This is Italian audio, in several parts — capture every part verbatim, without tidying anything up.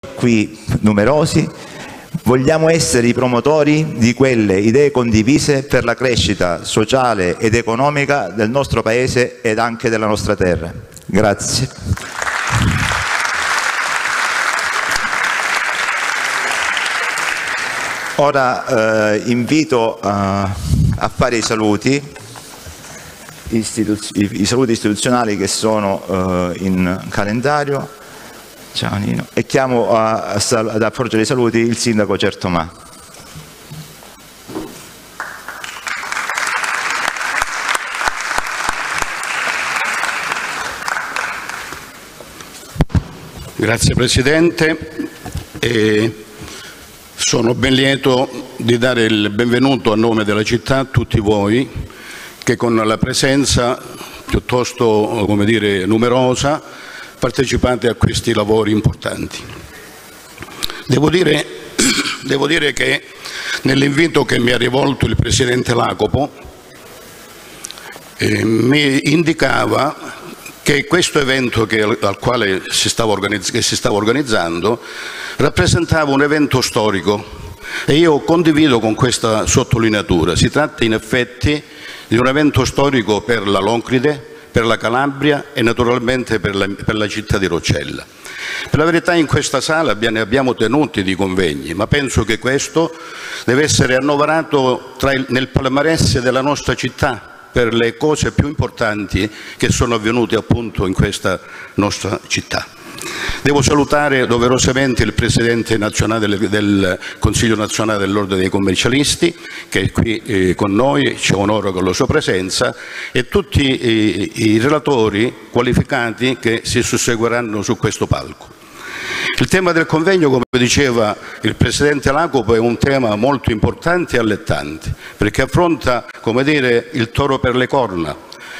qui numerosi, vogliamo essere i promotori di quelle idee condivise per la crescita sociale ed economica del nostro Paese ed anche della nostra terra. Grazie. Ora eh, invito a, a fare i saluti, Istituz- i, i saluti istituzionali che sono eh, in calendario. Ciao Nino. E chiamo a, a, ad apporgere i saluti il sindaco Certomà. Grazie Presidente. E sono ben lieto di dare il benvenuto a nome della città a tutti voi che con la presenza piuttosto, come dire, numerosa partecipate a questi lavori importanti. Devo dire, devo dire che nell'invito che mi ha rivolto il Presidente Lacopo eh, mi indicava che questo evento che, al quale si stava, organizz- che si stava organizzando rappresentava un evento storico e io condivido con questa sottolineatura. Si tratta in effetti di un evento storico per la Loncride, per la Calabria e naturalmente per la, per la città di Roccella. Per la verità in questa sala ne abbiamo tenuti di convegni, ma penso che questo deve essere annoverato tra il, nel palmarès della nostra città per le cose più importanti che sono avvenute appunto in questa nostra città. Devo salutare doverosamente il Presidente nazionale del, del Consiglio nazionale dell'Ordine dei Commercialisti che è qui eh, con noi, ci onoro con la sua presenza, e tutti eh, i relatori qualificati che si susseguiranno su questo palco. Il tema del convegno, come diceva il Presidente Lacopo, è un tema molto importante e allettante perché affronta, come dire, il toro per le corna.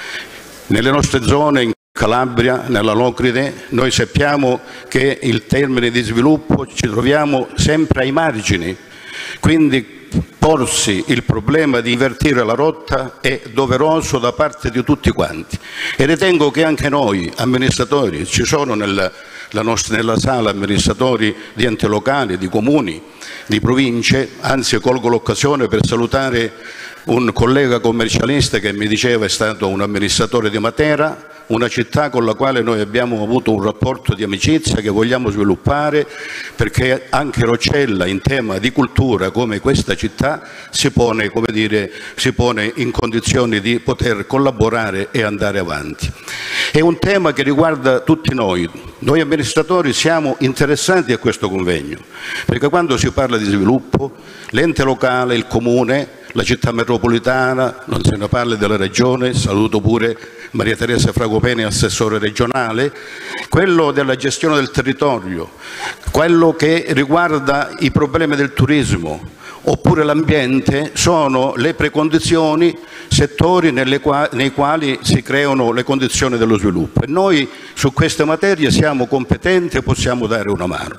Nelle nostre zone, in Calabria, nella Locride, noi sappiamo che il termine di sviluppo ci troviamo sempre ai margini, quindi porsi il problema di invertire la rotta è doveroso da parte di tutti quanti e ritengo che anche noi amministratori, ci sono nella, la nostra, nella sala amministratori di enti locali, di comuni, di province, anzi colgo l'occasione per salutare un collega commercialista che mi diceva è stato un amministratore di Matera, una città con la quale noi abbiamo avuto un rapporto di amicizia che vogliamo sviluppare perché anche Roccella in tema di cultura come questa città si pone, come dire, si pone in condizioni di poter collaborare e andare avanti. È un tema che riguarda tutti noi, noi amministratori siamo interessati a questo convegno perché quando si parla di sviluppo l'ente locale, il comune, la città metropolitana, non se ne parla della regione, saluto pure Maria Teresa Fragopeni, assessore regionale, quello della gestione del territorio, quello che riguarda i problemi del turismo oppure l'ambiente sono le precondizioni, settori nelle qua- nei quali si creano le condizioni dello sviluppo e noi su queste materie siamo competenti e possiamo dare una mano.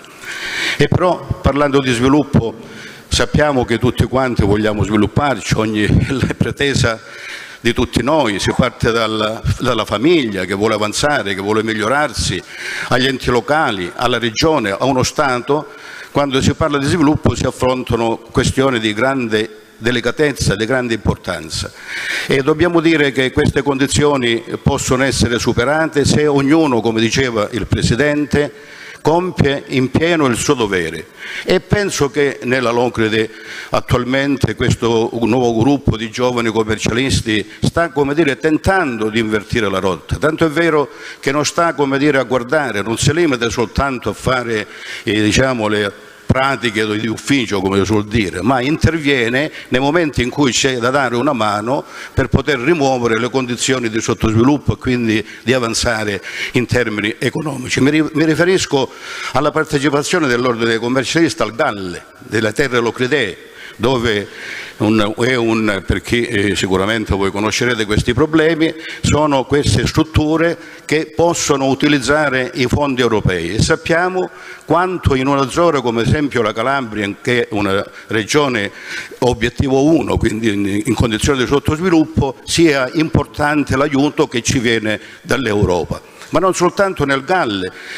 E però parlando di sviluppo sappiamo che tutti quanti vogliamo svilupparci, ogni è pretesa di tutti noi, si parte dalla, dalla famiglia che vuole avanzare, che vuole migliorarsi, agli enti locali, alla regione, a uno Stato. Quando si parla di sviluppo si affrontano questioni di grande delicatezza, di grande importanza e dobbiamo dire che queste condizioni possono essere superate se ognuno, come diceva il Presidente, compie in pieno il suo dovere e penso che nella Locride attualmente questo nuovo gruppo di giovani commercialisti sta, come dire, tentando di invertire la rotta, tanto è vero che non sta, come dire, a guardare, non si limita soltanto a fare eh, diciamo le pratiche di ufficio, come si suol dire, ma interviene nei momenti in cui c'è da dare una mano per poter rimuovere le condizioni di sottosviluppo e quindi di avanzare in termini economici. Mi, ri- mi riferisco alla partecipazione dell'Ordine dei Commercialisti al Galle, delle terre locridee, dove un, è un, per chi eh, sicuramente voi conoscerete questi problemi, sono queste strutture che possono utilizzare i fondi europei e sappiamo quanto in una zona come esempio la Calabria, che è una regione obiettivo uno, quindi in, in condizioni di sottosviluppo, sia importante l'aiuto che ci viene dall'Europa. Ma non soltanto nel Galle,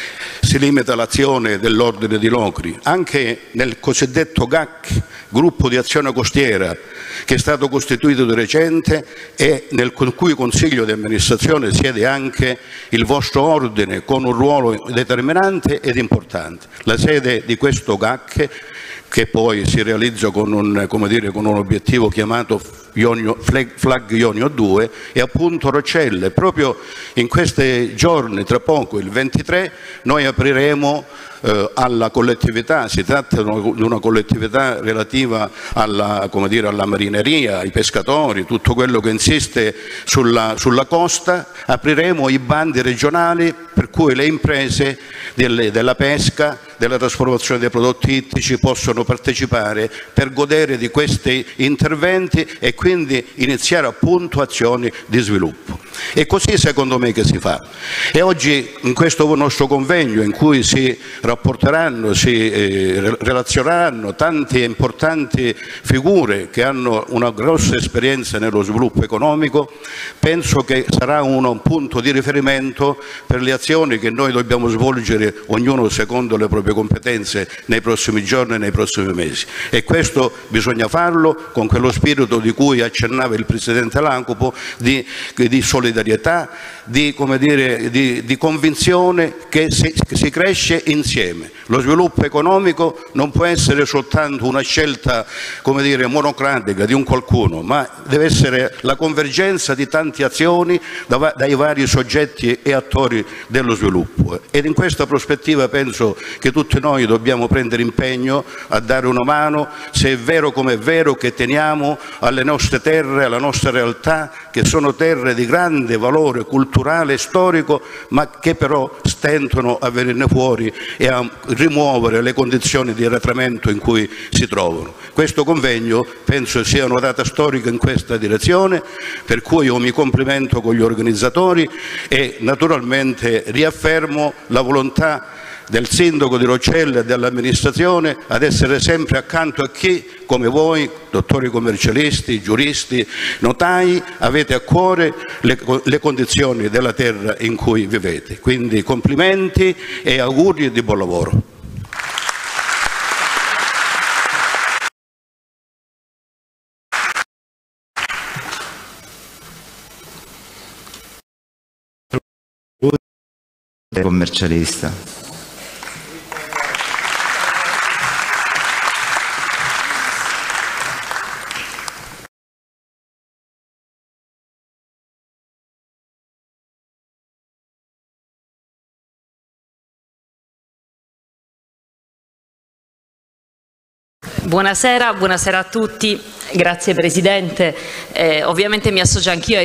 si limita l'azione dell'Ordine di Locri. Anche nel cosiddetto G A C, Gruppo di Azione Costiera, che è stato costituito di recente e nel cui consiglio di amministrazione siede anche il vostro ordine con un ruolo determinante ed importante. La sede di questo G A C, che poi si realizza con un, come dire, con un obiettivo chiamato Ionio, Flag Ionio due, è appunto Roccelle. Proprio in questi giorni, tra poco, il ventitré, noi apriremo eh, alla collettività, si tratta di una collettività relativa alla, come dire, alla marineria, ai pescatori, tutto quello che insiste sulla, sulla costa, apriremo i bandi regionali per cui le imprese delle, della pesca, della trasformazione dei prodotti ittici possono partecipare per godere di questi interventi e quindi iniziare appunto azioni di sviluppo. E così secondo me che si fa. E oggi in questo nostro convegno in cui si rapporteranno, si eh, relazioneranno tante importanti figure che hanno una grossa esperienza nello sviluppo economico, penso che sarà uno, un punto di riferimento per le azioni che noi dobbiamo svolgere ognuno secondo le proprie competenze nei prossimi giorni e nei prossimi mesi. E questo bisogna farlo con quello spirito di cui accennava il Presidente Lancopo, di, di solidarietà, di, come dire, di, di convinzione che si, che si cresce insieme. Lo sviluppo economico non può essere soltanto una scelta, come dire, monocratica di un qualcuno, ma deve essere la convergenza di tante azioni da, dai vari soggetti e attori dello sviluppo. Ed in questa prospettiva penso che tutti noi dobbiamo prendere impegno a dare una mano, se è vero come è vero che teniamo alle nostre terre, alla nostra realtà, che sono terre di grande valore culturale e storico, ma che però stentano a venirne fuori e a rimuovere le condizioni di arretramento in cui si trovano. Questo convegno penso sia una data storica in questa direzione, per cui io mi complimento con gli organizzatori e naturalmente riaffermo la volontà del sindaco di Roccelle e dell'amministrazione ad essere sempre accanto a chi, come voi, dottori commercialisti, giuristi, notai, avete a cuore le, le condizioni della terra in cui vivete. Quindi complimenti e auguri di buon lavoro. Commercialista. Buonasera, buonasera a tutti, grazie Presidente. Eh, ovviamente mi associo anch'io ai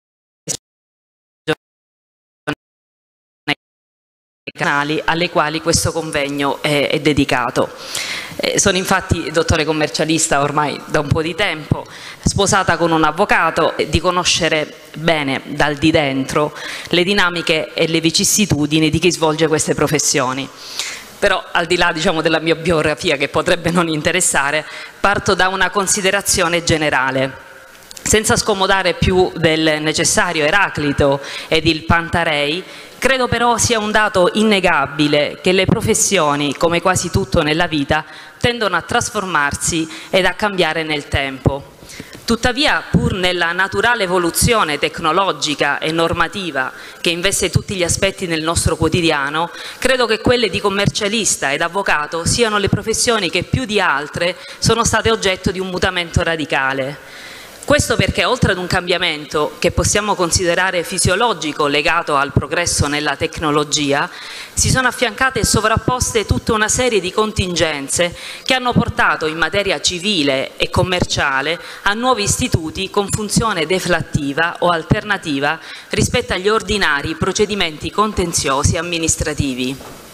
canali alle quali questo convegno è, è dedicato. Eh, sono infatti dottore commercialista ormai da un po' di tempo, sposata con un avvocato, eh, di conoscere bene dal di dentro le dinamiche e le vicissitudini di chi svolge queste professioni. Però al di là, diciamo, della mia biografia che potrebbe non interessare, parto da una considerazione generale. Senza scomodare più del necessario Eraclito ed il Pantarei, credo però sia un dato innegabile che le professioni, come quasi tutto nella vita, tendono a trasformarsi ed a cambiare nel tempo. Tuttavia, pur nella naturale evoluzione tecnologica e normativa che investe tutti gli aspetti del nostro quotidiano, credo che quelle di commercialista ed avvocato siano le professioni che più di altre sono state oggetto di un mutamento radicale. Questo perché, oltre ad un cambiamento che possiamo considerare fisiologico legato al progresso nella tecnologia, si sono affiancate e sovrapposte tutta una serie di contingenze che hanno portato in materia civile e commerciale a nuovi istituti con funzione deflattiva o alternativa rispetto agli ordinari procedimenti contenziosi amministrativi.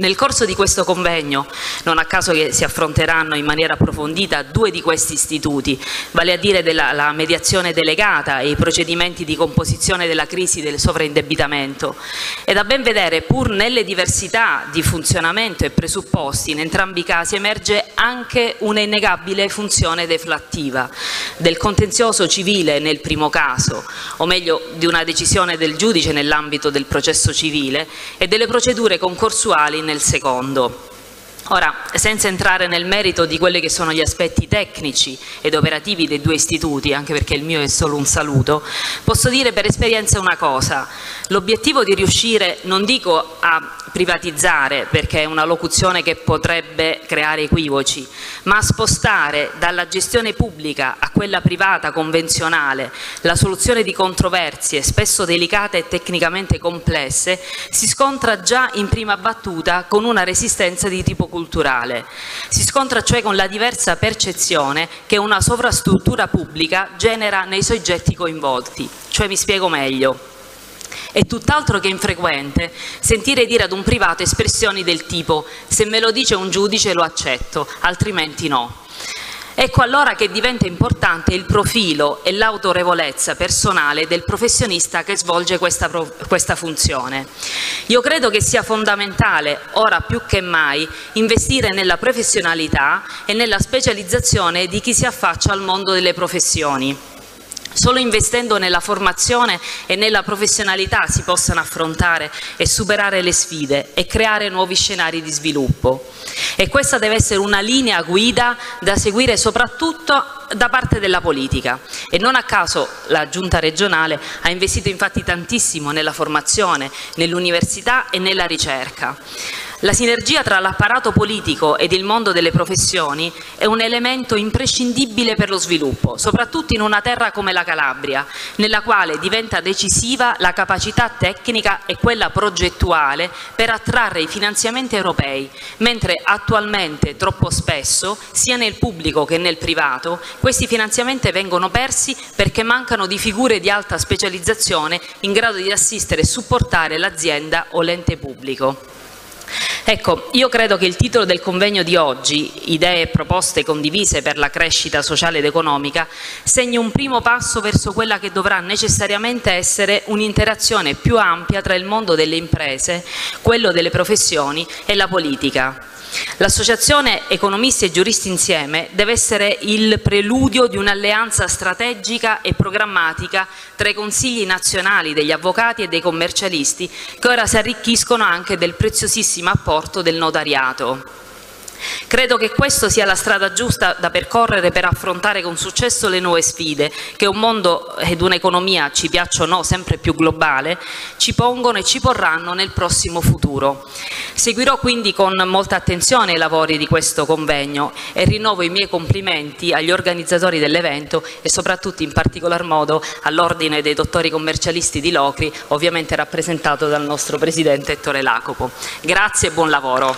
Nel corso di questo convegno, non a caso che si affronteranno in maniera approfondita due di questi istituti, vale a dire della, la mediazione delegata e i procedimenti di composizione della crisi del sovraindebitamento. E da ben vedere, pur nelle diversità di funzionamento e presupposti, in entrambi i casi emerge anche una innegabile funzione deflattiva del contenzioso civile nel primo caso, o meglio di una decisione del giudice nell'ambito del processo civile, e delle procedure concorsuali nel secondo. Ora, senza entrare nel merito di quelli che sono gli aspetti tecnici ed operativi dei due istituti, anche perché il mio è solo un saluto, posso dire per esperienza una cosa: l'obiettivo di riuscire, non dico a privatizzare, perché è una locuzione che potrebbe creare equivoci, ma a spostare dalla gestione pubblica a quella privata convenzionale la soluzione di controversie spesso delicate e tecnicamente complesse, si scontra già in prima battuta con una resistenza di tipo culturale. Si scontra cioè con la diversa percezione che una sovrastruttura pubblica genera nei soggetti coinvolti. Cioè, mi spiego meglio. È tutt'altro che infrequente sentire dire ad un privato espressioni del tipo: se me lo dice un giudice lo accetto, altrimenti no. Ecco allora che diventa importante il profilo e l'autorevolezza personale del professionista che svolge questa, questa funzione. Io credo che sia fondamentale, ora più che mai, investire nella professionalità e nella specializzazione di chi si affaccia al mondo delle professioni. Solo investendo nella formazione e nella professionalità si possono affrontare e superare le sfide e creare nuovi scenari di sviluppo. E questa deve essere una linea guida da seguire soprattutto da parte della politica. E non a caso la Giunta regionale ha investito infatti tantissimo nella formazione, nell'università e nella ricerca. La sinergia tra l'apparato politico ed il mondo delle professioni è un elemento imprescindibile per lo sviluppo, soprattutto in una terra come la Calabria, nella quale diventa decisiva la capacità tecnica e quella progettuale per attrarre i finanziamenti europei, mentre attualmente troppo spesso, sia nel pubblico che nel privato, questi finanziamenti vengono persi perché mancano di figure di alta specializzazione in grado di assistere e supportare l'azienda o l'ente pubblico. Ecco, io credo che il titolo del convegno di oggi, Idee e proposte condivise per la crescita sociale ed economica, segni un primo passo verso quella che dovrà necessariamente essere un'interazione più ampia tra il mondo delle imprese, quello delle professioni e la politica. L'associazione Economisti e Giuristi Insieme deve essere il preludio di un'alleanza strategica e programmatica tra i consigli nazionali degli avvocati e dei commercialisti, che ora si arricchiscono anche del preziosissimo apporto del notariato. Credo che questa sia la strada giusta da percorrere per affrontare con successo le nuove sfide che un mondo ed un'economia, ci piaccia o no, sempre più globale, ci pongono e ci porranno nel prossimo futuro. Seguirò quindi con molta attenzione i lavori di questo convegno e rinnovo i miei complimenti agli organizzatori dell'evento e soprattutto in particolar modo all'Ordine dei Dottori Commercialisti di Locri, ovviamente rappresentato dal nostro Presidente Ettore Lacopo. Grazie e buon lavoro.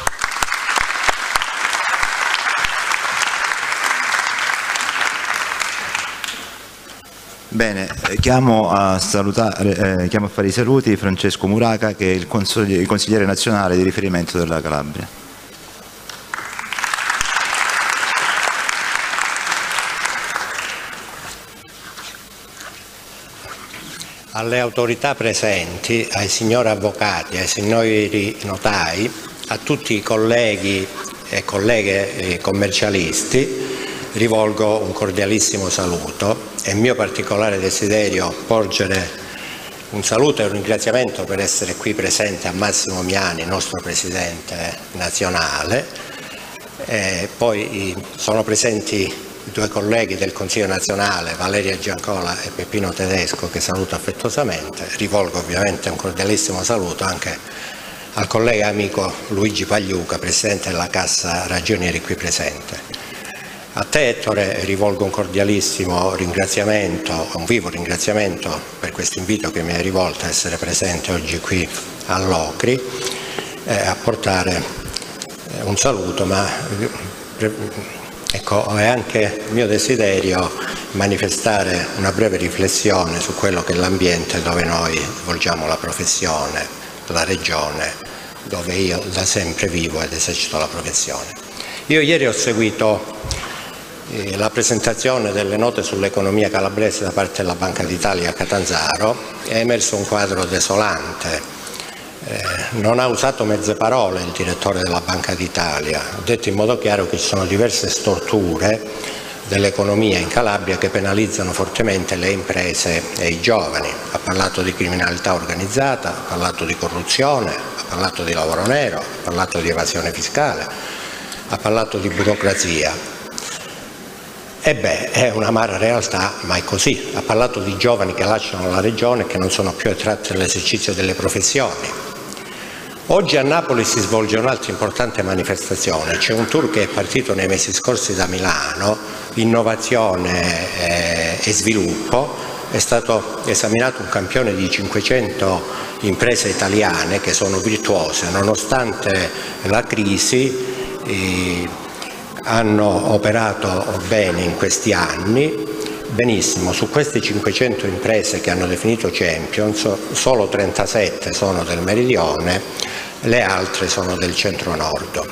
Bene, chiamo a, salutare, eh, chiamo a fare i saluti Francesco Muraca, che è il consigliere, il consigliere nazionale di riferimento della Calabria. Alle autorità presenti, ai signori avvocati, ai signori notai, a tutti i colleghi e colleghe commercialisti, rivolgo un cordialissimo saluto e mio particolare desiderio porgere un saluto e un ringraziamento per essere qui presente a Massimo Miani, nostro Presidente nazionale. E poi sono presenti i due colleghi del Consiglio nazionale, Valeria Giancola e Peppino Tedesco, che saluto affettuosamente. Rivolgo ovviamente un cordialissimo saluto anche al collega amico Luigi Pagliuca, Presidente della Cassa Ragionieri qui presente. A te, Ettore, rivolgo un cordialissimo ringraziamento, un vivo ringraziamento per questo invito che mi hai rivolto a essere presente oggi qui a Locri, eh, a portare eh, un saluto, ma ecco, è anche mio desiderio manifestare una breve riflessione su quello che è l'ambiente dove noi svolgiamo la professione, la regione, dove io da sempre vivo ed esercito la professione. Io ieri ho seguito eh, la presentazione delle note sull'economia calabrese da parte della Banca d'Italia a Catanzaro. È emerso un quadro desolante. Eh, non ha usato mezze parole il direttore della Banca d'Italia, ha detto in modo chiaro che ci sono diverse storture dell'economia in Calabria che penalizzano fortemente le imprese e i giovani. Ha parlato di criminalità organizzata, ha parlato di corruzione, ha parlato di lavoro nero, ha parlato di evasione fiscale, ha parlato di burocrazia. E beh, è un'amara realtà, ma è così. Ha parlato di giovani che lasciano la regione e che non sono più attratti all'esercizio delle professioni. Oggi a Napoli si svolge un'altra importante manifestazione, c'è un tour che è partito nei mesi scorsi da Milano, innovazione e sviluppo. È stato esaminato un campione di cinquecento imprese italiane che sono virtuose, nonostante la crisi eh, hanno operato bene in questi anni. Benissimo, su queste cinquecento imprese che hanno definito Champions, solo trentasette sono del Meridione, le altre sono del centro-nord.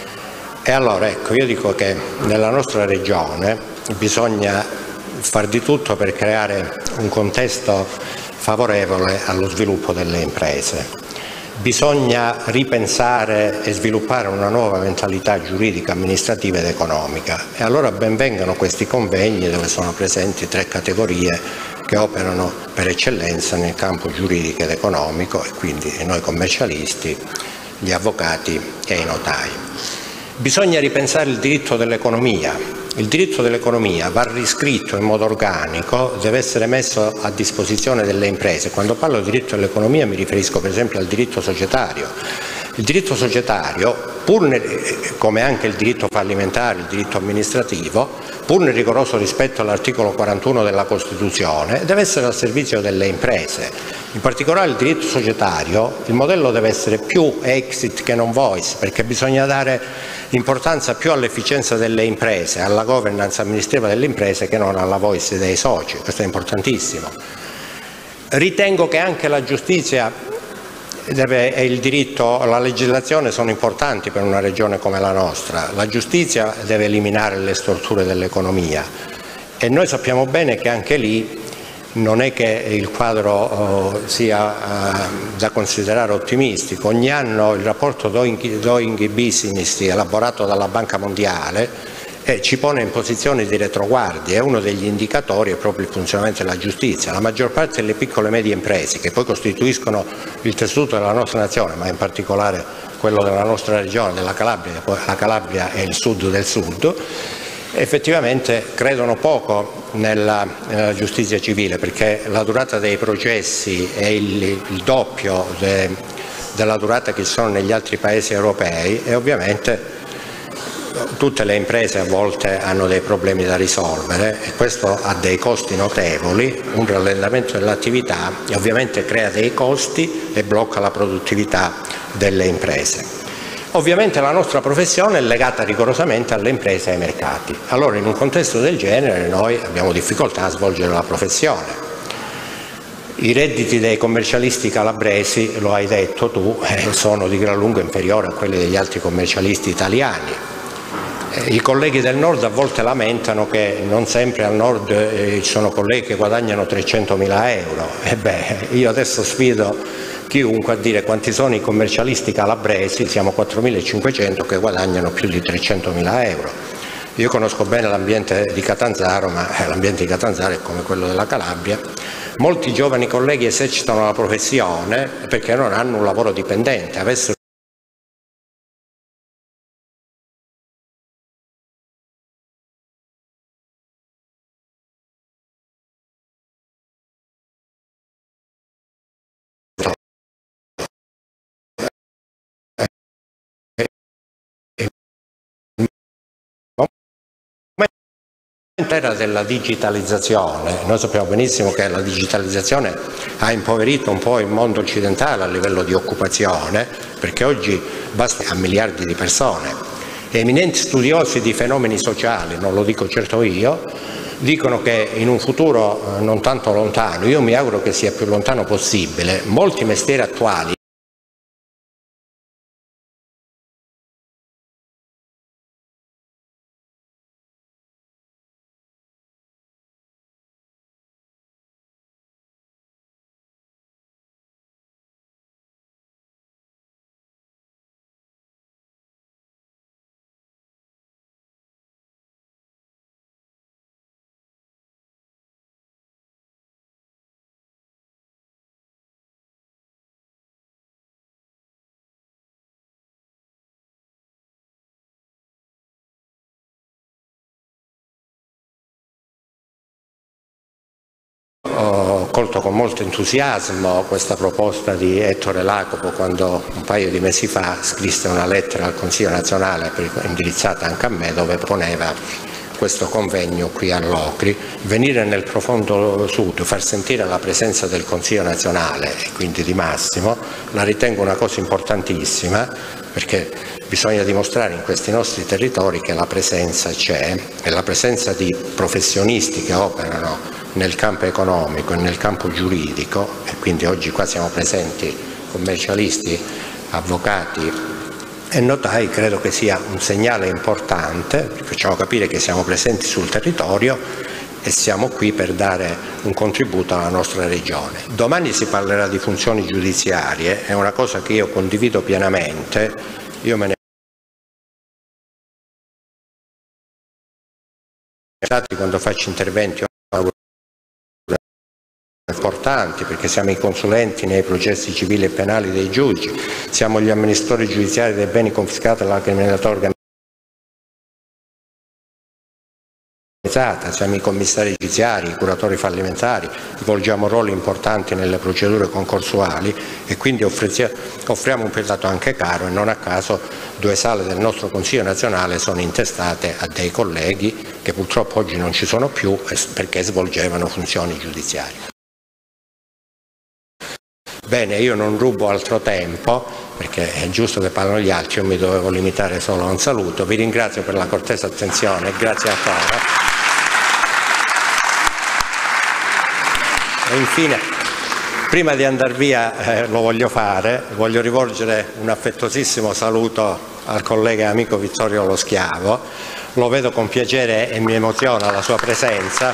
E allora ecco, io dico che nella nostra regione bisogna far di tutto per creare un contesto favorevole allo sviluppo delle imprese. Bisogna ripensare e sviluppare una nuova mentalità giuridica, amministrativa ed economica, e allora ben vengano questi convegni dove sono presenti tre categorie che operano per eccellenza nel campo giuridico ed economico, e quindi noi commercialisti, gli avvocati e i notai. Bisogna ripensare il diritto dell'economia. Il diritto dell'economia va riscritto in modo organico, deve essere messo a disposizione delle imprese. Quando parlo di diritto dell'economia mi riferisco per esempio al diritto societario. Il diritto societario, pur nel, come anche il diritto fallimentare, il diritto amministrativo, pur nel rigoroso rispetto all'articolo quarantuno della Costituzione, deve essere al servizio delle imprese. In particolare il diritto societario, il modello deve essere più exit che non voice, perché bisogna dare importanza più all'efficienza delle imprese, alla governance amministrativa delle imprese, che non alla voice dei soci. Questo è importantissimo. Ritengo che anche la giustizia deve, e il diritto, la legislazione sono importanti per una regione come la nostra. La giustizia deve eliminare le storture dell'economia e noi sappiamo bene che anche lì non è che il quadro oh, sia uh, da considerare ottimistico. Ogni anno il rapporto Doing, Doing Business elaborato dalla Banca Mondiale eh, ci pone in posizione di retroguardia, e uno degli indicatori è proprio il funzionamento della giustizia. La maggior parte delle piccole e medie imprese, che poi costituiscono il tessuto della nostra nazione, ma in particolare quello della nostra regione, della Calabria, poi la Calabria è il sud del sud, effettivamente credono poco nella, nella giustizia civile, perché la durata dei processi è il, il doppio de, della durata che ci sono negli altri paesi europei, e ovviamente tutte le imprese a volte hanno dei problemi da risolvere e questo ha dei costi notevoli. Un rallentamento dell'attività ovviamente crea dei costi e blocca la produttività delle imprese. Ovviamente la nostra professione è legata rigorosamente alle imprese e ai mercati. Allora in un contesto del genere noi abbiamo difficoltà a svolgere la professione. I redditi dei commercialisti calabresi, lo hai detto tu, eh, sono di gran lunga inferiori a quelli degli altri commercialisti italiani. Eh, I colleghi del nord a volte lamentano che non sempre al nord eh, ci sono colleghi che guadagnano trecentomila euro. E beh, io adesso sfido chiunque a dire quanti sono i commercialisti calabresi, siamo quattromilacinquecento che guadagnano più di trecentomila euro. Io conosco bene l'ambiente di Catanzaro, ma l'ambiente di Catanzaro è come quello della Calabria. Molti giovani colleghi esercitano la professione perché non hanno un lavoro dipendente. Avessero era della digitalizzazione. Noi sappiamo benissimo che la digitalizzazione ha impoverito un po' il mondo occidentale a livello di occupazione, perché oggi basta a miliardi di persone. Eminenti studiosi di fenomeni sociali, non lo dico certo io, dicono che in un futuro non tanto lontano, io mi auguro che sia più lontano possibile, molti mestieri attuali colto con molto entusiasmo questa proposta di Ettore Lacopo quando un paio di mesi fa scrisse una lettera al Consiglio nazionale indirizzata anche a me, dove poneva questo convegno qui a Locri. Venire nel profondo sud, far sentire la presenza del Consiglio nazionale e quindi di Massimo, la ritengo una cosa importantissima, perché bisogna dimostrare in questi nostri territori che la presenza c'è, e la presenza di professionisti che operano nel campo economico e nel campo giuridico, e quindi oggi qua siamo presenti commercialisti, avvocati e notai, credo che sia un segnale importante, facciamo capire che siamo presenti sul territorio e siamo qui per dare un contributo alla nostra regione. Domani si parlerà di funzioni giudiziarie, è una cosa che io condivido pienamente, io me ne quando faccio interventi importanti, perché siamo i consulenti nei processi civili e penali dei giudici, siamo gli amministratori giudiziari dei beni confiscati alla criminalità organizzata, siamo i commissari giudiziari, i curatori fallimentari, svolgiamo ruoli importanti nelle procedure concorsuali e quindi offriamo un prestato anche caro, e non a caso due sale del nostro Consiglio nazionale sono intestate a dei colleghi che purtroppo oggi non ci sono più perché svolgevano funzioni giudiziarie. Bene, io non rubo altro tempo perché è giusto che parlano gli altri, io mi dovevo limitare solo a un saluto. Vi ringrazio per la cortese attenzione e grazie ancora. E infine, prima di andare via, eh, lo voglio fare, voglio rivolgere un affettuosissimo saluto al collega e amico Vittorio Lo Schiavo. Lo vedo con piacere e mi emoziona la sua presenza,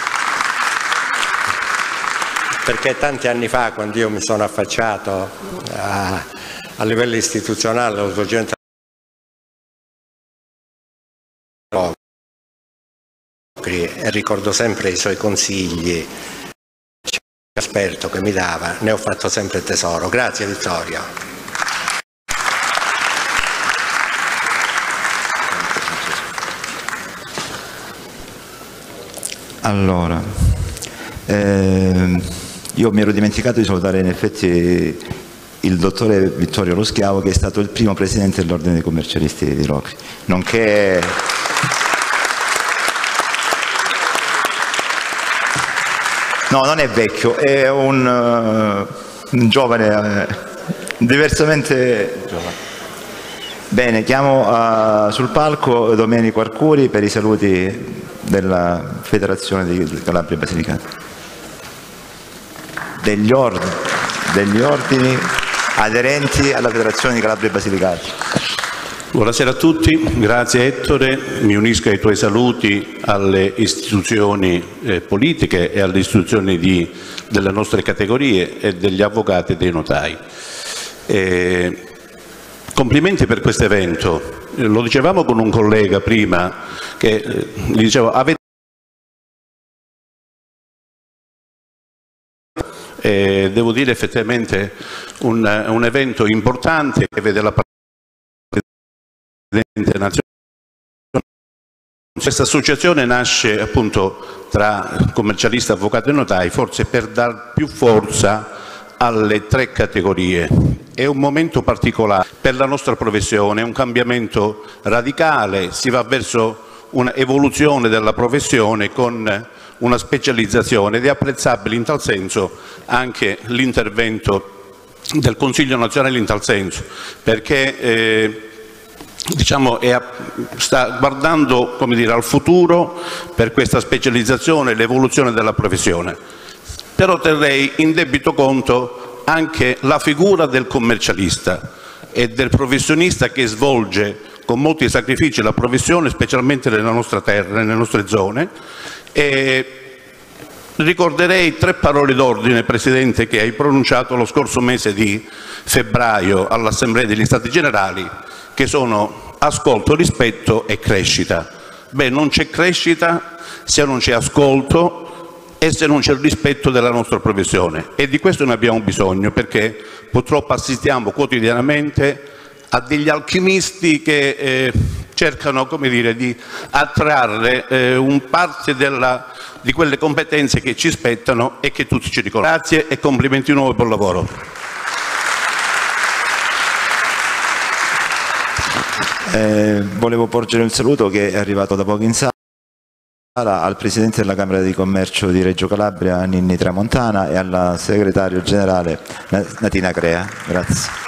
perché tanti anni fa, quando io mi sono affacciato a, a livello istituzionale allo svolgimento e ricordo sempre i suoi consigli, esperto che mi dava, ne ho fatto sempre tesoro. Grazie Vittorio. Allora, ehm, io mi ero dimenticato di salutare in effetti il dottore Vittorio Lo Schiavo, che è stato il primo presidente dell'Ordine dei Commercialisti di Locri, nonché no, non è vecchio, è un, uh, un giovane, uh, diversamente giovane. Bene, chiamo uh, sul palco Domenico Arcuri per i saluti della Federazione di Calabria Basilicata. Degli, or degli ordini aderenti alla Federazione di Calabria Basilicata. Buonasera a tutti, grazie Ettore, mi unisco ai tuoi saluti alle istituzioni eh, politiche e alle istituzioni di, delle nostre categorie e degli avvocati e dei notai. Eh, complimenti per questo evento, eh, lo dicevamo con un collega prima, che eh, gli dicevo avete eh, devo dire effettivamente un, un evento importante che vede la nazionale. Questa associazione nasce appunto tra commercialisti, avvocati e notai, forse per dar più forza alle tre categorie. È un momento particolare per la nostra professione, è un cambiamento radicale, si va verso un'evoluzione della professione con una specializzazione ed è apprezzabile in tal senso anche l'intervento del Consiglio nazionale in tal senso, perché eh, diciamo, è, sta guardando, come dire, al futuro per questa specializzazione e l'evoluzione della professione. Però terrei in debito conto anche la figura del commercialista e del professionista che svolge con molti sacrifici la professione, specialmente nella nostra terra, nelle nostre zone. E ricorderei tre parole d'ordine, Presidente, che hai pronunciato lo scorso mese di febbraio all'Assemblea degli Stati Generali, che sono ascolto, rispetto e crescita. Beh, non c'è crescita se non c'è ascolto e se non c'è il rispetto della nostra professione, e di questo ne abbiamo bisogno, perché purtroppo assistiamo quotidianamente a degli alchimisti che eh, cercano, come dire, di attrarre eh, un parte della, di quelle competenze che ci spettano e che tutti ci riconoscono. Grazie e complimenti di nuovo e buon lavoro. Eh, volevo porgere un saluto che è arrivato da poco in sala al Presidente della Camera di Commercio di Reggio Calabria, Ninni Tramontana, e alla Segretario Generale Natina Crea. Grazie.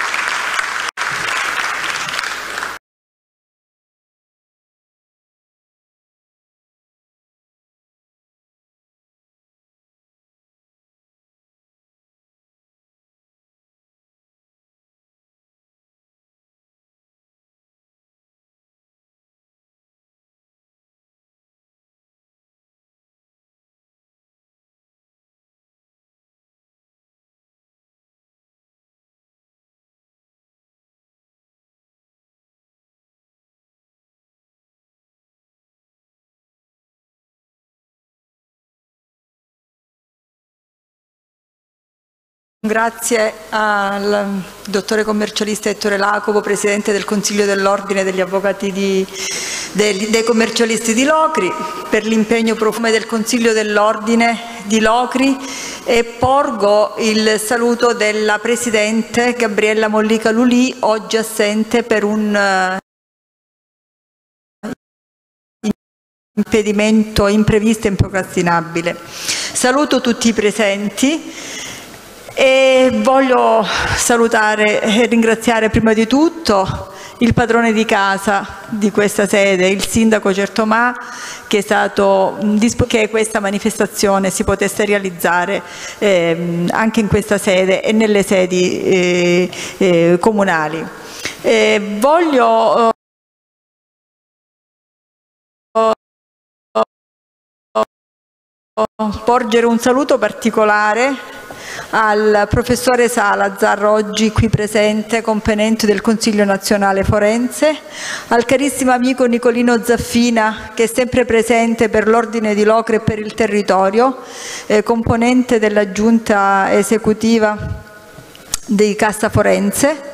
Grazie al dottore commercialista Ettore Lacopo, Presidente del Consiglio dell'Ordine degli Avvocati di, dei, dei Commercialisti di Locri, per l'impegno profumo del Consiglio dell'Ordine di Locri, e porgo il saluto della Presidente Gabriella Mollica Lulì, oggi assente per un impedimento imprevisto e improcrastinabile. Saluto tutti i presenti. E voglio salutare e ringraziare prima di tutto il padrone di casa di questa sede, il sindaco Certomà, che è stato che questa manifestazione si potesse realizzare eh, anche in questa sede e nelle sedi eh, eh, comunali. Eh, voglio porgere un saluto particolare al professore Salazar, oggi qui presente, componente del Consiglio Nazionale Forense, al carissimo amico Nicolino Zaffina, che è sempre presente per l'Ordine di Locri e per il territorio, eh, componente della giunta esecutiva di Cassa Forense,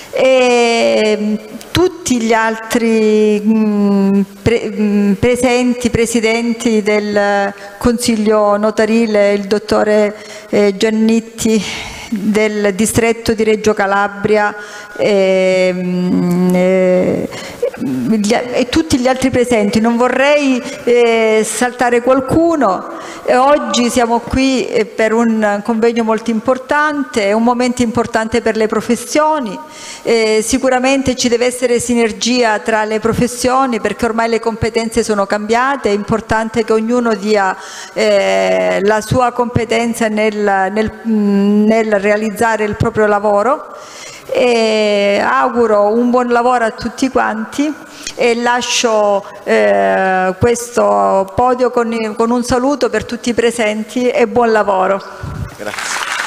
e tutti gli altri mh, pre, mh, presenti, presidenti del Consiglio Notarile, il dottore eh, Giannitti del distretto di Reggio Calabria e, mh, e, e tutti gli altri presenti. Non vorrei eh, saltare qualcuno. Oggi siamo qui per un convegno molto importante, è un momento importante per le professioni, eh, sicuramente ci deve essere sinergia tra le professioni, perché ormai le competenze sono cambiate, è importante che ognuno dia eh, la sua competenza nel, nel, nel realizzare il proprio lavoro. E auguro un buon lavoro a tutti quanti e lascio eh, questo podio con, con un saluto per tutti i presenti e buon lavoro. Grazie.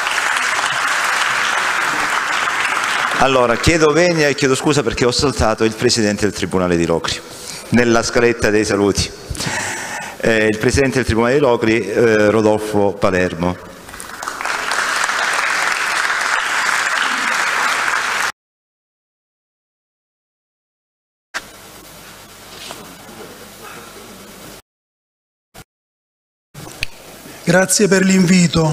Allora, chiedo venia e chiedo scusa perché ho saltato il Presidente del Tribunale di Locri nella scaletta dei saluti. Eh, il Presidente del Tribunale di Locri, eh, Rodolfo Palermo. Grazie per l'invito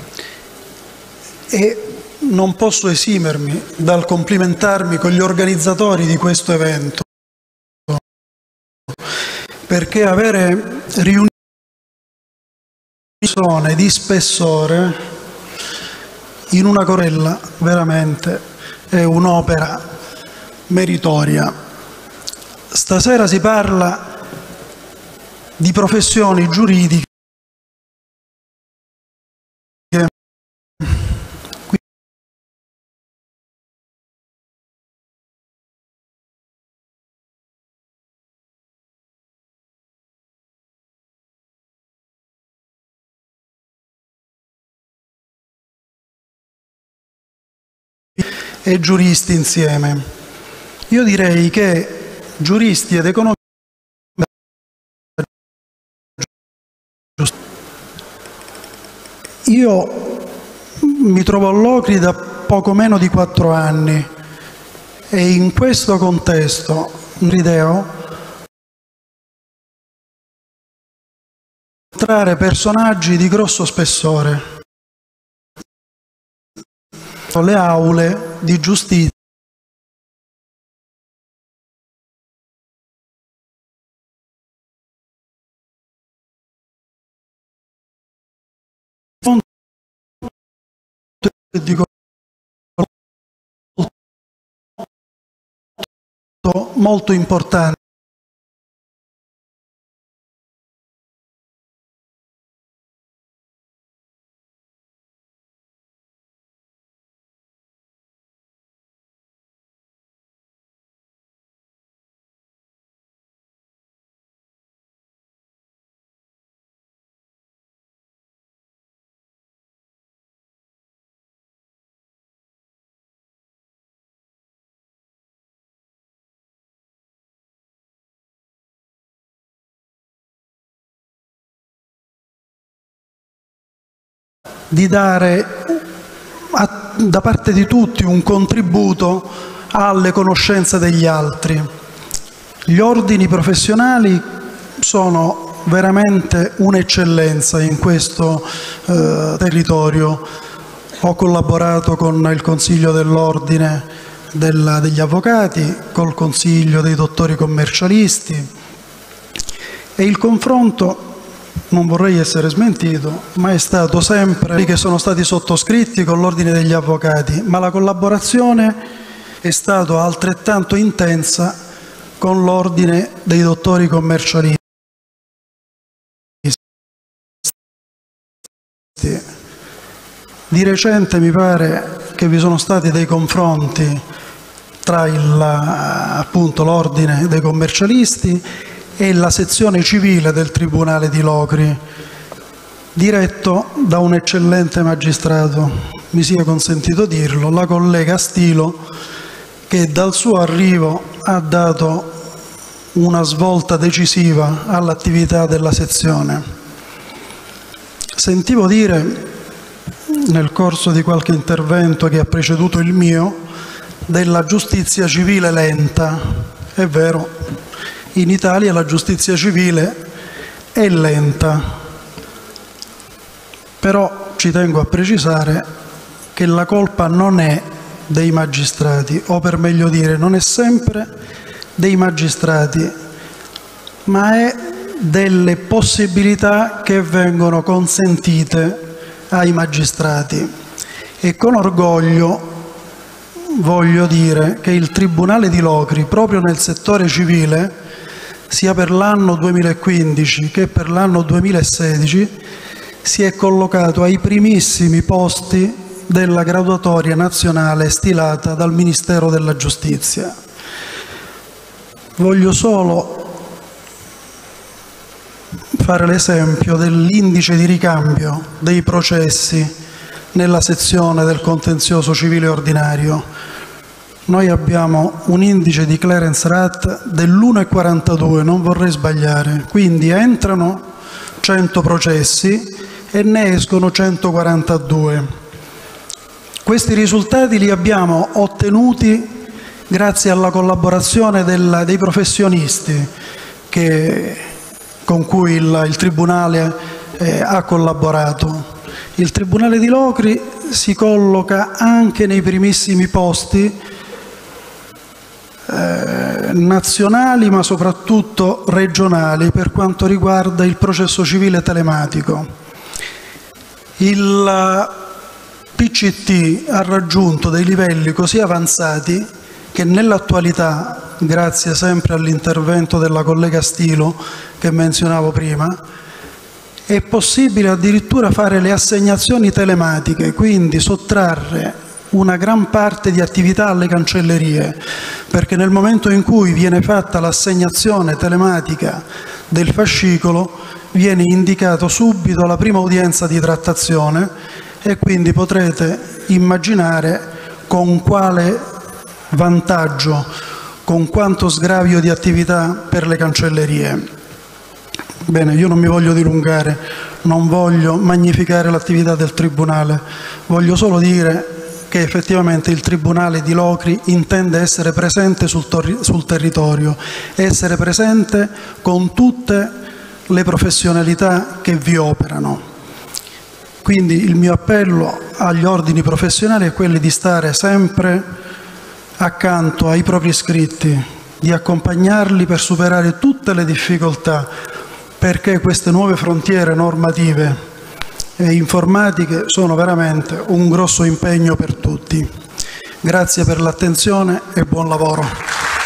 e non posso esimermi dal complimentarmi con gli organizzatori di questo evento, perché avere riunito persone di spessore in una corella veramente è un'opera meritoria. Stasera si parla di professioni giuridiche e giuristi insieme. Io direi che giuristi ed economisti io mi trovo a Locri da poco meno di quattro anni e in questo contesto video trarre personaggi di grosso spessore le aule di giustizia dico molto importante. Di dare a, da parte di tutti un contributo alle conoscenze degli altri. Gli ordini professionali sono veramente un'eccellenza in questo eh, territorio. Ho collaborato con il Consiglio dell'Ordine della, degli Avvocati, col Consiglio dei Dottori Commercialisti e il confronto, non vorrei essere smentito, ma è stato sempre che sono stati sottoscritti con l'Ordine degli Avvocati, ma la collaborazione è stata altrettanto intensa con l'Ordine dei Dottori Commercialisti. Di recente mi pare che vi sono stati dei confronti tra l'Ordine dei Commercialisti e la sezione civile del Tribunale di Locri, diretto da un eccellente magistrato, mi sia consentito dirlo, la collega Stilo, che dal suo arrivo ha dato una svolta decisiva all'attività della sezione. Sentivo dire nel corso di qualche intervento che ha preceduto il mio della giustizia civile lenta. È vero, in Italia la giustizia civile è lenta, però ci tengo a precisare che la colpa non è dei magistrati, o per meglio dire non è sempre dei magistrati, ma è delle possibilità che vengono consentite ai magistrati. E con orgoglio voglio dire che il Tribunale di Locri, proprio nel settore civile, sia per l'anno duemilaquindici che per l'anno duemilasedici, si è collocato ai primissimi posti della graduatoria nazionale stilata dal Ministero della Giustizia. Voglio solo fare l'esempio dell'indice di ricambio dei processi nella sezione del contenzioso civile ordinario. Noi abbiamo un indice di clearance rate dell'uno virgola quarantadue, non vorrei sbagliare, quindi entrano cento processi e ne escono centoquarantadue. Questi risultati li abbiamo ottenuti grazie alla collaborazione del, dei professionisti che, con cui il, il Tribunale eh, ha collaborato. Il Tribunale di Locri si colloca anche nei primissimi posti Eh, nazionali ma soprattutto regionali per quanto riguarda il processo civile telematico. Il P C T ha raggiunto dei livelli così avanzati che nell'attualità, grazie sempre all'intervento della collega Stilo che menzionavo prima, è possibile addirittura fare le assegnazioni telematiche, quindi sottrarre una gran parte di attività alle cancellerie, perché nel momento in cui viene fatta l'assegnazione telematica del fascicolo viene indicato subito la prima udienza di trattazione e quindi potrete immaginare con quale vantaggio, con quanto sgravio di attività per le cancellerie. Bene, io non mi voglio dilungare, non voglio magnificare l'attività del Tribunale, voglio solo dire che effettivamente il Tribunale di Locri intende essere presente sul, sul territorio, essere presente con tutte le professionalità che vi operano. Quindi il mio appello agli ordini professionali è quello di stare sempre accanto ai propri iscritti, di accompagnarli per superare tutte le difficoltà, perché queste nuove frontiere normative e informatiche sono veramente un grosso impegno per tutti. Grazie per l'attenzione e buon lavoro.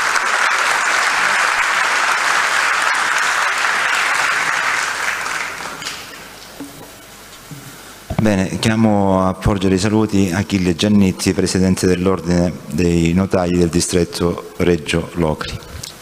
Bene, chiamo a porgere i saluti Achille Giannizzi, Presidente dell'Ordine dei Notai del Distretto Reggio Locri.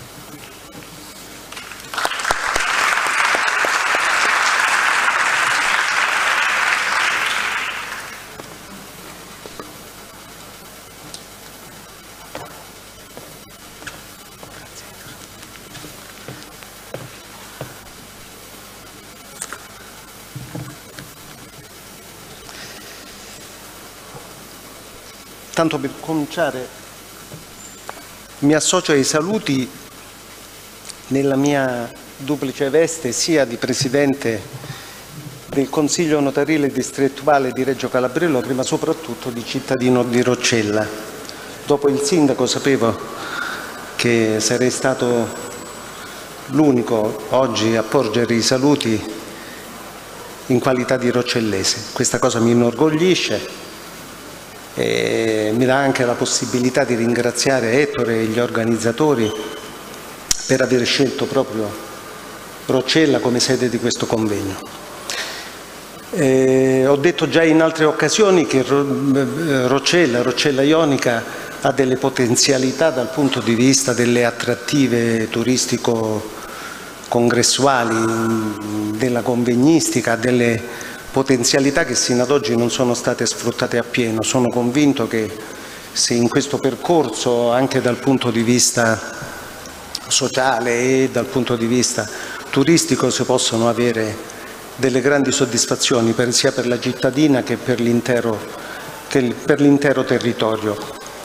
Tanto per cominciare, mi associo ai saluti nella mia duplice veste sia di Presidente del Consiglio Notarile Distrettuale di Reggio Calabria, ma soprattutto di cittadino di Roccella. Dopo il Sindaco sapevo che sarei stato l'unico oggi a porgere i saluti in qualità di roccellese. Questa cosa mi inorgoglisce. E mi dà anche la possibilità di ringraziare Ettore e gli organizzatori per aver scelto proprio Roccella come sede di questo convegno. E ho detto già in altre occasioni che Roccella, Roccella Ionica ha delle potenzialità dal punto di vista delle attrattive turistico-congressuali, della convegnistica, delle potenzialità che sino ad oggi non sono state sfruttate appieno. Sono convinto che se in questo percorso, anche dal punto di vista sociale e dal punto di vista turistico, si possono avere delle grandi soddisfazioni per, sia per la cittadina che per l'intero per l'intero territorio.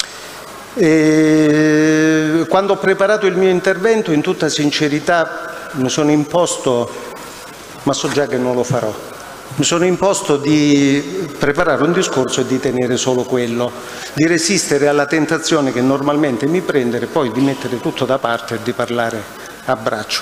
E quando ho preparato il mio intervento, in tutta sincerità, mi sono imposto, ma so già che non lo farò, mi sono imposto di preparare un discorso e di tenere solo quello, di resistere alla tentazione che normalmente mi prende e poi di mettere tutto da parte e di parlare a braccio.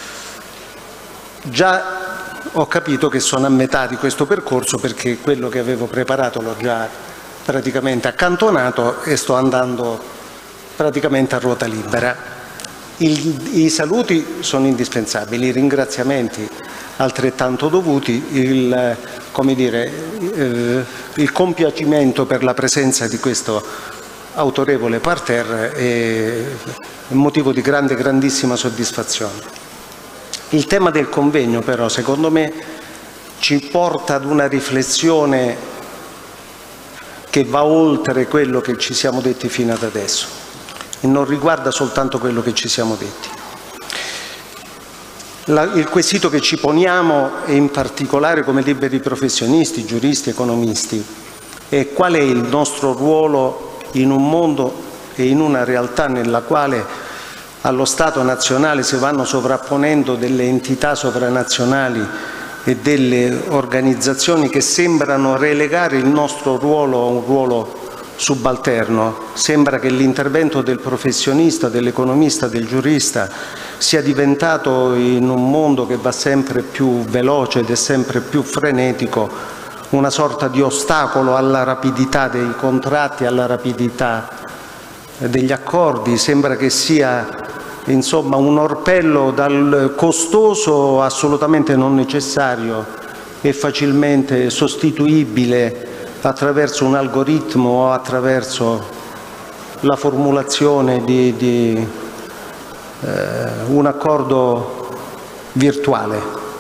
Già ho capito che sono a metà di questo percorso, perché quello che avevo preparato l'ho già praticamente accantonato e sto andando praticamente a ruota libera. Il, I saluti sono indispensabili, i ringraziamenti altrettanto dovuti, il, come dire, eh, il compiacimento per la presenza di questo autorevole parterre è un motivo di grande, grandissima soddisfazione. Il tema del convegno però, secondo me, ci porta ad una riflessione che va oltre quello che ci siamo detti fino ad adesso e non riguarda soltanto quello che ci siamo detti. La, il quesito che ci poniamo, e in particolare come liberi professionisti, giuristi, economisti, è qual è il nostro ruolo in un mondo e in una realtà nella quale allo Stato nazionale si vanno sovrapponendo delle entità sovranazionali e delle organizzazioni che sembrano relegare il nostro ruolo a un ruolo subalterno. Sembra che l'intervento del professionista, dell'economista, del giurista sia diventato, in un mondo che va sempre più veloce ed è sempre più frenetico, una sorta di ostacolo alla rapidità dei contratti, alla rapidità degli accordi. Sembra che sia, insomma, un orpello dal costoso, assolutamente non necessario e facilmente sostituibile attraverso un algoritmo o attraverso la formulazione di, di eh, un accordo virtuale.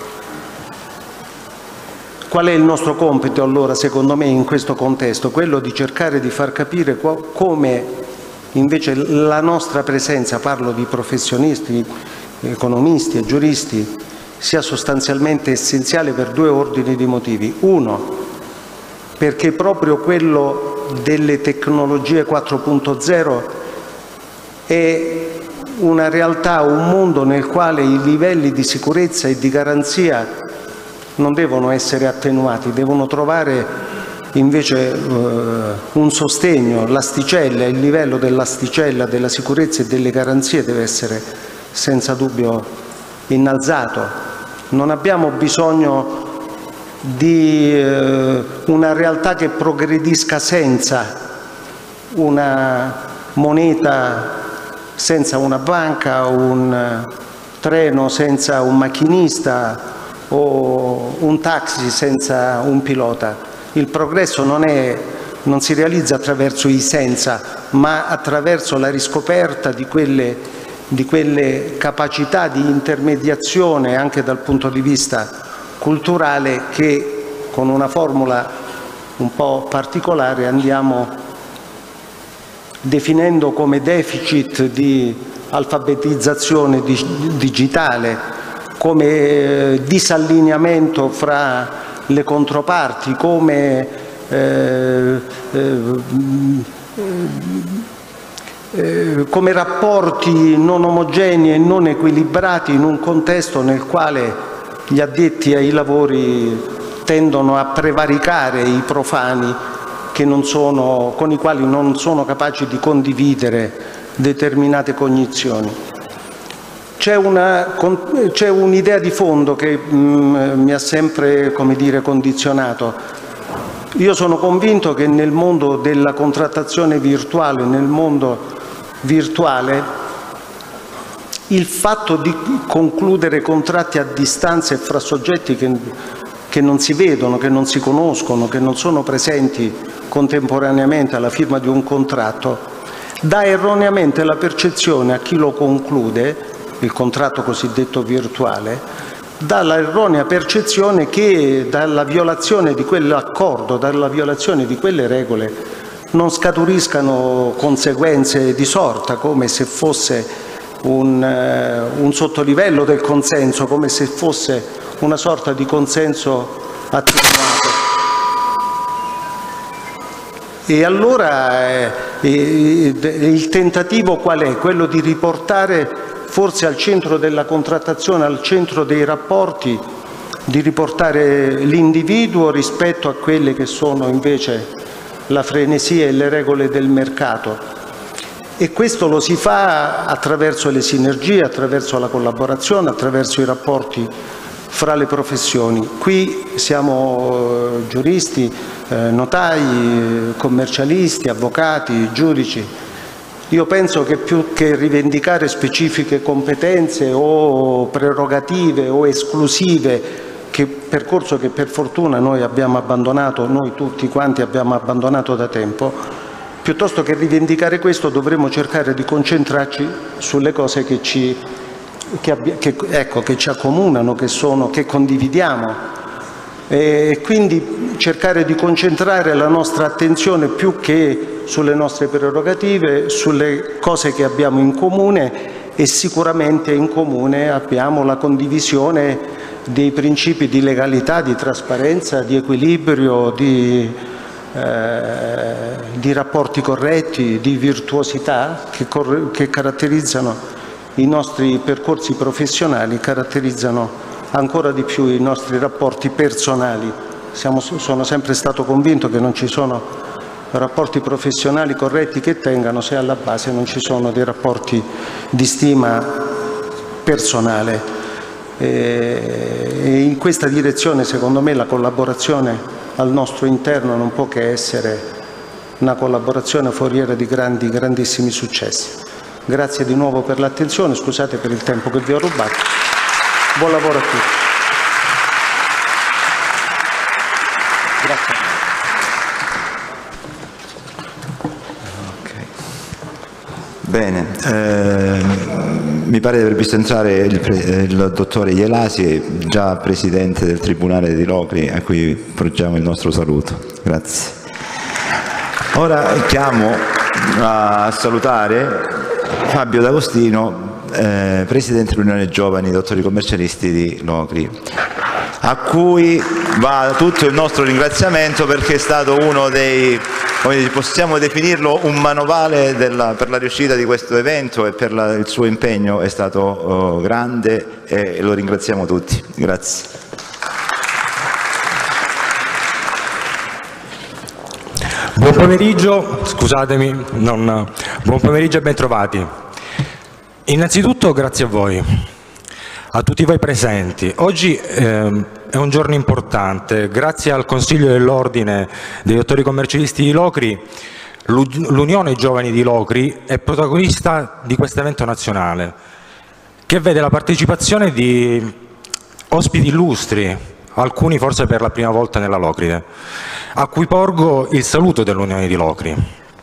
Qual è il nostro compito allora, secondo me, in questo contesto? Quello di cercare di far capire come invece la nostra presenza, parlo di professionisti, economisti e giuristi, sia sostanzialmente essenziale per due ordini di motivi. Uno, perché proprio quello delle tecnologie quattro punto zero è una realtà, un mondo nel quale i livelli di sicurezza e di garanzia non devono essere attenuati, devono trovare invece eh, un sostegno. L'asticella, il livello dell'asticella della sicurezza e delle garanzie deve essere senza dubbio innalzato. Non abbiamo bisogno di eh, una realtà che progredisca senza una moneta, senza una banca, un treno senza un macchinista o un taxi senza un pilota. Il progresso non, è, non si realizza attraverso i senza, ma attraverso la riscoperta di quelle, di quelle capacità di intermediazione anche dal punto di vista culturale che con una formula un po' particolare andiamo definendo come deficit di alfabetizzazione digitale, come disallineamento fra le controparti, come eh, eh, come rapporti non omogenei e non equilibrati in un contesto nel quale gli addetti ai lavori tendono a prevaricare i profani che non sono, con i quali non sono capaci di condividere determinate cognizioni. C'è un'idea di fondo che mh, mi ha sempre, come dire, condizionato. Io sono convinto che nel mondo della contrattazione virtuale, nel mondo virtuale, il fatto di concludere contratti a distanza e fra soggetti che, che non si vedono, che non si conoscono, che non sono presenti contemporaneamente alla firma di un contratto, dà erroneamente la percezione a chi lo conclude, il contratto cosiddetto virtuale, dà l'erronea percezione che dalla violazione di quell'accordo, dalla violazione di quelle regole, non scaturiscano conseguenze di sorta, come se fosse un, uh, un sottolivello del consenso, come se fosse una sorta di consenso attenuato. E allora eh, eh, il tentativo qual è? Quello di riportare forse al centro della contrattazione, al centro dei rapporti, di riportare l'individuo rispetto a quelle che sono invece la frenesia e le regole del mercato. E questo lo si fa attraverso le sinergie, attraverso la collaborazione, attraverso i rapporti fra le professioni. Qui siamo giuristi, eh, notai, commercialisti, avvocati, giudici. Io penso che più che rivendicare specifiche competenze o prerogative o esclusive, che percorso che per fortuna noi abbiamo abbandonato, noi tutti quanti abbiamo abbandonato da tempo, piuttosto che rivendicare questo dovremmo cercare di concentrarci sulle cose che ci, che, che, ecco, che ci accomunano, che, sono, che condividiamo. E quindi cercare di concentrare la nostra attenzione più che sulle nostre prerogative, sulle cose che abbiamo in comune, e sicuramente in comune abbiamo la condivisione dei principi di legalità, di trasparenza, di equilibrio, di, eh, di rapporti corretti, di virtuosità che, che caratterizzano i nostri percorsi professionali, caratterizzano ancora di più i nostri rapporti personali. Siamo, sono sempre stato convinto che non ci sono rapporti professionali corretti che tengano se alla base non ci sono dei rapporti di stima personale. E in questa direzione, secondo me, la collaborazione al nostro interno non può che essere una collaborazione foriera di grandi, grandissimi successi. Grazie di nuovo per l'attenzione, scusate per il tempo che vi ho rubato. Buon lavoro a tutti. Grazie. Okay. Bene, eh, mi pare di aver visto entrare il, il dottore Ielasi, già presidente del Tribunale di Locri, a cui porgiamo il nostro saluto. Grazie. Ora chiamo a salutare Fabio D'Agostino, Eh, Presidente dell'Unione Giovani Dottori Commercialisti di Locri. a cui va tutto il nostro ringraziamento, perché è stato uno dei, come possiamo definirlo, un manovale della, per la riuscita di questo evento, e per la, il suo impegno è stato uh, grande, e lo ringraziamo tutti. Grazie. Buon pomeriggio, scusatemi, non, buon pomeriggio e bentrovati. Innanzitutto grazie a voi, a tutti voi presenti. Oggi eh, è un giorno importante. Grazie al Consiglio dell'Ordine dei Dottori Commercialisti di Locri, l'Unione Giovani di Locri è protagonista di questo evento nazionale, che vede la partecipazione di ospiti illustri, alcuni forse per la prima volta nella Locride, a cui porgo il saluto dell'Unione di Locri.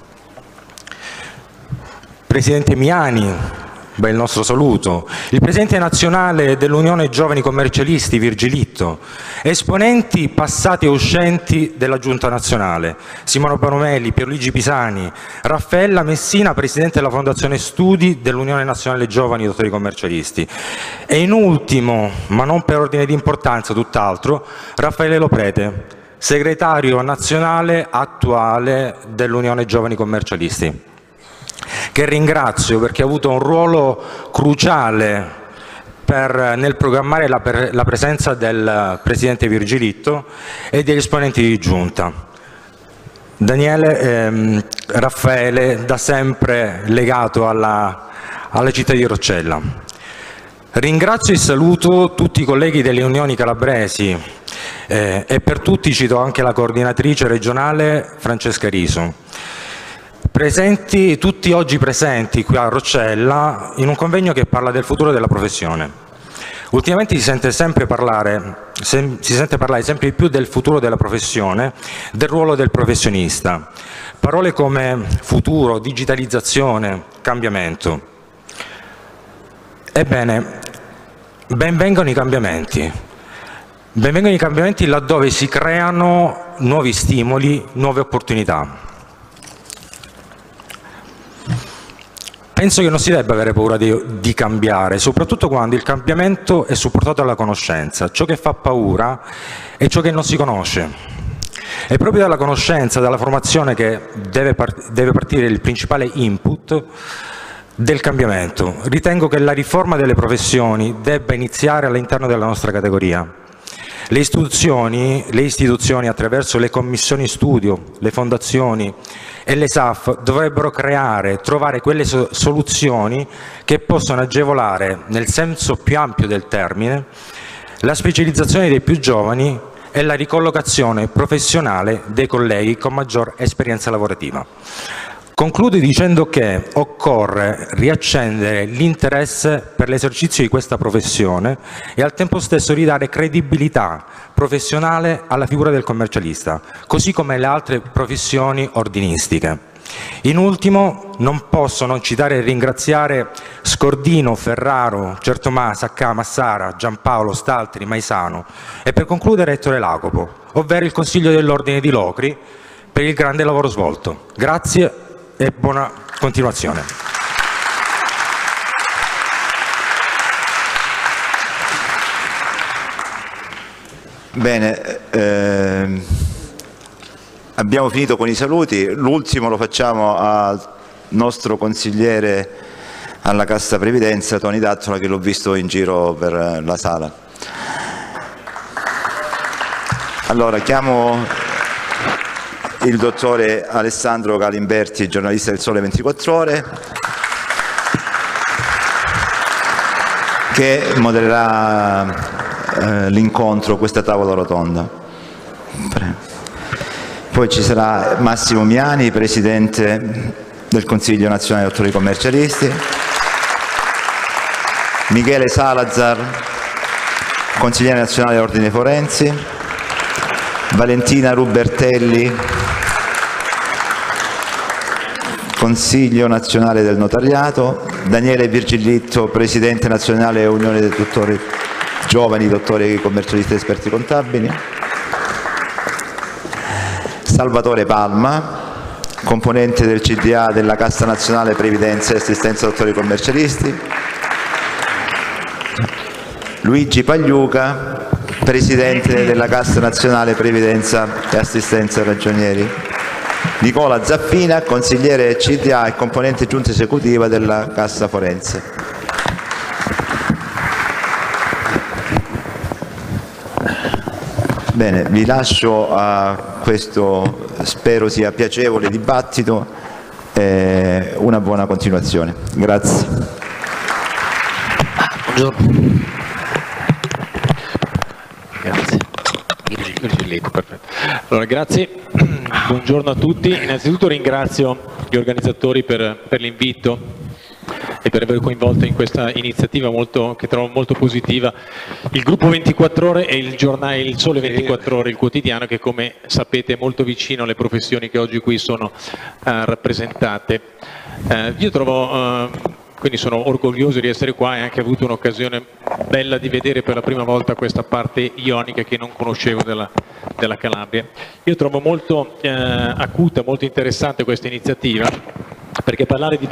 Presidente Miani, beh, il nostro saluto, il Presidente nazionale dell'Unione Giovani Commercialisti Virgilitto, esponenti passati e uscenti della Giunta Nazionale, Simone Panomelli, Pierluigi Pisani, Raffaella Messina, Presidente della Fondazione Studi dell'Unione Nazionale Giovani Dottori Commercialisti, e in ultimo, ma non per ordine di importanza tutt'altro, Raffaele Loprete, Segretario Nazionale attuale dell'Unione Giovani Commercialisti, che ringrazio perché ha avuto un ruolo cruciale per, nel programmare la, per, la presenza del Presidente Virgilitto e degli esponenti di Giunta. Daniele, ehm, Raffaele, da sempre legato alla, alla città di Roccella. Ringrazio e saluto tutti i colleghi delle Unioni Calabresi eh, e per tutti cito anche la coordinatrice regionale Francesca Riso. Presenti, tutti oggi presenti qui a Roccella in un convegno che parla del futuro della professione. Ultimamente si sente sempre parlare, sem, si sente parlare sempre di più del futuro della professione, del ruolo del professionista. Parole come futuro, digitalizzazione, cambiamento. Ebbene, benvengano i cambiamenti. Benvengano i cambiamenti laddove si creano nuovi stimoli, nuove opportunità. Penso che non si debba avere paura di, di cambiare, soprattutto quando il cambiamento è supportato dalla conoscenza. Ciò che fa paura è ciò che non si conosce. È proprio dalla conoscenza, dalla formazione che deve, part- deve partire il principale input del cambiamento. Ritengo che la riforma delle professioni debba iniziare all'interno della nostra categoria. Le istituzioni, le istituzioni attraverso le commissioni studio, le fondazioni e le S A F dovrebbero creare, trovare quelle so- soluzioni che possono agevolare, nel senso più ampio del termine, la specializzazione dei più giovani e la ricollocazione professionale dei colleghi con maggior esperienza lavorativa. Concludo dicendo che occorre riaccendere l'interesse per l'esercizio di questa professione e al tempo stesso ridare credibilità professionale alla figura del commercialista, così come le altre professioni ordinistiche. In ultimo, non posso non citare e ringraziare Scordino, Ferraro, Certomà, Saccà, Massara, Giampaolo, Staltri, Maisano e per concludere Ettore Lacopo, ovvero il Consiglio dell'Ordine di Locri, per il grande lavoro svolto. Grazie e buona continuazione. Bene, ehm, abbiamo finito con i saluti, l'ultimo lo facciamo al nostro consigliere alla Cassa Previdenza, Toni D'Attola, che l'ho visto in giro per la sala. Allora, chiamo il dottore Alessandro Galimberti, giornalista del Sole ventiquattro Ore, che modererà eh, l'incontro, questa tavola rotonda. Poi ci sarà Massimo Miani, presidente del Consiglio Nazionale dei Dottori Commercialisti, Michele Salazar, consigliere nazionale dell'Ordine Forensi, Valentina Rubertelli, Consiglio Nazionale del Notariato, Daniele Virgilitto, Presidente Nazionale Unione dei Dottori Giovani, Dottori Commercialisti e Esperti Contabili, Salvatore Palma, componente del C D A della Cassa Nazionale Previdenza e Assistenza Dottori Commercialisti, Luigi Pagliuca, Presidente della Cassa Nazionale Previdenza e Assistenza Ragionieri. Nicola Zaffina, consigliere C D A e componente giunta esecutiva della Cassa Forense. Bene, vi lascio a questo, spero sia piacevole dibattito e una buona continuazione. Grazie. Buongiorno. Grazie. Virgilletto, perfetto. Allora, grazie, buongiorno a tutti. Innanzitutto ringrazio gli organizzatori per, per l'invito e per aver coinvolto in questa iniziativa molto, che trovo molto positiva il gruppo ventiquattro ore e il giornale Il Sole ventiquattro ore, il quotidiano, che come sapete è molto vicino alle professioni che oggi qui sono uh, rappresentate. Uh, io trovo, uh, quindi sono orgoglioso di essere qua e anche avuto un'occasione bella di vedere per la prima volta questa parte ionica che non conoscevo della, della Calabria. Io trovo molto uh, acuta, molto interessante questa iniziativa, perché parlare di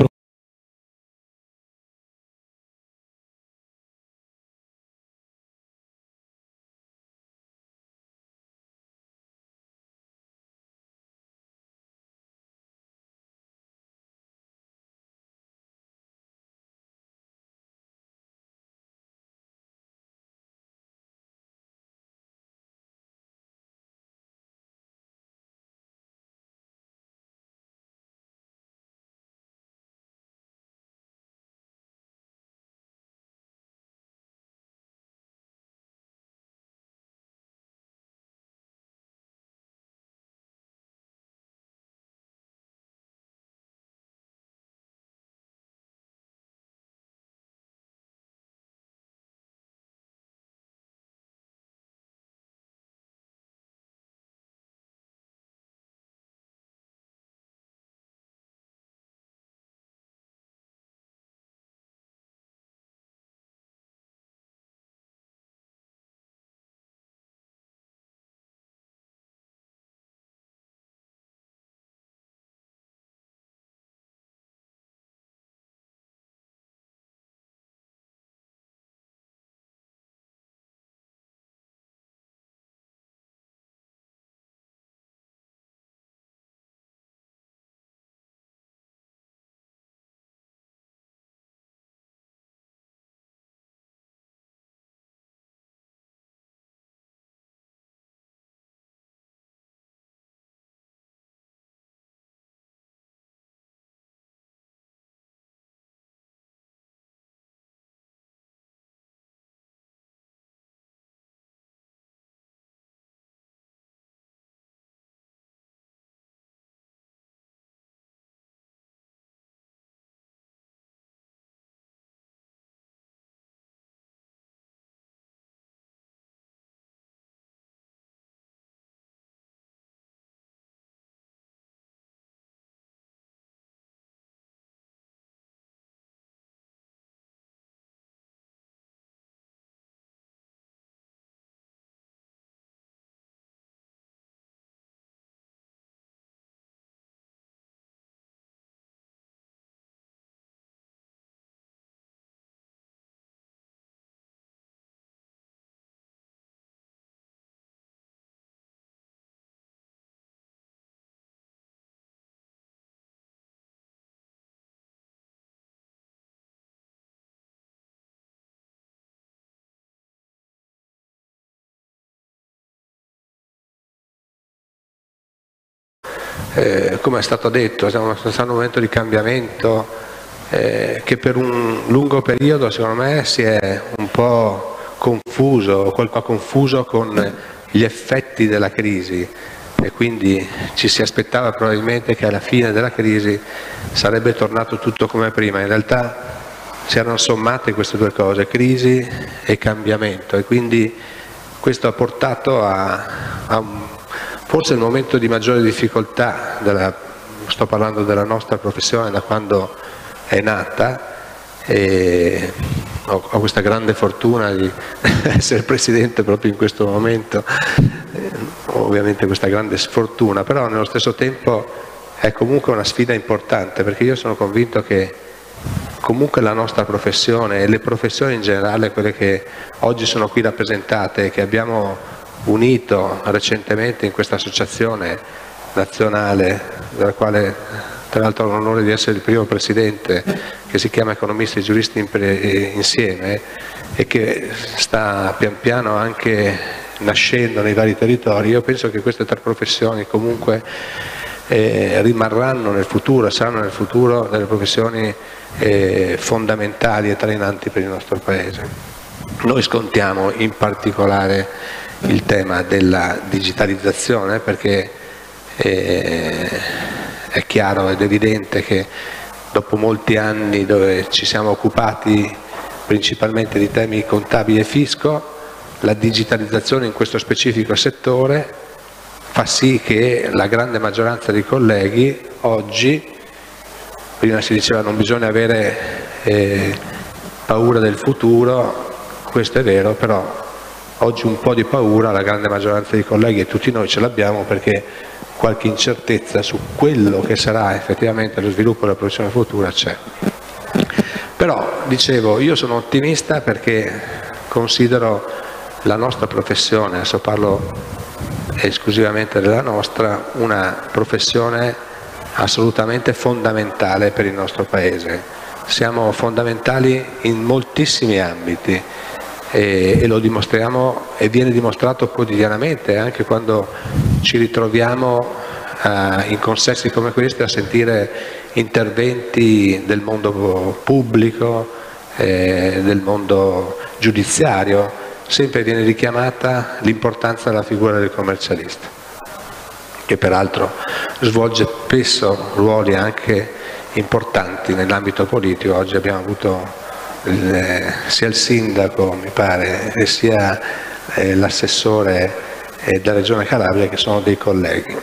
Eh, come è stato detto, siamo in un momento di cambiamento eh, che per un lungo periodo secondo me si è un po' confuso, qualcosa confuso con gli effetti della crisi, e quindi ci si aspettava probabilmente che alla fine della crisi sarebbe tornato tutto come prima. In realtà si erano sommate queste due cose, crisi e cambiamento, e quindi questo ha portato a, a un forse il momento di maggiore difficoltà, della, sto parlando della nostra professione da quando è nata, e ho, ho questa grande fortuna di essere presidente proprio in questo momento, eh, ovviamente questa grande sfortuna, però nello stesso tempo è comunque una sfida importante, perché io sono convinto che comunque la nostra professione e le professioni in generale, quelle che oggi sono qui rappresentate e che abbiamo unito recentemente in questa associazione nazionale, della quale tra l'altro ho l'onore di essere il primo presidente, che si chiama Economisti e Giuristi Insieme e che sta pian piano anche nascendo nei vari territori. Io penso che queste tre professioni comunque eh, rimarranno nel futuro, saranno nel futuro delle professioni eh, fondamentali e trainanti per il nostro Paese. Noi scontiamo in particolare il tema della digitalizzazione perché eh, è chiaro ed evidente che dopo molti anni dove ci siamo occupati principalmente di temi contabili e fisco, la digitalizzazione in questo specifico settore fa sì che la grande maggioranza dei colleghi oggi, prima si diceva non bisogna avere eh, paura del futuro, questo è vero, però oggi un po' di paura la grande maggioranza dei colleghi e tutti noi ce l'abbiamo perché qualche incertezza su quello che sarà effettivamente lo sviluppo della professione futura c'è. Però, dicevo, io sono ottimista perché considero la nostra professione, adesso parlo esclusivamente della nostra, una professione assolutamente fondamentale per il nostro Paese. Siamo fondamentali in moltissimi ambiti e, e lo dimostriamo e viene dimostrato quotidianamente, anche quando ci ritroviamo uh, in consessi come questi a sentire interventi del mondo pubblico, eh, del mondo giudiziario, sempre viene richiamata l'importanza della figura del commercialista, che peraltro svolge spesso ruoli anche importanti nell'ambito politico. Oggi abbiamo avuto il, sia il sindaco, mi pare, e sia eh, l'assessore eh, della Regione Calabria che sono dei colleghi.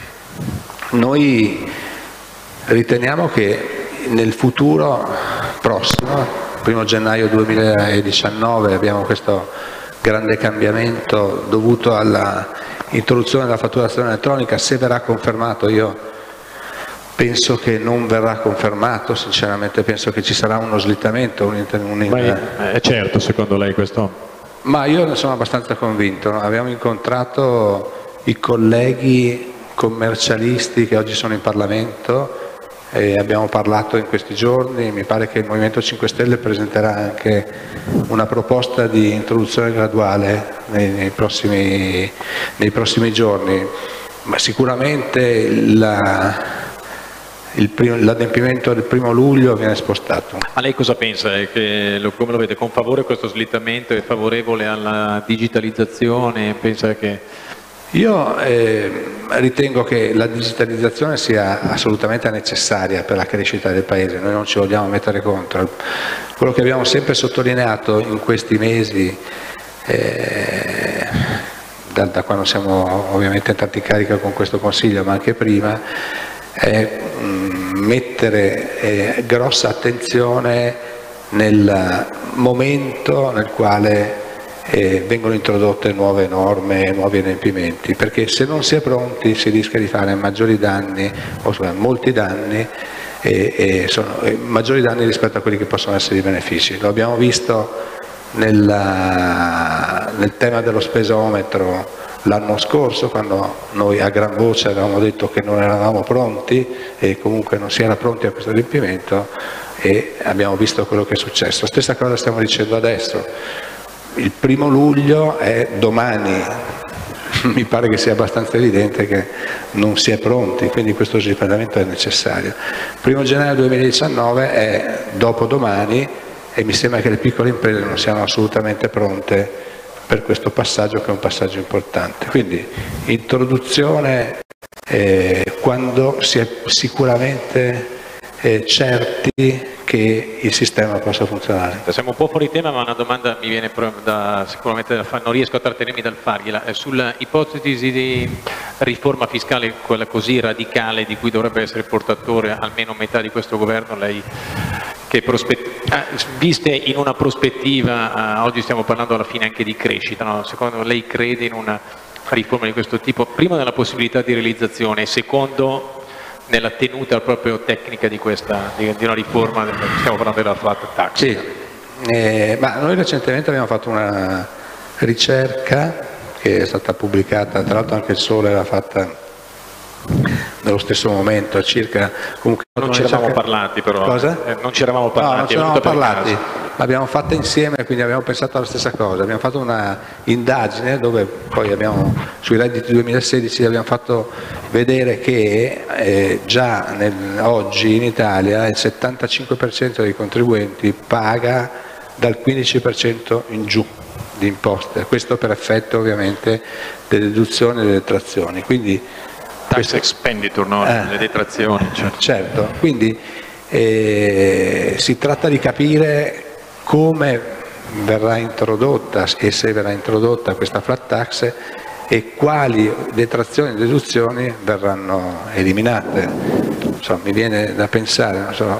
Noi riteniamo che nel futuro prossimo, primo gennaio duemiladiciannove, abbiamo questo grande cambiamento dovuto all'introduzione della fatturazione elettronica. Se verrà confermato, io penso che non verrà confermato, sinceramente penso che ci sarà uno slittamento. Un, un, Ma è, è certo secondo lei questo? Ma io ne sono abbastanza convinto. Abbiamo incontrato i colleghi commercialisti che oggi sono in Parlamento e abbiamo parlato in questi giorni. Mi pare che il Movimento cinque Stelle presenterà anche una proposta di introduzione graduale nei, nei, prossimi, nei prossimi giorni, ma sicuramente la l'adempimento del primo luglio viene spostato. Ma lei cosa pensa? È che, come lo vede? Con favore questo slittamento? È favorevole alla digitalizzazione? Pensa che... Io eh, ritengo che la digitalizzazione sia assolutamente necessaria per la crescita del Paese, noi non ci vogliamo mettere contro. Quello che abbiamo sempre sottolineato in questi mesi, eh, da, da quando siamo ovviamente entrati in carica con questo Consiglio, ma anche prima, è mh, mettere eh, grossa attenzione nel momento nel quale eh, vengono introdotte nuove norme e nuovi adempimenti, perché se non si è pronti si rischia di fare maggiori danni, o cioè, molti danni, e, e sono, e maggiori danni rispetto a quelli che possono essere i benefici. Lo abbiamo visto nella, nel tema dello spesometro l'anno scorso, quando noi a gran voce avevamo detto che non eravamo pronti e comunque non si era pronti a questo adempimento, e abbiamo visto quello che è successo. Stessa cosa stiamo dicendo adesso. Il primo luglio è domani, mi pare che sia abbastanza evidente che non si è pronti, quindi questo slittamento è necessario. Primo gennaio duemiladiciannove è dopodomani e mi sembra che le piccole imprese non siano assolutamente pronte per questo passaggio, che è un passaggio importante. Quindi introduzione eh, quando si è sicuramente eh, certi che il sistema possa funzionare. Siamo un po' fuori tema, ma una domanda mi viene da, sicuramente da fare, non riesco a trattenermi dal fargliela. Sulla ipotesi di riforma fiscale, quella così radicale di cui dovrebbe essere portatore almeno metà di questo governo, lei che ah, viste in una prospettiva, uh, oggi stiamo parlando alla fine anche di crescita, no? Secondo lei crede in una riforma di questo tipo, prima della possibilità di realizzazione, e secondo nella tenuta proprio tecnica di, questa, di, di una riforma, stiamo parlando della flat tax. Sì, eh, ma noi recentemente abbiamo fatto una ricerca che è stata pubblicata, tra l'altro anche il Sole l'ha fatta nello stesso momento, circa comunque non ci eravamo parlati però. Cosa? Eh, non ci eravamo parlati, no, non ci eravamo parlati, l'abbiamo fatta insieme, quindi abbiamo pensato alla stessa cosa. Abbiamo fatto una indagine dove poi abbiamo sui redditi duemilasedici abbiamo fatto vedere che eh, già nel, oggi in Italia il settantacinque per cento dei contribuenti paga dal quindici per cento in giù di imposte, questo per effetto ovviamente delle deduzioni e delle detrazioni, quindi tax expenditure, no? eh, le detrazioni. Certo, certo. Quindi eh, si tratta di capire come verrà introdotta e se verrà introdotta questa flat tax e quali detrazioni e deduzioni verranno eliminate. Insomma, mi viene da pensare, non so,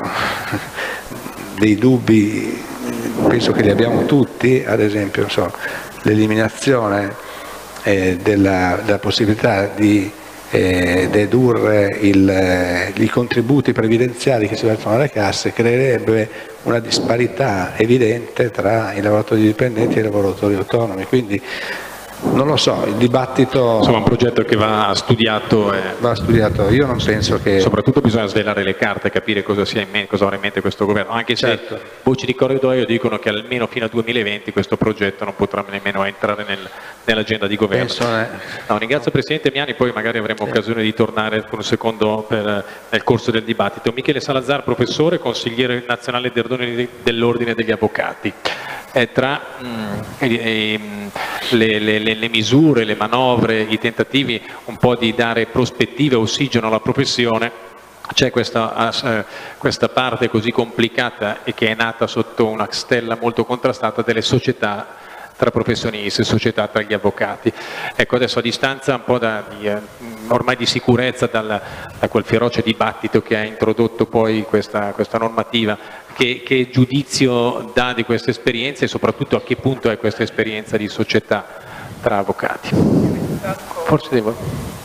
dei dubbi, penso che li abbiamo tutti, ad esempio non so, l'eliminazione eh, della, della possibilità di eh, dedurre il, eh, i contributi previdenziali che si versano alle casse creerebbe una disparità evidente tra i lavoratori dipendenti e i lavoratori autonomi. Quindi non lo so, il dibattito... Insomma, un progetto che va studiato. E... Va studiato, io non penso che... Soprattutto bisogna svelare le carte, capire cosa, sia in mente, cosa avrà in mente questo governo, anche se certo. voci di corridoio dicono che almeno fino al duemilaventi questo progetto non potrà nemmeno entrare nel, nell'agenda di governo. Penso, eh... no, ringrazio Presidente Miani, poi magari avremo sì. occasione di tornare per un secondo per, nel corso del dibattito. Michele Salazar, professore, consigliere nazionale dell'Ordine degli Avvocati. Eh, tra mh, eh, le, le, le misure, le manovre, i tentativi un po' di dare prospettiva e ossigeno alla professione, c'è questa, eh, questa parte così complicata e che è nata sotto una stella molto contrastata delle società tra professionisti e società tra gli avvocati. Ecco, adesso a distanza un po' da, di, eh, ormai di sicurezza dal, da quel feroce dibattito che ha introdotto poi questa, questa normativa, che, che giudizio dà di questa esperienza e soprattutto a che punto è questa esperienza di società tra avvocati? Forse devo...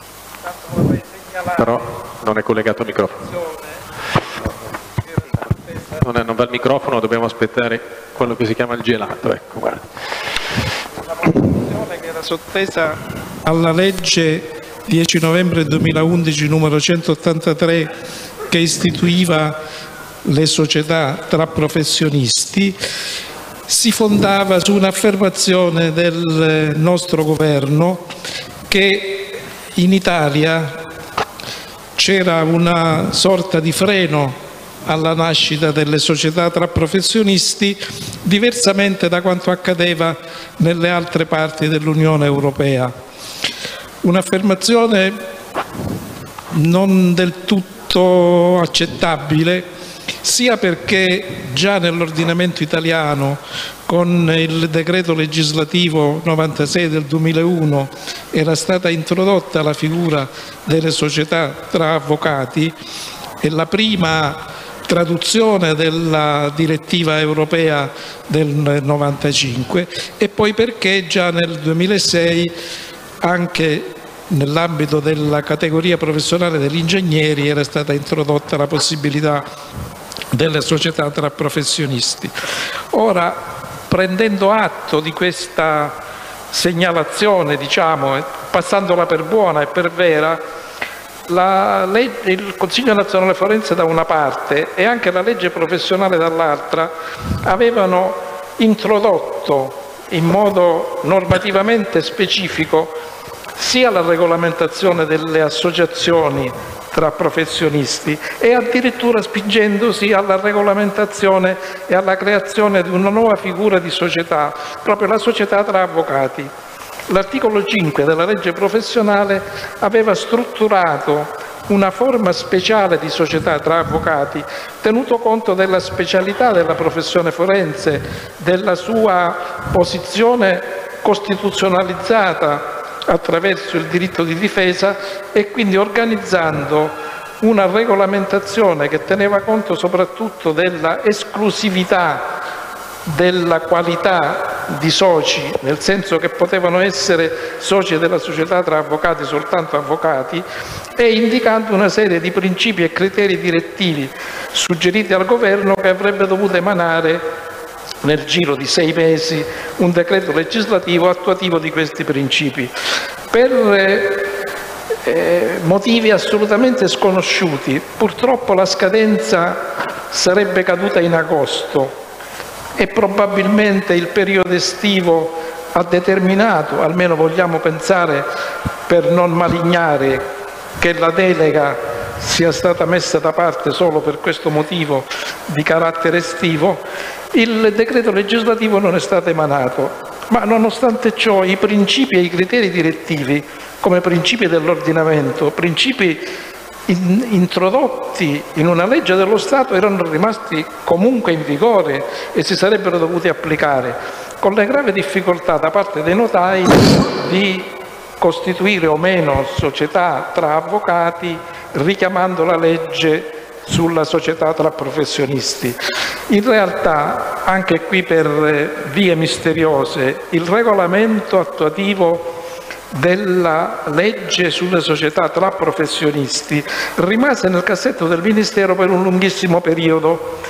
Però non è collegato al microfono. Non, è, non va il microfono, dobbiamo aspettare quello che si chiama il gelato. Ecco, guarda. La proposizione che era sottesa alla legge dieci novembre duemilaundici numero centottantatré che istituiva le società tra professionisti si fondava su un'affermazione del nostro governo che in Italia c'era una sorta di freno alla nascita delle società tra professionisti, diversamente da quanto accadeva nelle altre parti dell'Unione Europea. Un'affermazione non del tutto accettabile, sia perché già nell'ordinamento italiano con il decreto legislativo novantasei del duemilauno era stata introdotta la figura delle società tra avvocati e la prima traduzione della direttiva europea del novantacinque, e poi perché già nel duemilasei anche nell'ambito della categoria professionale degli ingegneri era stata introdotta la possibilità delle società tra professionisti. Ora, prendendo atto di questa segnalazione, diciamo, passandola per buona e per vera, la legge, il Consiglio nazionale forense da una parte e anche la legge professionale dall'altra avevano introdotto in modo normativamente specifico sia la regolamentazione delle associazioni tra professionisti e addirittura spingendosi alla regolamentazione e alla creazione di una nuova figura di società, proprio la società tra avvocati. L'articolo cinque della legge professionale aveva strutturato una forma speciale di società tra avvocati, tenuto conto della specialità della professione forense, della sua posizione costituzionalizzata attraverso il diritto di difesa e quindi organizzando una regolamentazione che teneva conto soprattutto della esclusività della qualità di soci, nel senso che potevano essere soci della società tra avvocati soltanto avvocati, e indicando una serie di principi e criteri direttivi suggeriti al governo, che avrebbe dovuto emanare nel giro di sei mesi un decreto legislativo attuativo di questi principi. Per eh, motivi assolutamente sconosciuti, purtroppo la scadenza sarebbe caduta in agosto e probabilmente il periodo estivo ha determinato, almeno vogliamo pensare, per non malignare, che la delega sia stata messa da parte solo per questo motivo di carattere estivo. Il decreto legislativo non è stato emanato, ma nonostante ciò i principi e i criteri direttivi, come principi dell'ordinamento, principi in, introdotti in una legge dello Stato, erano rimasti comunque in vigore e si sarebbero dovuti applicare, con le gravi difficoltà da parte dei notai di costituire o meno società tra avvocati, richiamando la legge sulla società tra professionisti. In realtà, anche qui per vie misteriose, il regolamento attuativo della legge sulle società tra professionisti rimase nel cassetto del Ministero per un lunghissimo periodo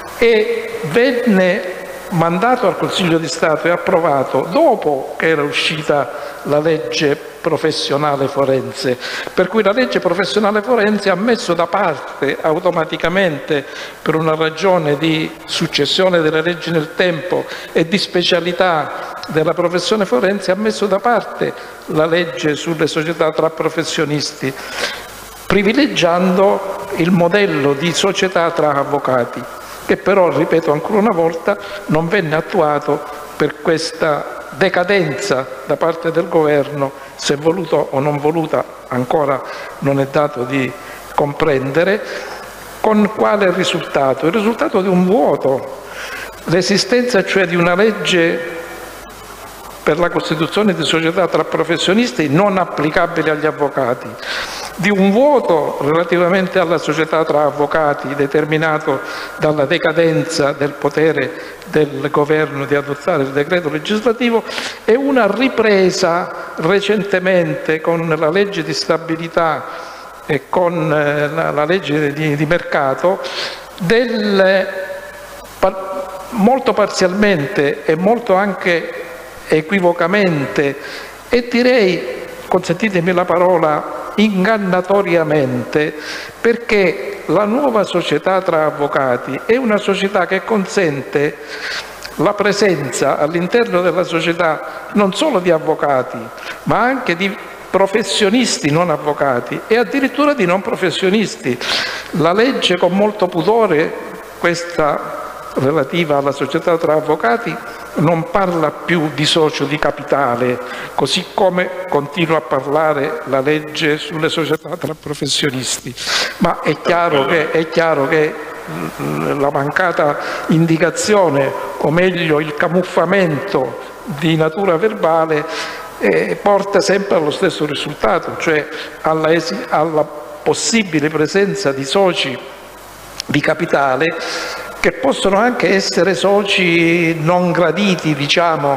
e venne mandato al Consiglio di Stato e approvato dopo che era uscita la legge professionale forense, per cui la legge professionale forense ha messo da parte automaticamente, per una ragione di successione delle leggi nel tempo e di specialità della professione forense, ha messo da parte la legge sulle società tra professionisti, privilegiando il modello di società tra avvocati, che però, ripeto ancora una volta, non venne attuato per questa decadenza da parte del governo, se voluta o non voluta ancora non è dato di comprendere. Con quale risultato? Il risultato di un vuoto, l'esistenza cioè di una legge per la costituzione di società tra professionisti non applicabile agli avvocati, di un vuoto relativamente alla società tra avvocati determinato dalla decadenza del potere del governo di adottare il decreto legislativo, e una ripresa recentemente con la legge di stabilità e con la, la legge di, di mercato del, molto parzialmente e molto anche equivocamente, e direi, consentitemi la parola, ingannatoriamente, perché la nuova società tra avvocati è una società che consente la presenza all'interno della società non solo di avvocati, ma anche di professionisti non avvocati e addirittura di non professionisti. La legge, con molto pudore, questa relativa alla società tra avvocati, non parla più di socio di capitale, così come continua a parlare la legge sulle società tra professionisti, ma è chiaro che, è chiaro che la mancata indicazione, o meglio il camuffamento di natura verbale, eh, porta sempre allo stesso risultato, cioè alla, alla possibile presenza di soci di capitale, che possono anche essere soci non graditi, diciamo,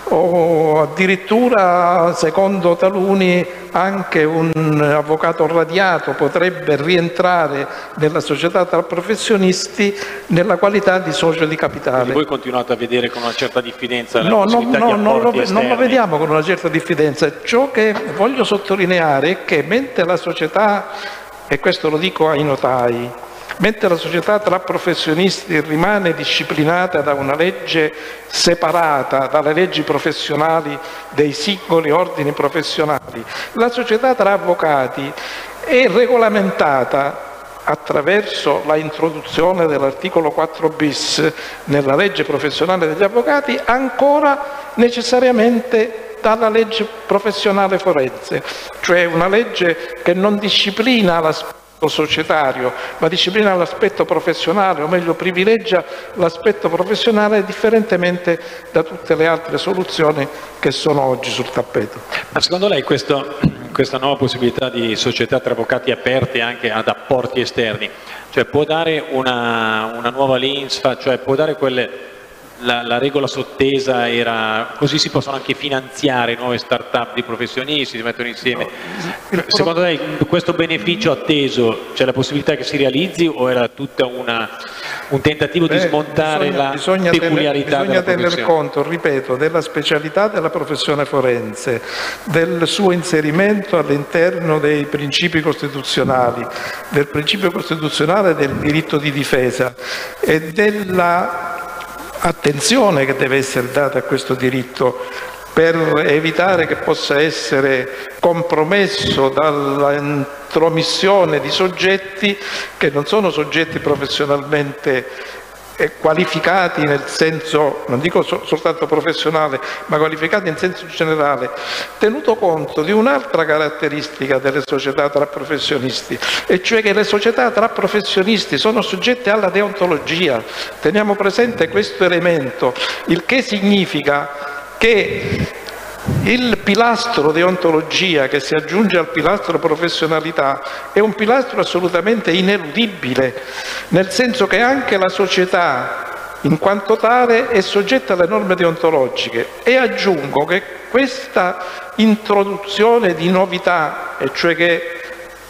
o addirittura, secondo taluni, anche un avvocato radiato potrebbe rientrare nella società tra professionisti nella qualità di socio di capitale. Quindi voi continuate a vedere con una certa diffidenza la no, possibilità no, di no, non lo, apporti non lo esterni? vediamo con una certa diffidenza. Ciò che voglio sottolineare è che mentre la società, e questo lo dico ai notai, mentre la società tra professionisti rimane disciplinata da una legge separata dalle leggi professionali dei singoli ordini professionali, la società tra avvocati è regolamentata attraverso la introduzione dell'articolo quattro bis nella legge professionale degli avvocati, ancora necessariamente dalla legge professionale forense, cioè una legge che non disciplina l'aspetto societario, ma disciplina l'aspetto professionale, o meglio privilegia l'aspetto professionale, differentemente da tutte le altre soluzioni che sono oggi sul tappeto. Ma secondo lei questo, questa nuova possibilità di società tra avvocati aperte anche ad apporti esterni, cioè può dare una, una nuova linfa, cioè può dare quelle la, la regola sottesa era così si possono anche finanziare nuove start-up di professionisti, si mettono insieme. Secondo lei questo beneficio atteso c'è la possibilità che si realizzi o era tutta una, un tentativo Beh, di smontare bisogna, la bisogna peculiarità tener, bisogna della tener conto, ripeto, della specialità della professione forense, del suo inserimento all'interno dei principi costituzionali, del principio costituzionale del diritto di difesa e della attenzione che deve essere data a questo diritto per evitare che possa essere compromesso dall'intromissione di soggetti che non sono soggetti professionalmente qualificati nel senso, non dico so, soltanto professionale, ma qualificati in senso generale, tenuto conto di un'altra caratteristica delle società tra professionisti, e cioè che le società tra professionisti sono soggette alla deontologia. Teniamo presente questo elemento, il che significa che il pilastro deontologia che si aggiunge al pilastro professionalità è un pilastro assolutamente ineludibile, nel senso che anche la società in quanto tale è soggetta alle norme deontologiche. E aggiungo che questa introduzione di novità, e cioè che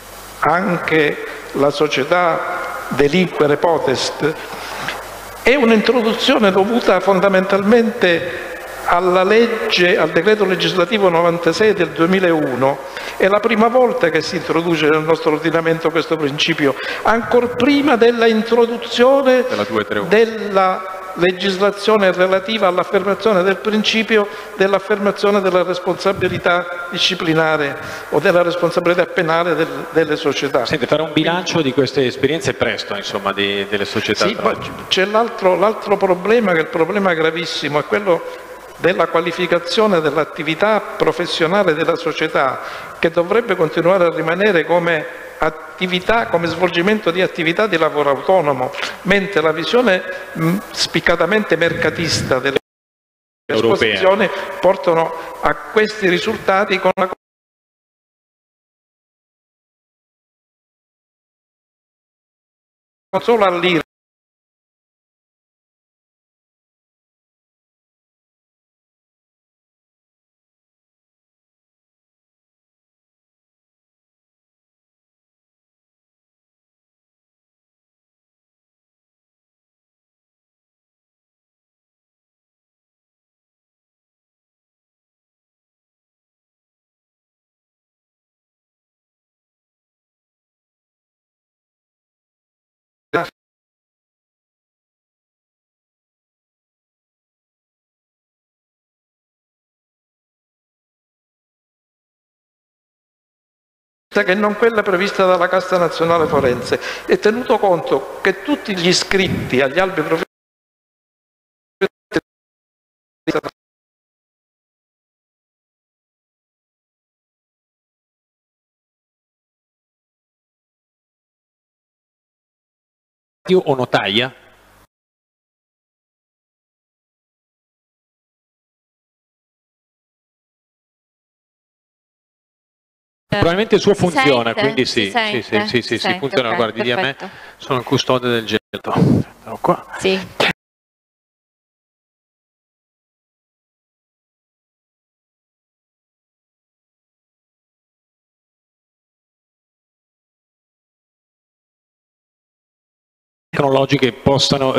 anche la società delinquere potest, è un'introduzione dovuta fondamentalmente alla legge, al decreto legislativo novantasei del duemilauno. È la prima volta che si introduce nel nostro ordinamento questo principio, ancor prima della introduzione della legislazione relativa all'affermazione del principio dell'affermazione della responsabilità disciplinare o della responsabilità penale del, delle società. Senti, fare un bilancio di queste esperienze presto, insomma, di, delle società. Sì, poi c'è l'altro, l'altro problema, che è il problema gravissimo, è quello della qualificazione dell'attività professionale della società, che dovrebbe continuare a rimanere come attività, come svolgimento di attività di lavoro autonomo, mentre la visione mh, spiccatamente mercatista delle esposizioni portano a questi risultati con la non solo all'I R che non quella prevista dalla Casta Nazionale Forense, e tenuto conto che tutti gli iscritti agli albi professionali o notaia? Probabilmente il suo funziona, sente, quindi sì, si sente, sì, sì, sì, sì, si sente, funziona, okay, guardi, di a me, perfetto. sono il custode del gesto. Sono qua. Sì. Tecnologiche possano,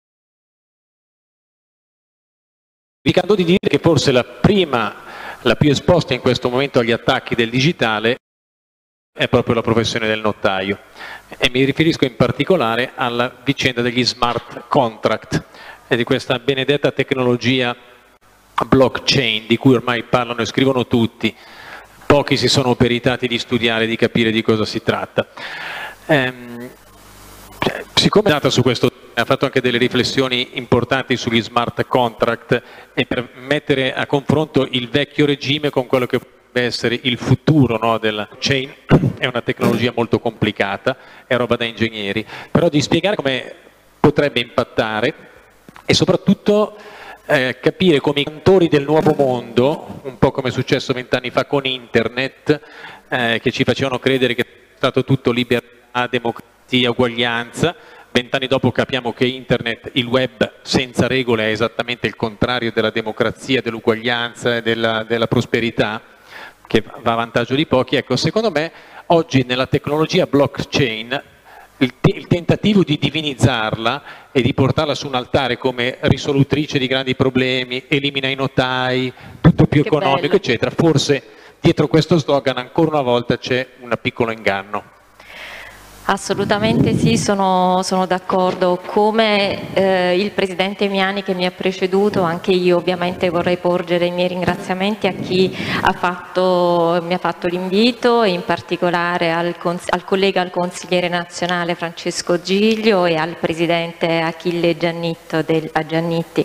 indicando di dire che forse la prima, la più esposta in questo momento agli attacchi del digitale è proprio la professione del notaio, e mi riferisco in particolare alla vicenda degli smart contract e di questa benedetta tecnologia blockchain di cui ormai parlano e scrivono tutti, pochi si sono peritati di studiare, di capire di cosa si tratta. Ehm, siccome è nata su questo, ha fatto anche delle riflessioni importanti sugli smart contract e per mettere a confronto il vecchio regime con quello che potrebbe essere il futuro, no, della blockchain. È una tecnologia molto complicata, è roba da ingegneri, però di spiegare come potrebbe impattare e soprattutto eh, capire come i cantori del nuovo mondo, un po' come è successo vent'anni fa con internet, eh, che ci facevano credere che è stato tutto libertà, democrazia, uguaglianza, vent'anni dopo capiamo che internet, il web senza regole è esattamente il contrario della democrazia, dell'uguaglianza e della, della prosperità, che va a vantaggio di pochi. Ecco, secondo me oggi nella tecnologia blockchain il, il tentativo di divinizzarla e di portarla su un altare come risolutrice di grandi problemi, elimina i notai, tutto più che economico, bello. eccetera, forse dietro questo slogan ancora una volta c'è un piccolo inganno. Assolutamente sì, sono, sono d'accordo. Come eh, il Presidente Miani che mi ha preceduto, anche io ovviamente vorrei porgere i miei ringraziamenti a chi ha fatto, mi ha fatto l'invito, e in particolare al, al collega, al consigliere nazionale Francesco Giglio e al Presidente Achille Giannitto del, a Giannitti.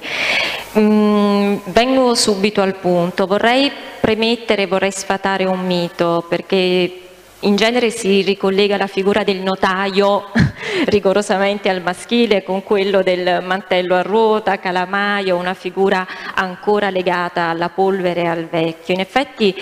Mm, vengo subito al punto, vorrei premettere, vorrei sfatare un mito, perché in genere si ricollega la figura del notaio rigorosamente al maschile con quello del mantello a ruota, calamaio, una figura ancora legata alla polvere e al vecchio. In effetti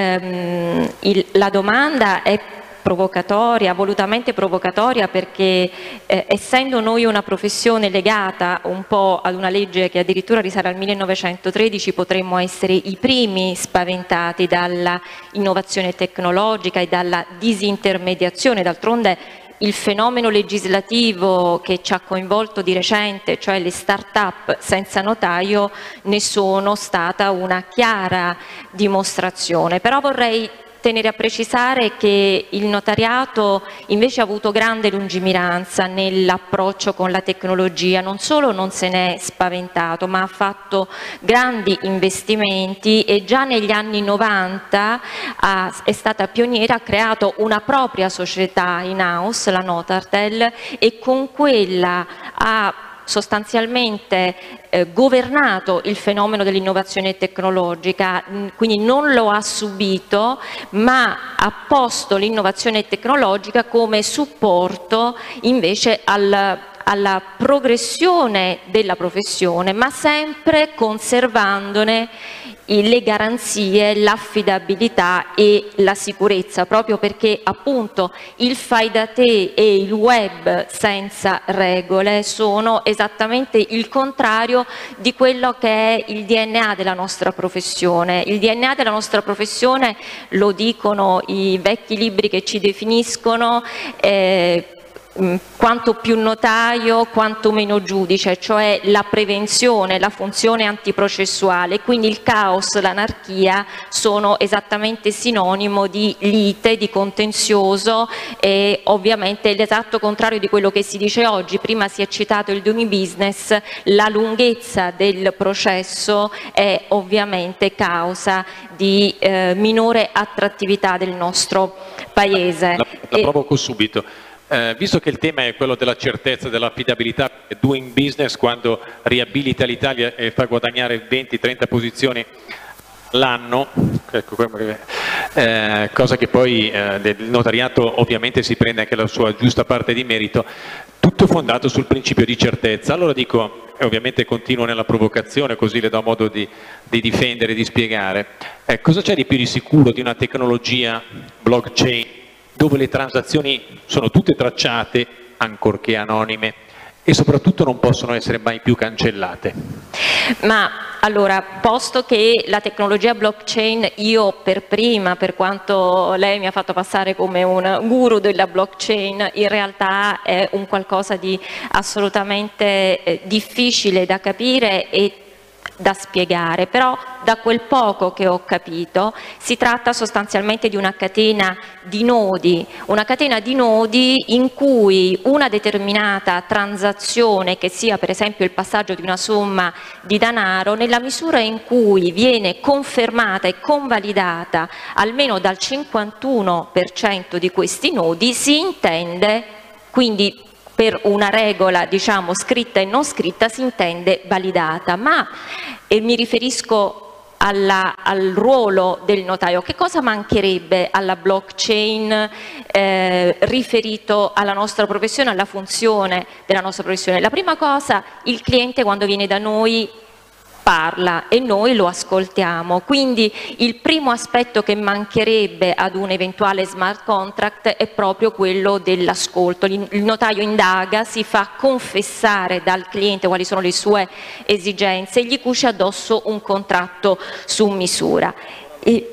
ehm, il, la domanda è provocatoria, volutamente provocatoria, perché eh, essendo noi una professione legata un po' ad una legge che addirittura risale al millenovecentotredici, potremmo essere i primi spaventati dalla innovazione tecnologica e dalla disintermediazione. D'altronde il fenomeno legislativo che ci ha coinvolto di recente, cioè le start-up senza notaio, ne sono stata una chiara dimostrazione. Però vorrei tenere a precisare che il notariato invece ha avuto grande lungimiranza nell'approccio con la tecnologia, non solo non se n'è spaventato, ma ha fatto grandi investimenti e già negli anni novanta ha, è stata pioniera, ha creato una propria società in house, la Notartel, e con quella ha sostanzialmente eh, governato il fenomeno dell'innovazione tecnologica, quindi non lo ha subito, ma ha posto l'innovazione tecnologica come supporto invece al alla progressione della professione, ma sempre conservandone le garanzie, l'affidabilità e la sicurezza, proprio perché appunto il fai da te e il web senza regole sono esattamente il contrario di quello che è il D N A della nostra professione. Il D N A della nostra professione, lo dicono i vecchi libri che ci definiscono, eh, quanto più notaio, quanto meno giudice, cioè la prevenzione, la funzione antiprocessuale. Quindi il caos, l'anarchia sono esattamente sinonimo di lite, di contenzioso, e ovviamente l'esatto contrario di quello che si dice oggi. Prima si è citato il doing business, la lunghezza del processo è ovviamente causa di eh, minore attrattività del nostro paese. La, la e... provoco subito. Eh, visto che il tema è quello della certezza, dell'affidabilità, doing business, quando riabilita l'Italia e fa guadagnare venti trenta posizioni l'anno, ecco, eh, cosa che poi eh, del notariato ovviamente si prende anche la sua giusta parte di merito, tutto fondato sul principio di certezza. Allora dico, e ovviamente continuo nella provocazione, così le do modo di, di difendere, di spiegare, eh, cosa c'è di più di sicuro di una tecnologia blockchain dove le transazioni sono tutte tracciate, ancorché anonime, e soprattutto non possono essere mai più cancellate? Ma allora, posto che la tecnologia blockchain, io per prima, per quanto lei mi ha fatto passare come un guru della blockchain, in realtà è un qualcosa di assolutamente eh, difficile da capire e da spiegare, però da quel poco che ho capito si tratta sostanzialmente di una catena di nodi, una catena di nodi in cui una determinata transazione, che sia per esempio il passaggio di una somma di denaro, nella misura in cui viene confermata e convalidata almeno dal cinquantuno per cento di questi nodi, si intende, quindi per una regola diciamo scritta e non scritta, si intende validata. Ma e mi riferisco alla, al ruolo del notaio. Che cosa mancherebbe alla blockchain eh, riferito alla nostra professione, alla funzione della nostra professione? La prima cosa, il cliente quando viene da noi parla e noi lo ascoltiamo. Quindi il primo aspetto che mancherebbe ad un eventuale smart contract è proprio quello dell'ascolto. Il notaio indaga, si fa confessare dal cliente quali sono le sue esigenze e gli cuce addosso un contratto su misura. E...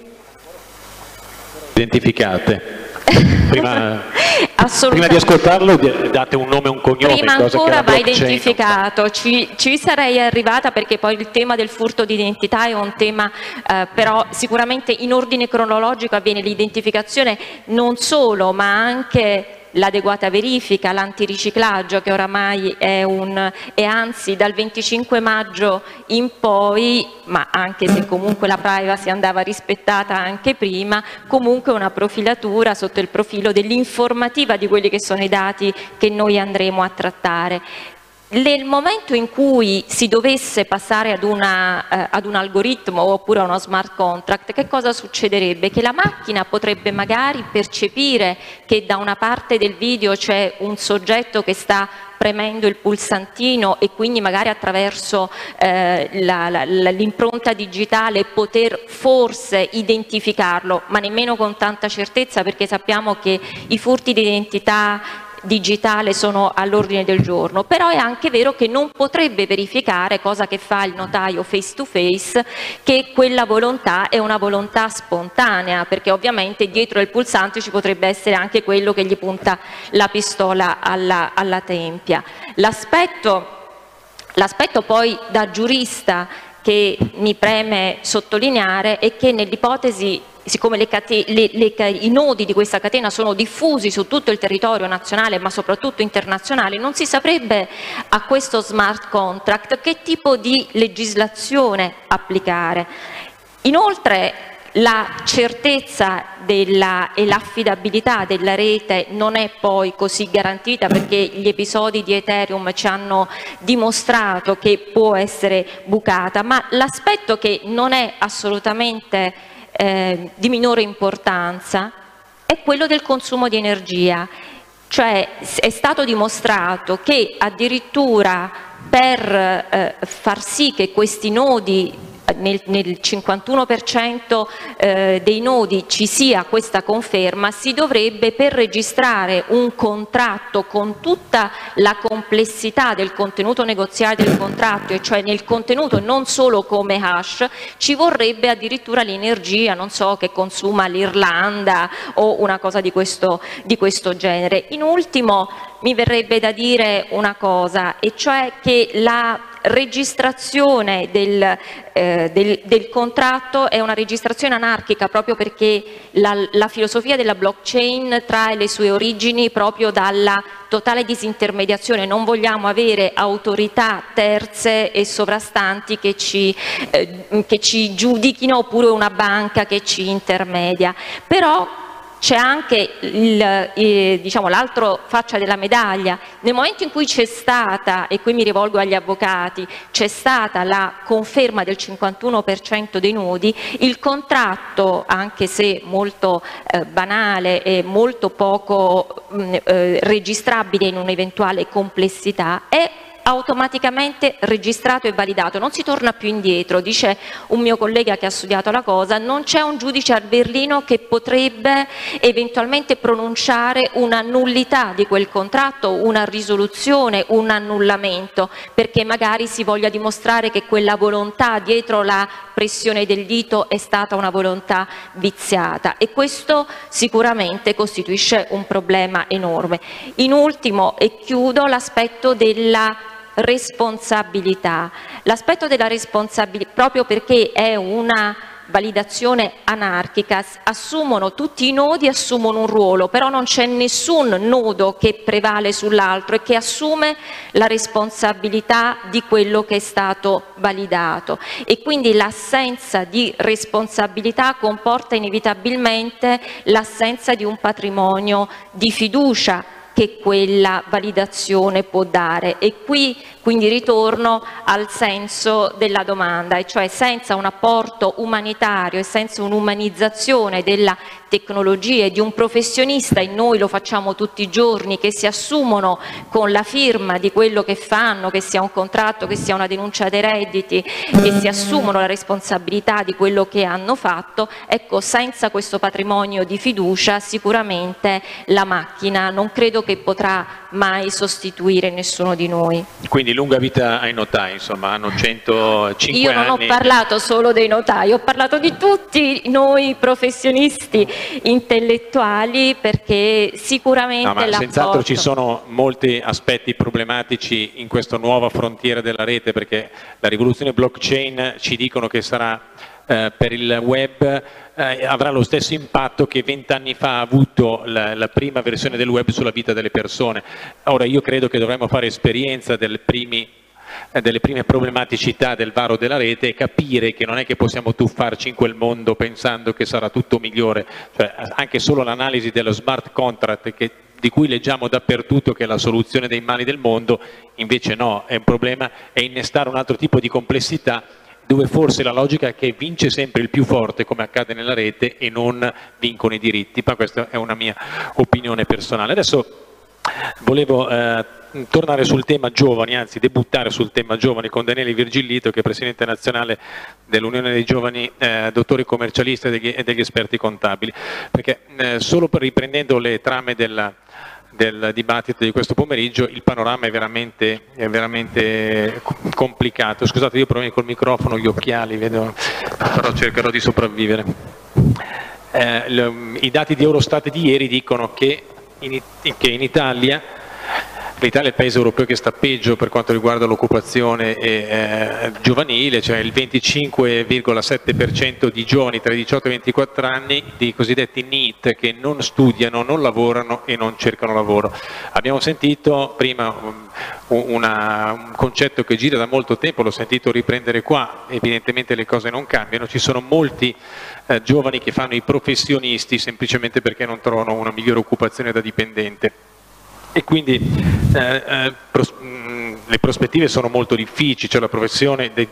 Identificate. Prima, prima di ascoltarlo date un nome e un cognome. Prima cosa ancora che va identificato, ci, ci sarei arrivata perché poi il tema del furto di identità è un tema eh, però sicuramente in ordine cronologico avviene l'identificazione non solo ma anche l'adeguata verifica, l'antiriciclaggio che oramai è un, e anzi dal venticinque maggio in poi, ma anche se comunque la privacy andava rispettata anche prima, comunque una profilatura sotto il profilo dell'informativa di quelli che sono i dati che noi andremo a trattare. Nel momento in cui si dovesse passare ad, una, eh, ad un algoritmo oppure a uno smart contract, che cosa succederebbe? Che la macchina potrebbe magari percepire che da una parte del video c'è un soggetto che sta premendo il pulsantino e quindi magari attraverso eh, l'impronta digitale poter forse identificarlo, ma nemmeno con tanta certezza, perché sappiamo che i furti di identità digitale sono all'ordine del giorno, però è anche vero che non potrebbe verificare, cosa che fa il notaio face to face, che quella volontà è una volontà spontanea, perché ovviamente dietro il pulsante ci potrebbe essere anche quello che gli punta la pistola alla, alla tempia. L'aspetto, l'aspetto poi da giurista che mi preme sottolineare è che nell'ipotesi, siccome le le, le, i nodi di questa catena sono diffusi su tutto il territorio nazionale ma soprattutto internazionale, non si saprebbe a questo smart contract che tipo di legislazione applicare. Inoltre la certezza della, e l'affidabilità della rete non è poi così garantita, perché gli episodi di Ethereum ci hanno dimostrato che può essere bucata, ma l'aspetto che non è assolutamente Eh, di minore importanza è quello del consumo di energia, cioè è stato dimostrato che addirittura per eh, far sì che questi nodi nel, nel cinquantuno per cento eh, dei nodi ci sia questa conferma, si dovrebbe, per registrare un contratto con tutta la complessità del contenuto negoziale del contratto, e cioè nel contenuto non solo come hash, ci vorrebbe addirittura l'energia, non so, che consuma l'Irlanda o una cosa di questo, di questo genere. In ultimo mi verrebbe da dire una cosa, e cioè che la registrazione del, eh, del, del contratto è una registrazione anarchica, proprio perché la, la filosofia della blockchain trae le sue origini proprio dalla totale disintermediazione. Non vogliamo avere autorità terze e sovrastanti che ci, eh, che ci giudichino, oppure una banca che ci intermedia. Però c'è anche eh, diciamo, l'altra faccia della medaglia. Nel momento in cui c'è stata, e qui mi rivolgo agli avvocati, c'è stata la conferma del cinquantuno per cento dei nodi, il contratto, anche se molto eh, banale e molto poco mh, eh, registrabile in un'eventuale complessità, è automaticamente registrato e validato, non si torna più indietro. Dice un mio collega che ha studiato la cosa, non c'è un giudice a Berlino che potrebbe eventualmente pronunciare una nullità di quel contratto, una risoluzione, un annullamento, perché magari si voglia dimostrare che quella volontà dietro la pressione del dito è stata una volontà viziata, e questo sicuramente costituisce un problema enorme. In ultimo, e chiudo, l'aspetto della responsabilità. L'aspetto della responsabilità, proprio perché è una validazione anarchica, assumono tutti i nodi, assumono un ruolo, però non c'è nessun nodo che prevale sull'altro e che assume la responsabilità di quello che è stato validato, e quindi l'assenza di responsabilità comporta inevitabilmente l'assenza di un patrimonio di fiducia che quella validazione può dare. E qui quindi ritorno al senso della domanda, e cioè senza un apporto umanitario e senza un'umanizzazione della tecnologia e di un professionista, e noi lo facciamo tutti i giorni, che si assumono con la firma di quello che fanno, che sia un contratto, che sia una denuncia dei redditi, che si assumono la responsabilità di quello che hanno fatto, ecco, senza questo patrimonio di fiducia sicuramente la macchina non credo che potrà mai sostituire nessuno di noi. Quindi lunga vita ai notai, insomma, hanno centocinque Io non anni. ho parlato solo dei notai, ho parlato di tutti noi professionisti intellettuali, perché sicuramente No, ma l'apporto... senz'altro ci sono molti aspetti problematici in questa nuova frontiera della rete, perché la rivoluzione blockchain ci dicono che sarà eh, per il web eh, avrà lo stesso impatto che vent'anni fa ha avuto la, la prima versione del web sulla vita delle persone. Ora io credo che dovremmo fare esperienza delle primi delle prime problematicità del varo della rete e capire che non è che possiamo tuffarci in quel mondo pensando che sarà tutto migliore, cioè, anche solo l'analisi dello smart contract che, di cui leggiamo dappertutto che è la soluzione dei mali del mondo, invece no, è un problema, è innestare un altro tipo di complessità dove forse la logica è che vince sempre il più forte, come accade nella rete, e non vincono i diritti, ma questa è una mia opinione personale. Adesso volevo eh, tornare sul tema giovani, anzi debuttare sul tema giovani con Daniele Virgillito, che è Presidente nazionale dell'Unione dei Giovani eh, Dottori Commercialisti e degli, e degli Esperti Contabili, perché eh, solo per riprendendo le trame della, del dibattito di questo pomeriggio il panorama è veramente, è veramente complicato. Scusate, io ho problemi col microfono, gli occhiali, vedo, però cercherò di sopravvivere. Eh, le, I dati di Eurostat di ieri dicono che in, che in Italia l'Italia è il paese europeo che sta peggio per quanto riguarda l'occupazione eh, giovanile, cioè il venticinque virgola sette per cento di giovani tra i diciotto e i ventiquattro anni, di cosiddetti N E E T, che non studiano, non lavorano e non cercano lavoro. Abbiamo sentito prima un, una, un concetto che gira da molto tempo, l'ho sentito riprendere qua, evidentemente le cose non cambiano, ci sono molti eh, giovani che fanno i professionisti semplicemente perché non trovano una migliore occupazione da dipendente. E quindi eh, eh, pros mh, le prospettive sono molto difficili, cioè la professione dei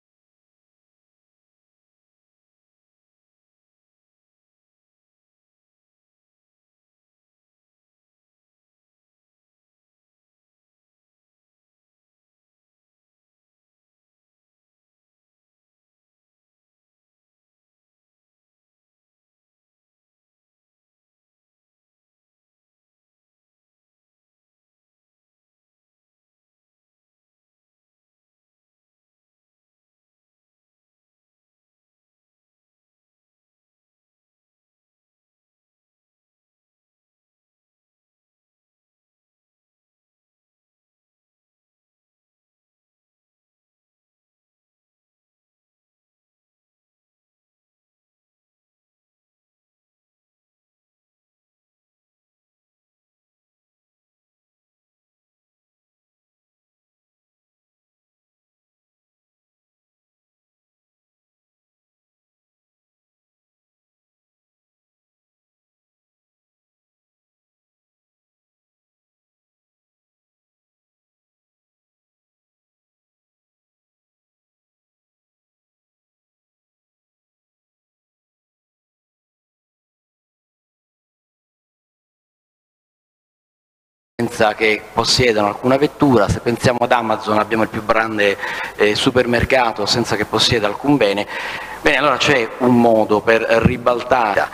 che possiedano alcuna vettura. Se pensiamo ad Amazon, abbiamo il più grande eh, supermercato senza che possieda alcun bene. Bene, allora c'è un modo per ribaltare.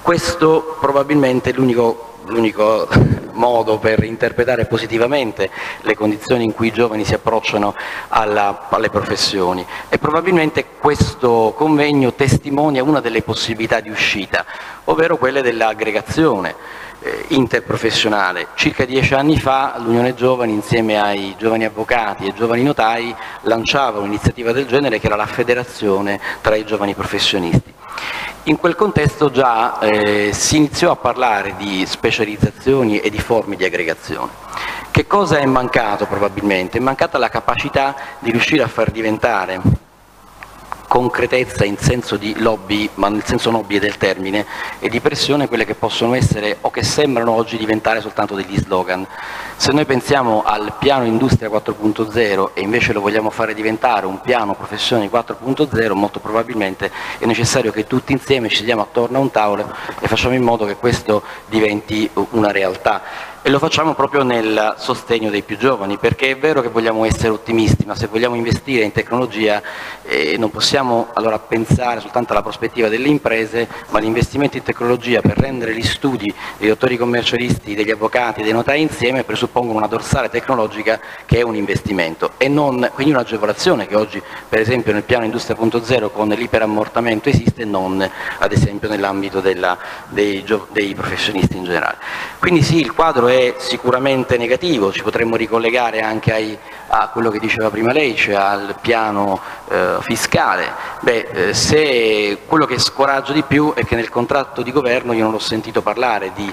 Questo probabilmente è l'unico l'unico modo per interpretare positivamente le condizioni in cui i giovani si approcciano alla, alle professioni, e probabilmente questo convegno testimonia una delle possibilità di uscita, ovvero quelle dell'aggregazione eh, interprofessionale. Circa dieci anni fa l'Unione Giovani, insieme ai giovani avvocati e giovani notai, lanciava un'iniziativa del genere, che era la federazione tra i giovani professionisti. In quel contesto già eh, si iniziò a parlare di specializzazioni e di forme di aggregazione. Che cosa è mancato probabilmente? È mancata la capacità di riuscire a far diventare concretezza in senso di lobby, ma nel senso nobile del termine, e di pressione quelle che possono essere o che sembrano oggi diventare soltanto degli slogan. Se noi pensiamo al piano Industria quattro punto zero e invece lo vogliamo fare diventare un piano Professioni quattro punto zero, molto probabilmente è necessario che tutti insieme ci sediamo attorno a un tavolo e facciamo in modo che questo diventi una realtà. E lo facciamo proprio nel sostegno dei più giovani, perché è vero che vogliamo essere ottimisti, ma se vogliamo investire in tecnologia eh, non possiamo allora pensare soltanto alla prospettiva delle imprese, ma l'investimento in tecnologia per rendere gli studi dei dottori commercialisti, degli avvocati e dei notai insieme presuppongono una dorsale tecnologica che è un investimento e non quindi un'agevolazione che oggi per esempio nel piano Industria quattro punto zero con l'iperammortamento esiste, non ad esempio nell'ambito dei, dei professionisti in generale. Quindi sì, il quadro è è sicuramente negativo, ci potremmo ricollegare anche ai, a quello che diceva prima lei, cioè al piano eh, fiscale. Beh, eh, se quello che scoraggio di più è che nel contratto di governo io non ho sentito parlare di,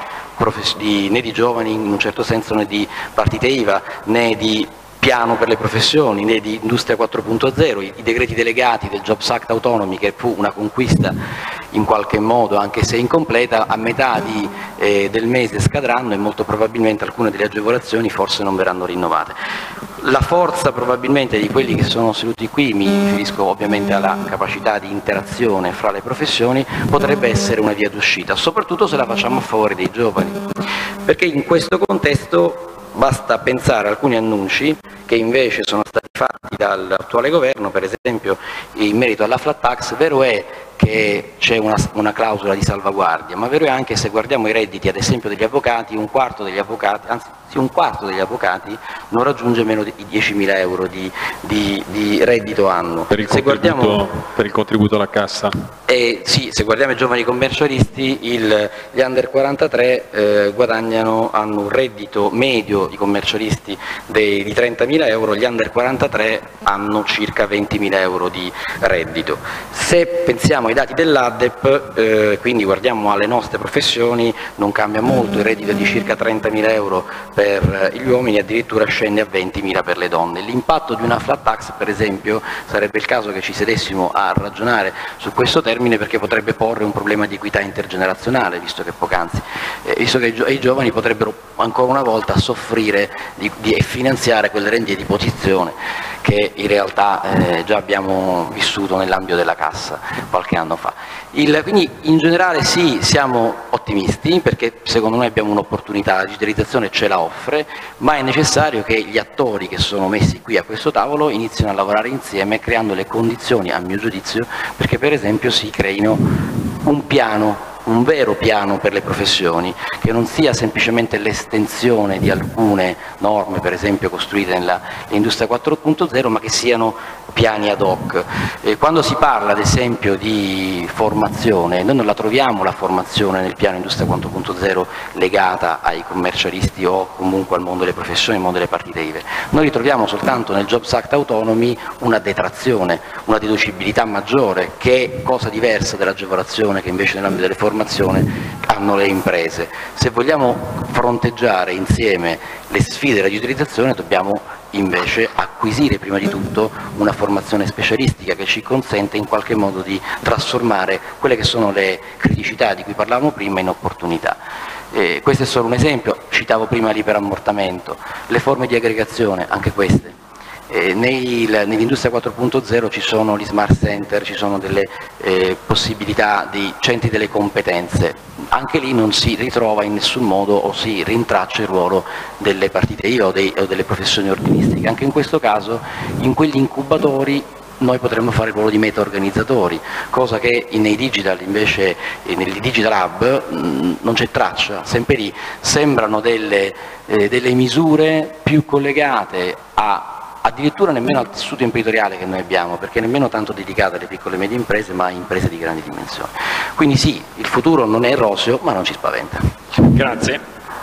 di, né di giovani in un certo senso, né di partite I V A, né di piano per le professioni, né di Industria quattro punto zero, i, i decreti delegati del Jobs Act Autonomy, che fu una conquista in qualche modo, anche se incompleta, a metà di, eh, del mese scadranno e molto probabilmente alcune delle agevolazioni forse non verranno rinnovate. La forza probabilmente di quelli che sono seduti qui, mi riferisco ovviamente alla capacità di interazione fra le professioni, potrebbe essere una via d'uscita, soprattutto se la facciamo a favore dei giovani, perché in questo contesto basta pensare a alcuni annunci che invece sono stati fatti dall'attuale governo, per esempio in merito alla flat tax. Vero è che c'è una, una clausola di salvaguardia, ma vero è anche, se guardiamo i redditi ad esempio degli avvocati, un quarto degli avvocati, anzi sì, un quarto degli avvocati non raggiunge meno di diecimila euro di, di, di reddito annuo. Per il, se guardiamo, per il contributo alla cassa? Eh, sì, se guardiamo i giovani commercialisti, il, gli under quarantatré eh, guadagnano, hanno un reddito medio di commercialisti dei, di trentamila euro, gli under quarantatré hanno circa ventimila euro di reddito. Se pensiamo ai dati dell'A D E P, eh, quindi guardiamo alle nostre professioni, non cambia molto, il reddito è di circa trentamila euro per gli uomini, addirittura scende a ventimila per le donne. L'impatto di una flat tax, per esempio, sarebbe il caso che ci sedessimo a ragionare su questo termine, perché potrebbe porre un problema di equità intergenerazionale, visto che poc'anzi, eh, visto che i, gio i giovani potrebbero ancora una volta soffrire di, di, e finanziare quelle rendite di posizione che in realtà eh, già abbiamo vissuto nell'ambito della cassa qualche anno fa. Il, quindi in generale sì, siamo ottimisti, perché secondo noi abbiamo un'opportunità, la digitalizzazione ce la offre, ma è necessario che gli attori che sono messi qui a questo tavolo inizino a lavorare insieme, creando le condizioni, a mio giudizio, perché per esempio si creino un piano, un vero piano per le professioni, che non sia semplicemente l'estensione di alcune norme, per esempio costruite nell'Industria quattro punto zero, ma che siano piani ad hoc. Eh, quando si parla ad esempio di formazione, noi non la troviamo la formazione nel piano Industria quattro punto zero legata ai commercialisti o comunque al mondo delle professioni, al mondo delle partite I V A. Noi ritroviamo soltanto nel Jobs Act Autonomy una detrazione, una deducibilità maggiore, che è cosa diversa dell'agevolazione che invece nell'ambito delle formazioni hanno le imprese. Se vogliamo fronteggiare insieme le sfide della digitalizzazione, dobbiamo invece acquisire prima di tutto una formazione specialistica che ci consente in qualche modo di trasformare quelle che sono le criticità di cui parlavamo prima in opportunità. Eh, questo è solo un esempio, citavo prima l'iperammortamento, le forme di aggregazione, anche queste. Eh, nell'Industria quattro punto zero ci sono gli smart center, ci sono delle eh, possibilità di centri delle competenze, anche lì non si ritrova in nessun modo o si rintraccia il ruolo delle partite I V A o, dei, o delle professioni ordinistiche. Anche in questo caso in quegli incubatori noi potremmo fare il ruolo di meta-organizzatori, cosa che nei digital invece, nel Digital Hub mh, non c'è traccia, sempre lì sembrano delle, eh, delle misure più collegate a addirittura nemmeno al tessuto imprenditoriale che noi abbiamo, perché nemmeno tanto dedicato alle piccole e medie imprese, ma a imprese di grandi dimensioni. Quindi sì, il futuro non è roseo, ma non ci spaventa. Grazie.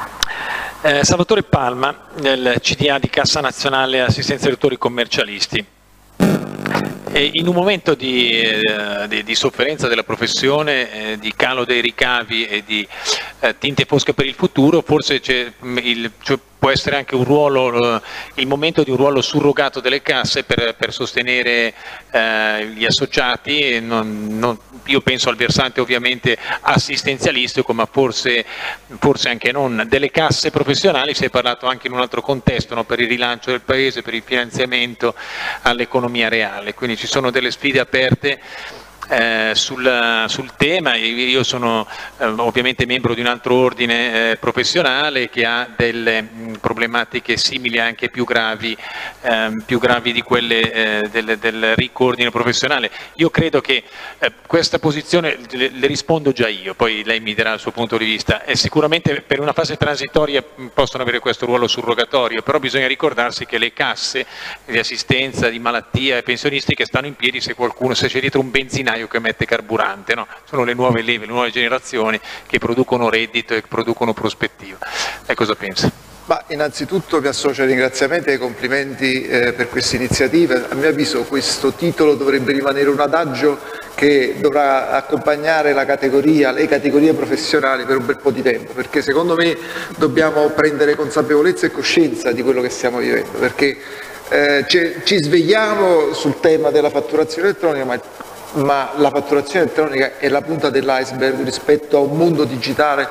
Eh, Salvatore Palma, del C D A di Cassa Nazionale Assistenza ai Dottori Commercialisti. E in un momento di, eh, di, di sofferenza della professione, eh, di calo dei ricavi e di eh, tinte fosche per il futuro, forse c'è il, cioè, può essere anche un ruolo, eh, il momento di un ruolo surrogato delle casse per, per sostenere eh, gli associati. Non, non, io penso al versante ovviamente assistenzialistico, ma forse, forse anche non. Delle casse professionali si è parlato anche in un altro contesto, no? Per il rilancio del Paese, per il finanziamento all'economia reale, quindi ci sono delle sfide aperte Eh, sul, sul tema. Io sono eh, ovviamente membro di un altro ordine eh, professionale che ha delle mh, problematiche simili, anche più gravi, eh, più gravi di quelle eh, del, del ricco ordine professionale. Io credo che eh, questa posizione, le, le rispondo già io, poi lei mi darà il suo punto di vista, e sicuramente per una fase transitoria possono avere questo ruolo surrogatorio, però bisogna ricordarsi che le casse di assistenza, di malattia e pensionistiche stanno in piedi se qualcuno, se c'è dietro un benzinaio che mette carburante, no? Sono le nuove leve, le nuove generazioni che producono reddito e producono prospettiva. Lei cosa pensa? Ma innanzitutto mi associo ai ringraziamenti e ai complimenti eh, per questa iniziativa. A mio avviso questo titolo dovrebbe rimanere un adagio che dovrà accompagnare la categoria, le categorie professionali per un bel po' di tempo, perché secondo me dobbiamo prendere consapevolezza e coscienza di quello che stiamo vivendo, perché eh, ci svegliamo sul tema della fatturazione elettronica, ma ma la fatturazione elettronica è la punta dell'iceberg rispetto a un mondo digitale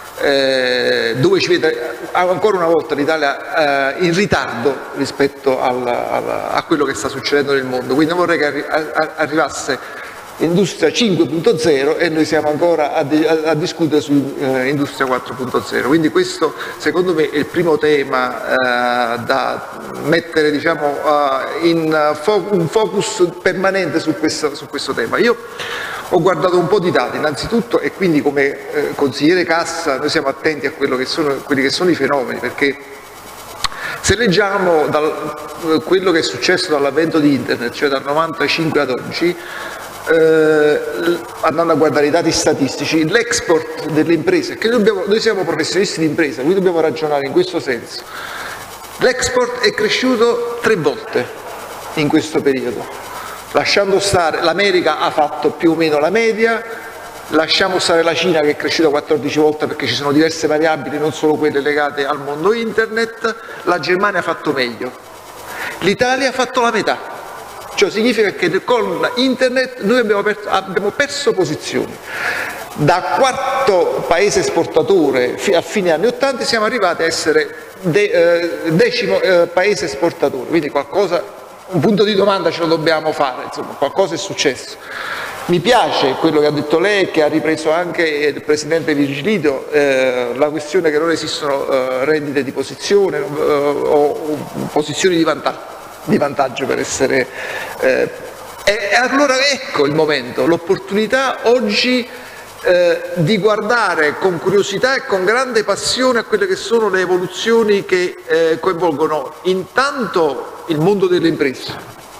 eh, dove ci vede ancora una volta l'Italia eh, in ritardo rispetto al, al, a quello che sta succedendo nel mondo. Quindi non vorrei che arri a, arrivasse Industria cinque punto zero e noi siamo ancora a, a, a discutere su eh, Industria quattro punto zero. Quindi questo secondo me è il primo tema eh, da mettere, diciamo, uh, in fo un focus permanente su questo, su questo tema. Io ho guardato un po' di dati innanzitutto, e quindi come eh, consigliere Cassa noi siamo attenti a quello che sono, quelli che sono i fenomeni, perché se leggiamo dal, quello che è successo dall'avvento di Internet, cioè dal novantacinque ad oggi, Eh, andando a guardare i dati statistici, l'export delle imprese, che noi, dobbiamo, noi siamo professionisti di impresa, quindi dobbiamo ragionare in questo senso, l'export è cresciuto tre volte in questo periodo, lasciando stare, l'America ha fatto più o meno la media, lasciamo stare la Cina che è cresciuta quattordici volte perché ci sono diverse variabili, non solo quelle legate al mondo internet, la Germania ha fatto meglio, l'Italia ha fatto la metà. Cioè significa che con internet noi abbiamo perso, abbiamo perso posizioni. Da quarto paese esportatore a fine anni ottanta siamo arrivati a essere de, eh, decimo eh, paese esportatore, quindi qualcosa, un punto di domanda ce lo dobbiamo fare, insomma, qualcosa è successo. Mi piace quello che ha detto lei, che ha ripreso anche il Presidente Virgilito, eh, la questione che non esistono eh, rendite di posizione eh, o, o posizioni di vantaggio. di vantaggio per essere eh, e allora ecco il momento, l'opportunità oggi eh, di guardare con curiosità e con grande passione a quelle che sono le evoluzioni che eh, coinvolgono intanto il mondo delle imprese,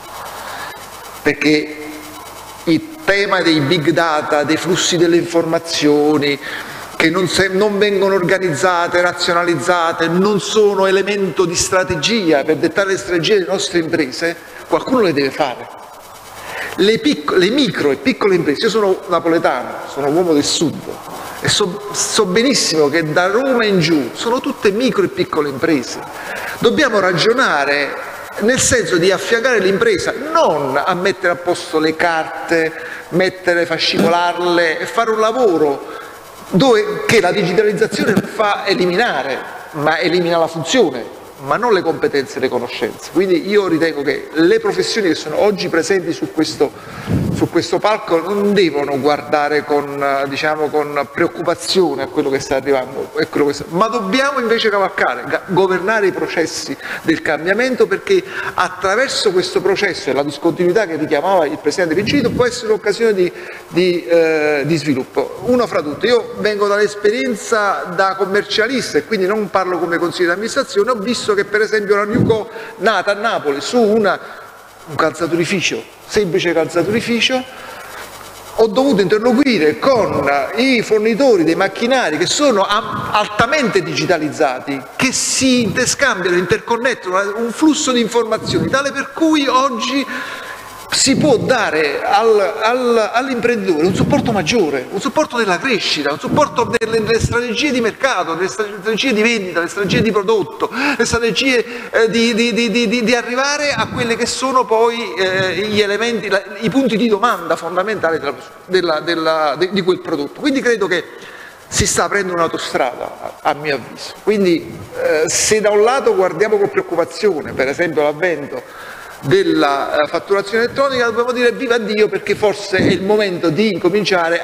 perché il tema dei big data, dei flussi delle informazioni che non, se, non vengono organizzate, razionalizzate, non sono elemento di strategia per dettare le strategie delle nostre imprese, qualcuno le deve fare. Le, le micro e piccole imprese, io sono napoletano, sono uomo del sud e so, so benissimo che da Roma in giù sono tutte micro e piccole imprese. Dobbiamo ragionare nel senso di affiancare l'impresa, non a mettere a posto le carte, mettere, fascicolarle e fare un lavoro dove che la digitalizzazione non fa eliminare, ma elimina la funzione, ma non le competenze e le conoscenze. Quindi io ritengo che le professioni che sono oggi presenti su questo, su questo palco non devono guardare con, diciamo, con preoccupazione a quello che sta arrivando, quello che sta, ma dobbiamo invece cavalcare, governare i processi del cambiamento, perché attraverso questo processo e la discontinuità che richiamava il Presidente Virgilito può essere un'occasione di, di, eh, di sviluppo. Uno fra tutti, io vengo dall'esperienza da commercialista e quindi non parlo come consigliere di amministrazione, ho visto che per esempio la Newco, nata a Napoli su una, un calzaturificio, semplice calzaturificio, ho dovuto interloquire con i fornitori dei macchinari che sono altamente digitalizzati, che si interscambiano, interconnettono, un flusso di informazioni tale per cui oggi si può dare al, al, all'imprenditore un supporto maggiore, un supporto della crescita, un supporto delle, delle strategie di mercato, delle strategie di vendita, delle strategie di prodotto, le strategie eh, di, di, di, di, di arrivare a quelli che sono poi eh, gli elementi, la, i punti di domanda fondamentali della, della, della, di, di quel prodotto. Quindi credo che si sta aprendo un'autostrada, a, a mio avviso. Quindi eh, se da un lato guardiamo con preoccupazione, per esempio, l'avvento della fatturazione elettronica, dobbiamo dire viva Dio, perché forse è il momento di incominciare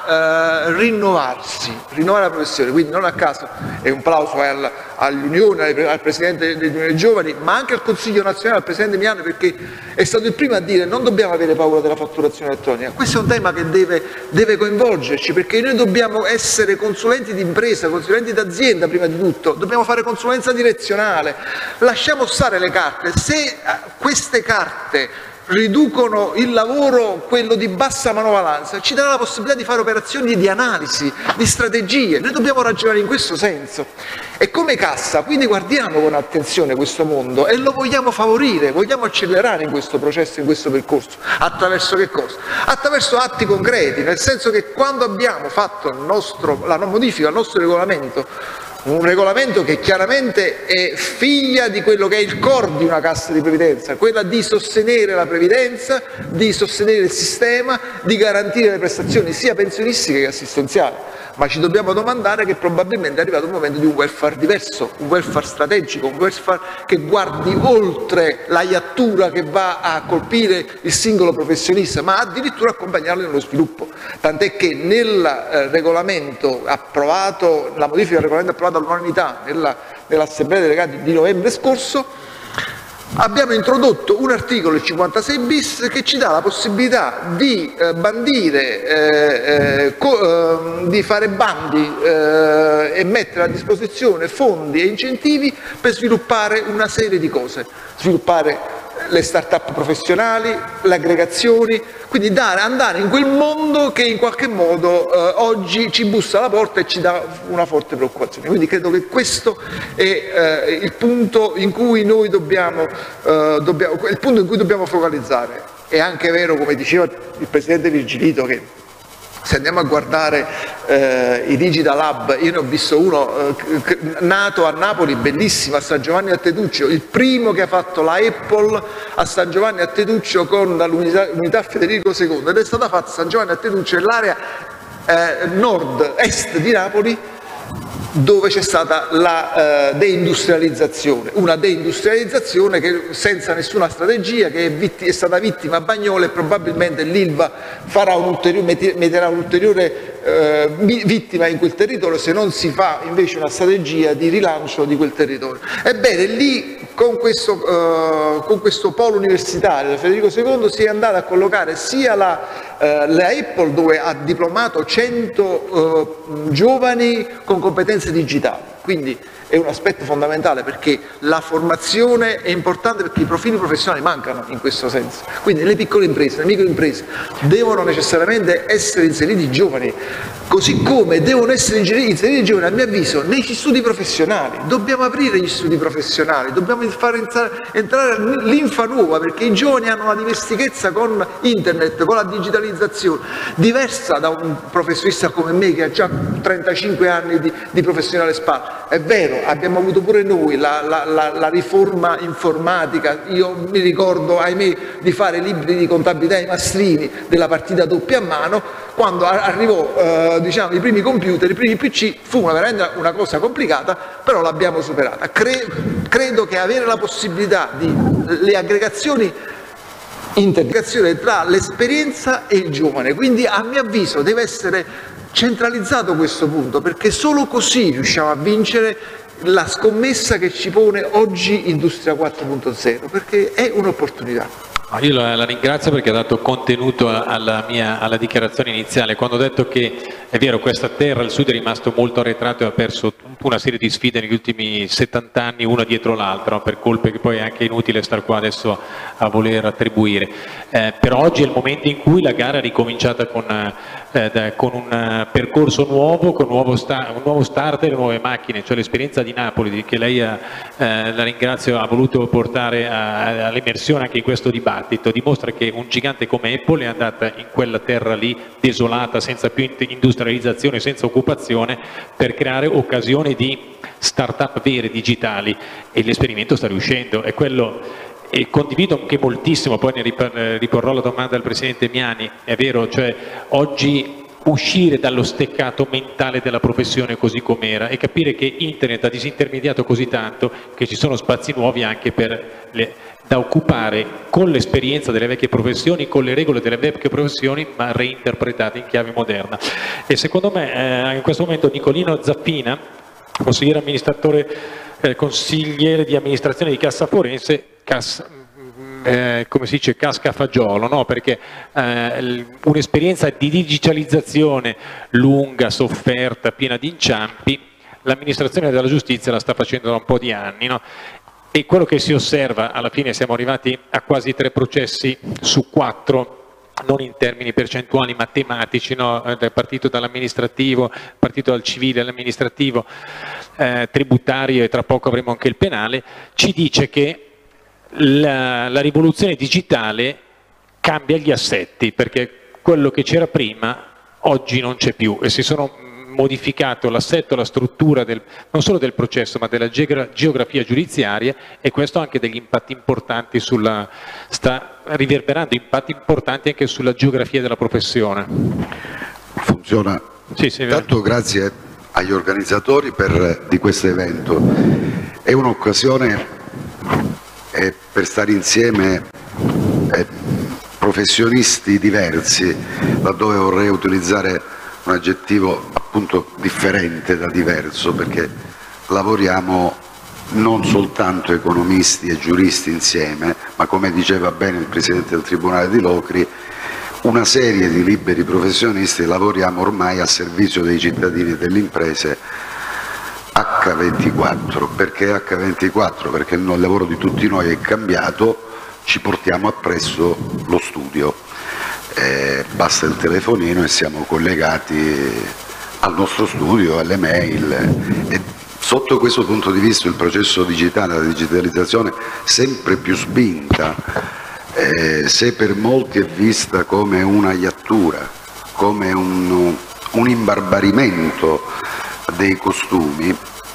a eh, rinnovarsi, rinnovare la professione. Quindi non a caso è un plauso al, all'Unione, al Presidente dell'Unione Giovani, ma anche al Consiglio Nazionale, al Presidente Miani, perché è stato il primo a dire non dobbiamo avere paura della fatturazione elettronica. Questo è un tema che deve, deve coinvolgerci, perché noi dobbiamo essere consulenti di impresa, consulenti d'azienda prima di tutto, dobbiamo fare consulenza direzionale, lasciamo stare le carte. Se queste carte riducono il lavoro, quello di bassa manovalanza, ci darà la possibilità di fare operazioni di analisi, di strategie. Noi dobbiamo ragionare in questo senso. E come Cassa, quindi guardiamo con attenzione questo mondo e lo vogliamo favorire, vogliamo accelerare in questo processo, in questo percorso. Attraverso che cosa? Attraverso atti concreti, nel senso che quando abbiamo fatto il nostro, la modifica al nostro regolamento, un regolamento che chiaramente è figlia di quello che è il core di una cassa di previdenza, quella di sostenere la previdenza, di sostenere il sistema, di garantire le prestazioni sia pensionistiche che assistenziali. Ma ci dobbiamo domandare che probabilmente è arrivato un momento di un welfare diverso, un welfare strategico, un welfare che guardi oltre la iattura che va a colpire il singolo professionista, ma addirittura accompagnarlo nello sviluppo. Tant'è che nel eh, regolamento approvato, la modifica del regolamento approvato all'unanimità nella, nell'Assemblea delegati di novembre scorso, abbiamo introdotto un articolo, il cinquantasei bis, che ci dà la possibilità di eh, bandire, eh, eh, co, eh, di fare bandi eh, e mettere a disposizione fondi e incentivi per sviluppare una serie di cose, sviluppare le start-up professionali, le aggregazioni, quindi dare, andare in quel mondo che in qualche modo eh, oggi ci bussa alla porta e ci dà una forte preoccupazione. Quindi credo che questo è eh, il punto in cui noi dobbiamo, eh, dobbiamo, il punto in cui dobbiamo focalizzare. È anche vero, come diceva il Presidente Virgilito, che se andiamo a guardare eh, i Digital Hub, io ne ho visto uno eh, nato a Napoli, bellissimo, a San Giovanni a Teduccio, il primo che ha fatto la Apple a San Giovanni a Teduccio con l'unità Federico secondo, ed è stata fatta a San Giovanni a Teduccio nell'area eh, nord-est di Napoli, dove c'è stata la uh, deindustrializzazione, una deindustrializzazione che senza nessuna strategia, che è, vitt- è stata vittima a Bagnole, e probabilmente l'Ilva farà un ulteriore, metterà un'ulteriore uh, vittima in quel territorio se non si fa invece una strategia di rilancio di quel territorio. Ebbene, lì con questo, uh, con questo polo universitario Federico secondo si è andata a collocare sia la Uh, la Apple, dove ha diplomato cento uh, giovani con competenze digitali, quindi è un aspetto fondamentale, perché la formazione è importante, perché i profili professionali mancano in questo senso. Quindi le piccole imprese, le microimprese devono necessariamente essere inseriti i giovani, così come devono essere inseriti i giovani, a mio avviso, negli studi professionali. Dobbiamo aprire gli studi professionali, dobbiamo far entrare l'infa nuova, perché i giovani hanno una dimestichezza con internet, con la digitalizzazione, diversa da un professionista come me che ha già trentacinque anni di, di professione alle spalle. È vero, abbiamo avuto pure noi la, la, la, la riforma informatica, io mi ricordo, ahimè, di fare libri di contabilità ai mastrini della partita doppia a mano. Quando arrivò eh, diciamo, i primi computer, i primi P C, fu una, veramente una cosa complicata, però l'abbiamo superata. Cre- credo che avere la possibilità di le aggregazioni, integrazione tra l'esperienza e il giovane, quindi a mio avviso deve essere centralizzato questo punto, perché solo così riusciamo a vincere la scommessa che ci pone oggi Industria quattro punto zero, perché è un'opportunità. Io la, la ringrazio perché ha dato contenuto alla mia alla dichiarazione iniziale, quando ho detto che è vero, questa terra, il sud è rimasto molto arretrato e ha perso una serie di sfide negli ultimi settanta anni, una dietro l'altra, per colpe che poi è anche inutile star qua adesso a voler attribuire. Eh, però oggi è il momento in cui la gara è ricominciata con, eh, da, con un percorso nuovo, con un nuovo, sta, un nuovo starter, nuove macchine, cioè l'esperienza di Napoli, che lei ha, eh, la ringrazio, ha voluto portare all'immersione anche in questo dibattito. dibattito dimostra che un gigante come Apple è andata in quella terra lì desolata, senza più industrializzazione, senza occupazione, per creare occasioni di start-up vere, digitali, e l'esperimento sta riuscendo. È quello, e condivido anche moltissimo, poi ne riporrò la domanda al Presidente Miani, è vero, cioè oggi uscire dallo steccato mentale della professione così com'era e capire che Internet ha disintermediato così tanto che ci sono spazi nuovi anche per le, da occupare con l'esperienza delle vecchie professioni, con le regole delle vecchie professioni, ma reinterpretate in chiave moderna. E secondo me eh, in questo momento Nicolino Zappina, consigliere amministratore, eh, consigliere di amministrazione di Cassa Forense, Cassa, Eh, come si dice, casca a fagiolo, no? Perché eh, un'esperienza di digitalizzazione lunga, sofferta, piena di inciampi, l'amministrazione della giustizia la sta facendo da un po' di anni, no? E quello che si osserva, alla fine siamo arrivati a quasi tre processi su quattro, non in termini percentuali ma tematici, no? eh, partito dall'amministrativo, partito dal civile all'amministrativo, eh, tributario, e tra poco avremo anche il penale, ci dice che La, la rivoluzione digitale cambia gli assetti, perché quello che c'era prima oggi non c'è più e si sono modificato l'assetto, la struttura del, non solo del processo ma della geografia giudiziaria, e questo ha anche degli impatti importanti sulla, sta riverberando impatti importanti anche sulla geografia della professione. Funziona. Sì, sì, Tanto grazie agli organizzatori per, di questo evento, è un'occasione eh, per stare insieme eh, professionisti diversi, laddove vorrei utilizzare un aggettivo appunto differente da diverso, perché lavoriamo non soltanto economisti e giuristi insieme, ma come diceva bene il Presidente del Tribunale di Locri, una serie di liberi professionisti, lavoriamo ormai a servizio dei cittadini e delle imprese acca ventiquattro. Perché acca ventiquattro? Perché il lavoro di tutti noi è cambiato, ci portiamo appresso lo studio, eh, basta il telefonino e siamo collegati al nostro studio, alle mail. E sotto questo punto di vista il processo digitale, la digitalizzazione sempre più spinta, eh, se per molti è vista come una iattura, come un, un imbarbarimento dei costumi,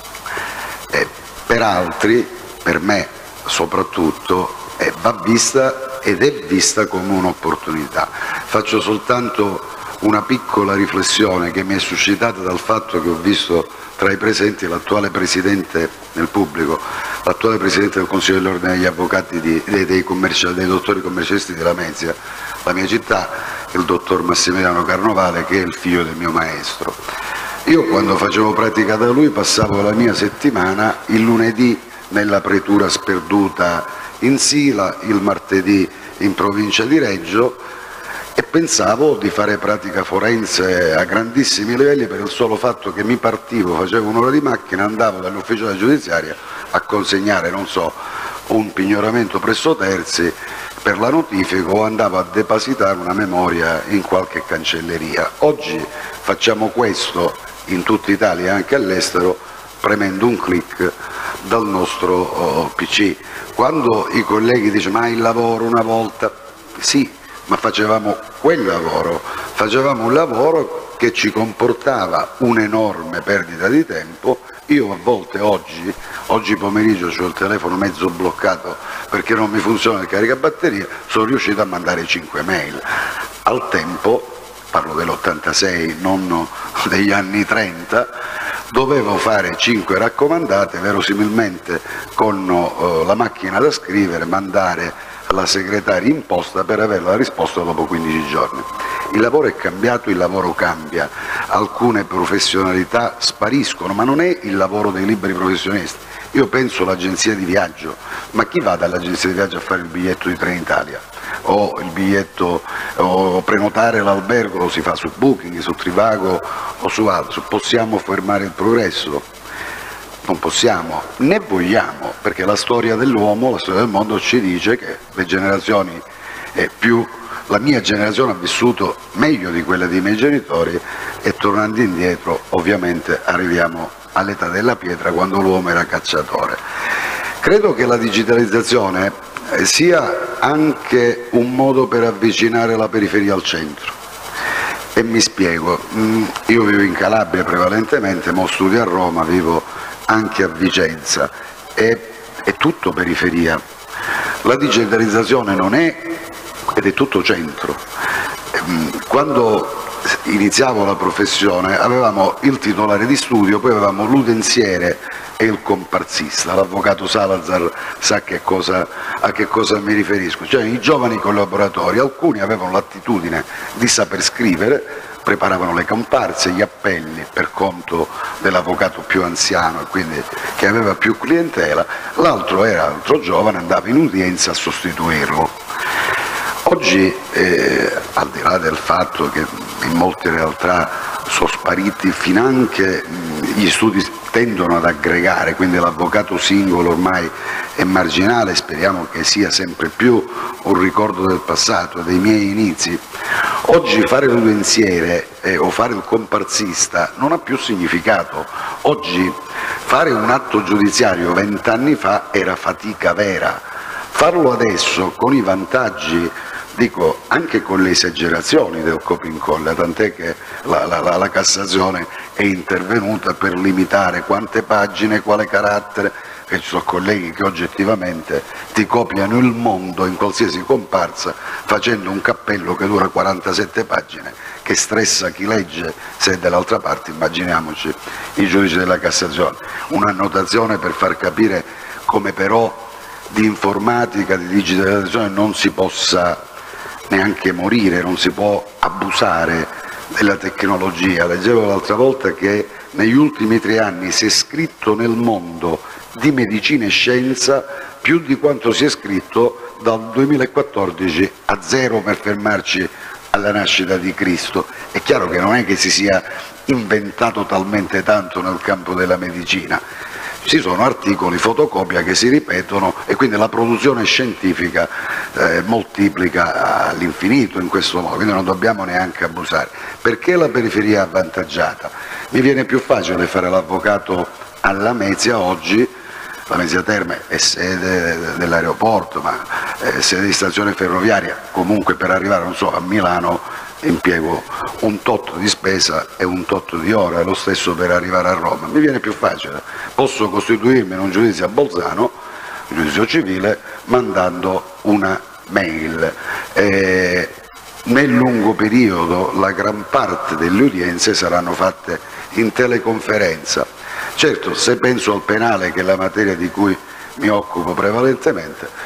eh, per altri, per me soprattutto, eh, va vista ed è vista come un'opportunità. Faccio soltanto una piccola riflessione che mi è suscitata dal fatto che ho visto tra i presenti l'attuale Presidente nel pubblico, l'attuale Presidente del Consiglio dell'Ordine degli Avvocati di, dei, dei, dei dottori commercialisti di Lamezia, la mia città, il dottor Massimiliano Carnovale, che è il figlio del mio maestro. Io quando facevo pratica da lui passavo la mia settimana il lunedì nella pretura sperduta in Sila, il martedì in provincia di Reggio, e pensavo di fare pratica forense a grandissimi livelli per il solo fatto che mi partivo, facevo un'ora di macchina, andavo dall'ufficio della giudiziaria a consegnare, non so, un pignoramento presso terzi per la notifica, o andavo a depositare una memoria in qualche cancelleria. Oggi facciamo questo in tutta Italia e anche all'estero premendo un clic dal nostro oh, P C. Quando i colleghi dicono ma il lavoro una volta, sì, ma facevamo quel lavoro, facevamo un lavoro che ci comportava un'enorme perdita di tempo. Io a volte oggi, oggi pomeriggio ho il telefono mezzo bloccato perché non mi funziona il caricabatteria, sono riuscito a mandare cinque mail. Al tempo, parlo dell'ottantasei, non degli anni trenta, dovevo fare cinque raccomandate, verosimilmente con uh, la macchina da scrivere, mandare alla segretaria in posta per avere la risposta dopo quindici giorni. Il lavoro è cambiato, il lavoro cambia, alcune professionalità spariscono, ma non è il lavoro dei liberi professionisti. Io penso all'agenzia di viaggio, ma chi va dall'agenzia di viaggio a fare il biglietto di Trenitalia? O il biglietto, o prenotare l'albergo lo si fa su Booking, su Trivago o su altro. Possiamo fermare il progresso? Non possiamo, né vogliamo, perché la storia dell'uomo, la storia del mondo ci dice che le generazioni eh, più, la mia generazione ha vissuto meglio di quella dei miei genitori, e tornando indietro ovviamente arriviamo all'età della pietra, quando l'uomo era cacciatore. Credo che la digitalizzazione sia anche un modo per avvicinare la periferia al centro. E mi spiego, io vivo in Calabria prevalentemente, ma studio a Roma, vivo anche a Vicenza, è, è tutto periferia. La digitalizzazione non è, ed è tutto centro. Quando iniziavo la professione avevamo il titolare di studio, poi avevamo l'udenziere e il comparsista. L'avvocato Salazar sa che cosa, a che cosa mi riferisco, cioè i giovani collaboratori, alcuni avevano l'attitudine di saper scrivere, preparavano le comparse, gli appelli per conto dell'avvocato più anziano e quindi che aveva più clientela, l'altro era altro giovane, andava in udienza a sostituirlo. Oggi, eh, al di là del fatto che in molte realtà sono spariti finanche, gli studi tendono ad aggregare, quindi l'avvocato singolo ormai è marginale, speriamo che sia sempre più un ricordo del passato, dei miei inizi. Oggi fare l'udenziere eh, o fare il comparsista non ha più significato. Oggi fare un atto giudiziario vent'anni fa era fatica vera. Farlo adesso con i vantaggi, dico anche con le esagerazioni del copia-incolla, tant'è che la, la, la, la Cassazione è intervenuta per limitare quante pagine, quale carattere, e ci sono colleghi che oggettivamente ti copiano il mondo in qualsiasi comparsa facendo un cappello che dura quarantasette pagine, che stressa chi legge, se è dall'altra parte immaginiamoci i giudici della Cassazione. Un'annotazione per far capire come però di informatica, di digitalizzazione non si possa neanche morire, non si può abusare della tecnologia. Leggevo l'altra volta che negli ultimi tre anni si è scritto nel mondo di medicina e scienza più di quanto si è scritto dal duemilaquattordici a zero per fermarci alla nascita di Cristo. È chiaro che non è che si sia inventato talmente tanto nel campo della medicina. Ci sono articoli, fotocopia che si ripetono e quindi la produzione scientifica eh, moltiplica all'infinito in questo modo, quindi non dobbiamo neanche abusare. Perché la periferia è avvantaggiata? Mi viene più facile fare l'avvocato alla Lamezia oggi, la Lamezia Terme è sede dell'aeroporto, ma è sede di stazione ferroviaria, comunque per arrivare, non so, a Milano impiego un tot di spesa e un tot di ora, è lo stesso per arrivare a Roma. Mi viene più facile, posso costituirmi in un giudizio a Bolzano, un giudizio civile, mandando una mail. E nel lungo periodo la gran parte delle udienze saranno fatte in teleconferenza. Certo, se penso al penale, che è la materia di cui mi occupo prevalentemente,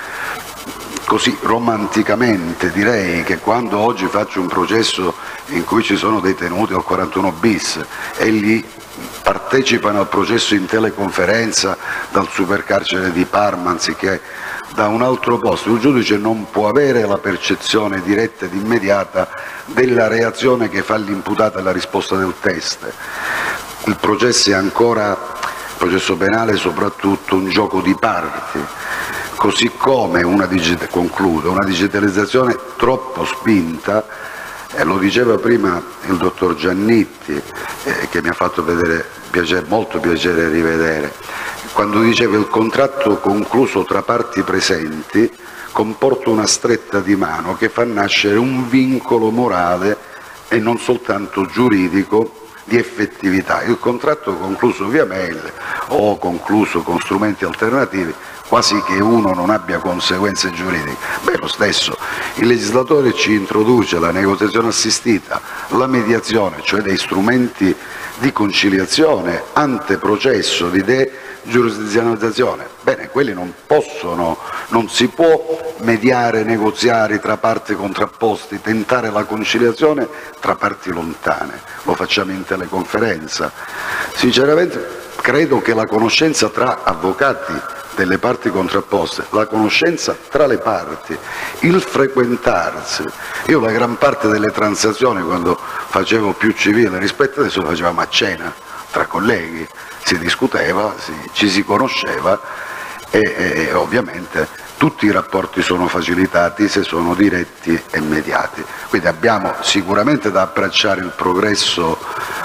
così romanticamente direi che quando oggi faccio un processo in cui ci sono detenuti al quarantuno bis e lì partecipano al processo in teleconferenza dal supercarcere di Parma anziché da un altro posto, il giudice non può avere la percezione diretta ed immediata della reazione che fa l'imputato alla risposta del test. Il processo è ancora, il processo penale soprattutto, un gioco di parti. Così come una, digit- concludo, una digitalizzazione troppo spinta, eh, lo diceva prima il dottor Giannitti, eh, che mi ha fatto vedere, piacere, molto piacere rivedere, quando diceva il contratto concluso tra parti presenti comporta una stretta di mano che fa nascere un vincolo morale e non soltanto giuridico di effettività. Il contratto concluso via mail o concluso con strumenti alternativi, quasi che uno non abbia conseguenze giuridiche. Beh, lo stesso, il legislatore ci introduce la negoziazione assistita, la mediazione, cioè dei strumenti di conciliazione, anteprocesso, di degiurisdizionalizzazione. Bene, quelli non possono, non si può mediare, negoziare tra parti contrapposti, tentare la conciliazione tra parti lontane, lo facciamo in teleconferenza. Sinceramente credo che la conoscenza tra avvocati delle parti contrapposte, la conoscenza tra le parti, il frequentarsi. Io la gran parte delle transazioni, quando facevo più civile rispetto adesso, lo facevamo a cena tra colleghi, si discuteva, si, ci si conosceva e, e, e ovviamente tutti i rapporti sono facilitati se sono diretti e immediati. Quindi abbiamo sicuramente da abbracciare il progresso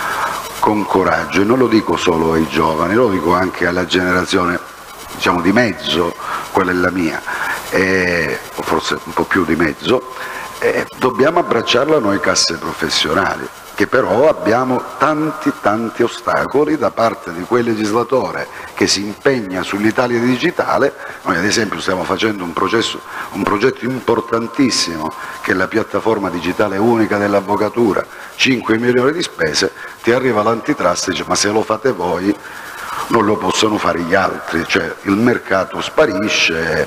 con coraggio, e non lo dico solo ai giovani, lo dico anche alla generazione, diciamo, di mezzo, quella è la mia. E o forse un po' più di mezzo, eh, dobbiamo abbracciarla noi casse professionali, che però abbiamo tanti tanti ostacoli da parte di quel legislatore che si impegna sull'Italia digitale. Noi ad esempio stiamo facendo un, processo, un progetto importantissimo che è la piattaforma digitale unica dell'avvocatura, cinque milioni di spese, ti arriva l'antitrust e dice ma se lo fate voi non lo possono fare gli altri, cioè il mercato sparisce.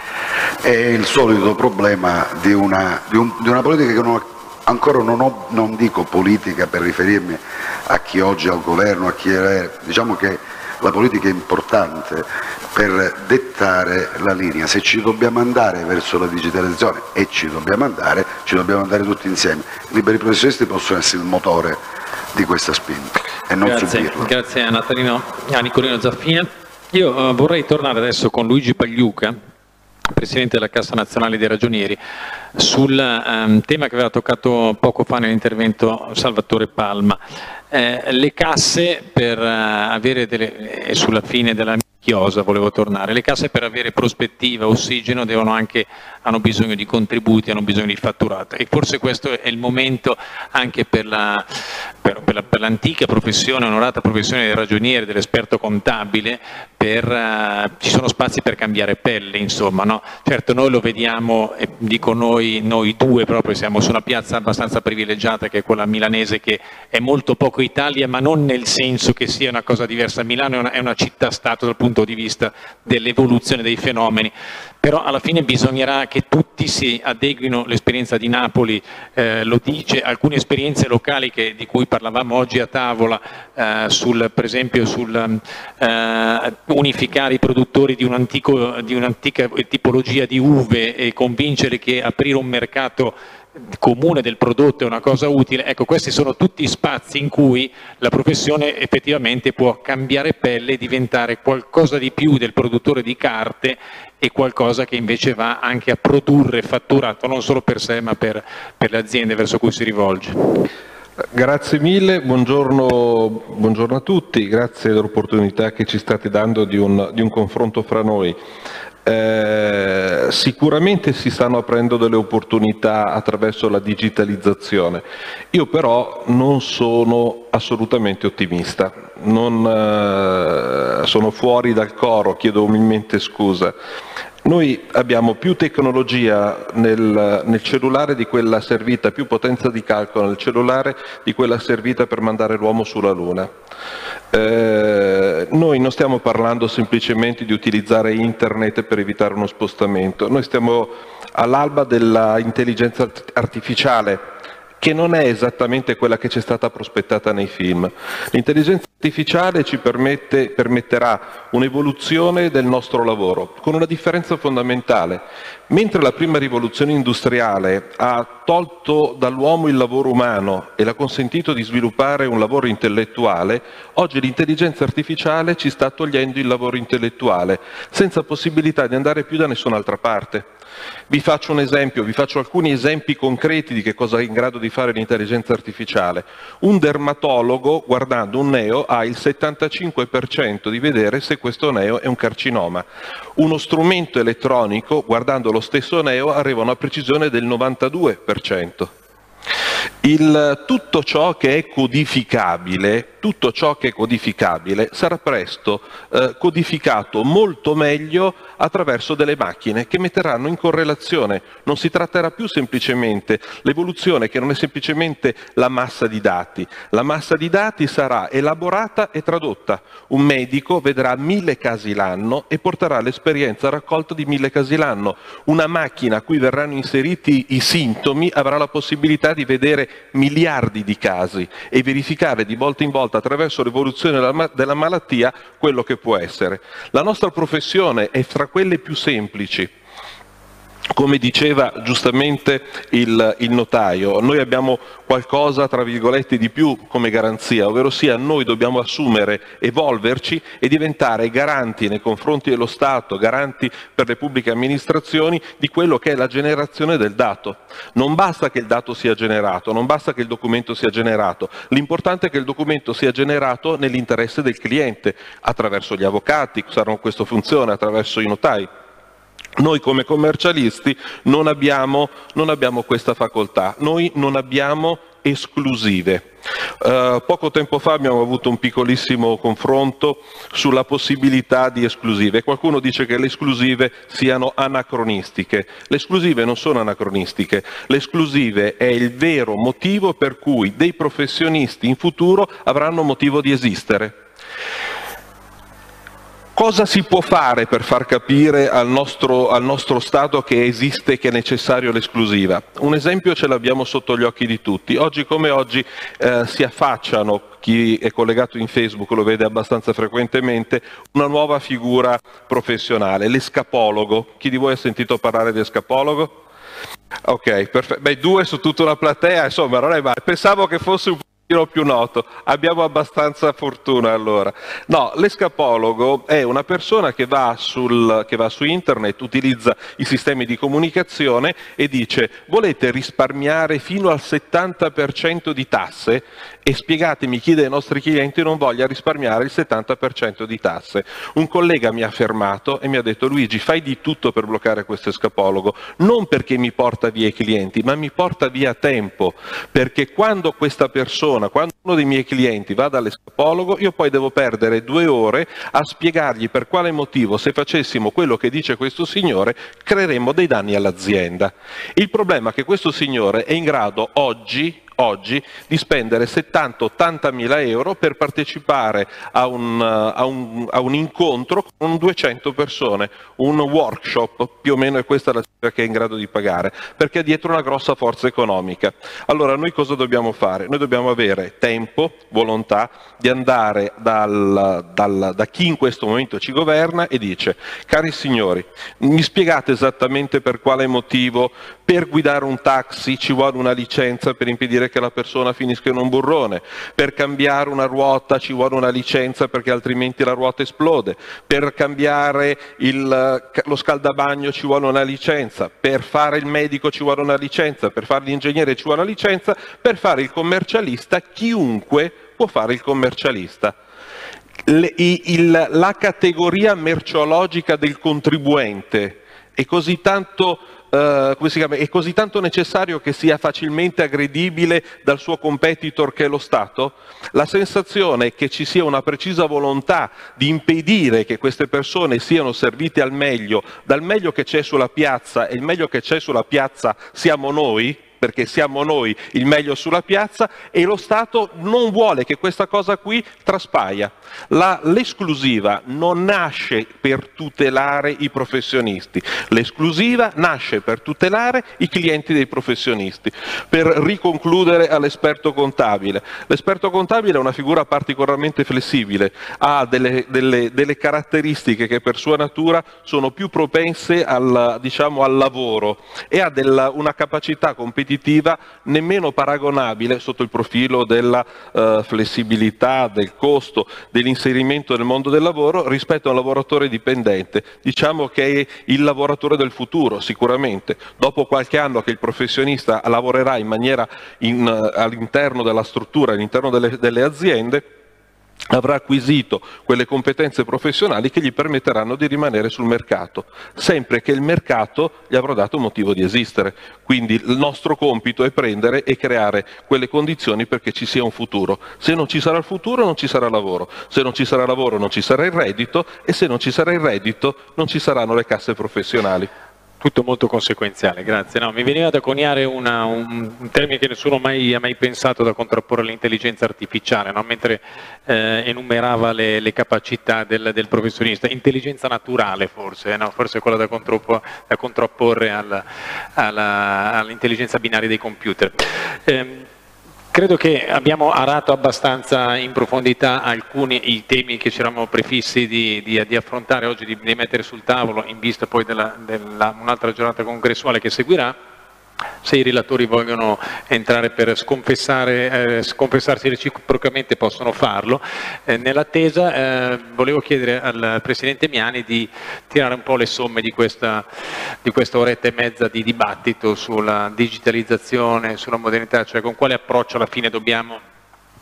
È il solito problema di una, di un, di una politica che non, ancora non, ho, non dico politica per riferirmi a chi oggi è al governo, a chi è, diciamo che la politica è importante per dettare la linea. Se ci dobbiamo andare verso la digitalizzazione, e ci dobbiamo andare, ci dobbiamo andare tutti insieme. I liberi professionisti possono essere il motore di questa spinta e non grazie, subirlo. Grazie a, Natalino, a Nicolino Zaffina. Io uh, vorrei tornare adesso con Luigi Pagliuca, Presidente della Cassa Nazionale dei Ragionieri, sul um, tema che aveva toccato poco fa nell'intervento Salvatore Palma. Eh, le casse per uh, avere delle, e sulla fine della chiosa volevo tornare, le casse per avere prospettiva, ossigeno, devono anche, hanno bisogno di contributi, hanno bisogno di fatturato, e forse questo è il momento anche per la, per, per la, per l'antica professione, onorata professione del ragioniere, dell'esperto contabile, per, uh, ci sono spazi per cambiare pelle, insomma, no? Certo noi lo vediamo, e dico noi, noi due proprio, siamo su una piazza abbastanza privilegiata che è quella milanese, che è molto poco Italia, ma non nel senso che sia una cosa diversa. Milano è una, è una città-stato dal punto di vista dell'evoluzione dei fenomeni, però alla fine bisognerà che tutti si adeguino. L'esperienza di Napoli eh, lo dice, alcune esperienze locali che, di cui parlavamo oggi a tavola, eh, sul, per esempio sul eh, unificare i produttori di, un antico, di un'antica tipologia di uve e convincere che aprire un mercato comune del prodotto è una cosa utile. Ecco, questi sono tutti spazi in cui la professione effettivamente può cambiare pelle e diventare qualcosa di più del produttore di carte, e qualcosa che invece va anche a produrre fatturato non solo per sé ma per, per le aziende verso cui si rivolge. Grazie mille, buongiorno, buongiorno a tutti, grazie dell'opportunità che ci state dando di un, di un confronto fra noi. Eh, sicuramente si stanno aprendo delle opportunità attraverso la digitalizzazione. Io però non sono assolutamente ottimista, non, eh, sono fuori dal coro, chiedo umilmente scusa. Noi abbiamo più tecnologia nel, nel cellulare di quella servita, più potenza di calcolo nel cellulare di quella servita per mandare l'uomo sulla Luna. Eh, noi non stiamo parlando semplicemente di utilizzare internet per evitare uno spostamento, noi stiamo all'alba dell'intelligenza artificiale, che non è esattamente quella che ci è stata prospettata nei film. L'intelligenza artificiale ci permette, permetterà un'evoluzione del nostro lavoro, con una differenza fondamentale. Mentre la prima rivoluzione industriale ha tolto dall'uomo il lavoro umano e l'ha consentito di sviluppare un lavoro intellettuale, oggi l'intelligenza artificiale ci sta togliendo il lavoro intellettuale, senza possibilità di andare più da nessun'altra parte. Vi faccio un esempio, vi faccio alcuni esempi concreti di che cosa è in grado di fare l'intelligenza artificiale. Un dermatologo, guardando un neo, ha il settantacinque per cento di vedere se questo neo è un carcinoma. Uno strumento elettronico, guardando lo stesso neo, arriva a una precisione del novantadue per cento. Il, tutto ciò che è codificabile, tutto ciò che è codificabile sarà presto eh, codificato molto meglio attraverso delle macchine che metteranno in correlazione. Non si tratterà più semplicemente l'evoluzione, che non è semplicemente la massa di dati. La massa di dati sarà elaborata e tradotta. Un medico vedrà mille casi l'anno e porterà l'esperienza raccolta di mille casi l'anno. Una macchina a cui verranno inseriti i sintomi avrà la possibilità di vedere miliardi di casi e verificare di volta in volta attraverso l'evoluzione della, della malattia quello che può essere. La nostra professione è fra quelle più semplici. Come diceva giustamente il, il notaio, noi abbiamo qualcosa tra virgolette di più come garanzia, ovvero sia noi dobbiamo assumere, evolverci e diventare garanti nei confronti dello Stato, garanti per le pubbliche amministrazioni di quello che è la generazione del dato. Non basta che il dato sia generato, non basta che il documento sia generato, l'importante è che il documento sia generato nell'interesse del cliente, attraverso gli avvocati, questo funziona, attraverso i notai. Noi come commercialisti non abbiamo, non abbiamo questa facoltà, noi non abbiamo esclusive. Uh, poco tempo fa abbiamo avuto un piccolissimo confronto sulla possibilità di esclusive. Qualcuno dice che le esclusive siano anacronistiche. Le esclusive non sono anacronistiche, le esclusive è il vero motivo per cui dei professionisti in futuro avranno motivo di esistere. Cosa si può fare per far capire al nostro, al nostro Stato che esiste, che è necessario l'esclusiva? Un esempio ce l'abbiamo sotto gli occhi di tutti. Oggi come oggi eh, si affacciano, chi è collegato in Facebook lo vede abbastanza frequentemente, una nuova figura professionale, l'escapologo. Chi di voi ha sentito parlare di escapologo? Ok, perfetto. Beh, due su tutta la platea, insomma, non è male. Pensavo che fosse un più noto, abbiamo abbastanza fortuna allora. No, l'escapologo è una persona che va, sul, che va su internet, utilizza i sistemi di comunicazione e dice: volete risparmiare fino al settanta per cento di tasse? E spiegatemi chi dei nostri clienti non voglia risparmiare il settanta per cento di tasse. Un collega mi ha fermato e mi ha detto: Luigi, fai di tutto per bloccare questo escapologo, non perché mi porta via i clienti, ma mi porta via tempo, perché quando questa persona quando uno dei miei clienti va dall'escapologo, io poi devo perdere due ore a spiegargli per quale motivo, se facessimo quello che dice questo signore, creeremmo dei danni all'azienda. Il problema è che questo signore è in grado oggi oggi di spendere settanta ottanta mila euro per partecipare a un, a, un, a un incontro con duecento persone, un workshop, più o meno è questa la cifra che è in grado di pagare, perché è dietro una grossa forza economica. Allora noi cosa dobbiamo fare? Noi dobbiamo avere tempo, volontà di andare dal, dal, da chi in questo momento ci governa e dice: cari signori, mi spiegate esattamente per quale motivo per guidare un taxi ci vuole una licenza per impedire che la persona finisca in un burrone, per cambiare una ruota ci vuole una licenza perché altrimenti la ruota esplode, per cambiare il, lo scaldabagno ci vuole una licenza, per fare il medico ci vuole una licenza, per fare l'ingegnere ci vuole una licenza, per fare il commercialista chiunque può fare il commercialista. Le, il, la categoria merceologica del contribuente è così tanto Uh, come si chiama? È così tanto necessario che sia facilmente aggredibile dal suo competitor che è lo Stato? La sensazione è che ci sia una precisa volontà di impedire che queste persone siano servite al meglio, dal meglio che c'è sulla piazza, e il meglio che c'è sulla piazza siamo noi, perché siamo noi il meglio sulla piazza, e lo Stato non vuole che questa cosa qui traspaia. La, l'esclusiva non nasce per tutelare i professionisti, l'esclusiva nasce per tutelare i clienti dei professionisti. Per riconcludere all'esperto contabile, l'esperto contabile è una figura particolarmente flessibile, ha delle, delle, delle caratteristiche che per sua natura sono più propense al, diciamo, al lavoro, e ha della, una capacità competitiva nemmeno paragonabile sotto il profilo della uh, flessibilità, del costo, dell'inserimento nel mondo del lavoro rispetto a un lavoratore dipendente. Diciamo che è il lavoratore del futuro sicuramente. Dopo qualche anno che il professionista lavorerà in maniera in, uh, all'interno della struttura, all'interno delle, delle aziende, avrà acquisito quelle competenze professionali che gli permetteranno di rimanere sul mercato, sempre che il mercato gli avrà dato motivo di esistere. Quindi il nostro compito è prendere e creare quelle condizioni perché ci sia un futuro. Se non ci sarà il futuro non ci sarà lavoro, se non ci sarà lavoro non ci sarà il reddito, e se non ci sarà il reddito non ci saranno le casse professionali. Tutto molto conseguenziale, grazie. No, mi veniva da coniare una, un, un termine che nessuno mai, ha mai pensato da contrapporre all'intelligenza artificiale, no? Mentre eh, enumerava le, le capacità del, del professionista. Intelligenza naturale forse, no? Forse quella da, da contrapporre al, alla, all'intelligenza binaria dei computer. Eh, Credo che abbiamo arato abbastanza in profondità alcuni i temi che ci eravamo prefissi di, di, di affrontare oggi, di, di mettere sul tavolo, in vista poi della, della un'altra giornata congressuale che seguirà. Se i relatori vogliono entrare per sconfessare, eh, sconfessarsi reciprocamente possono farlo. Eh, nell'attesa eh, volevo chiedere al Presidente Miani di tirare un po' le somme di questa, di questa oretta e mezza di dibattito sulla digitalizzazione, sulla modernità, cioè con quale approccio alla fine dobbiamo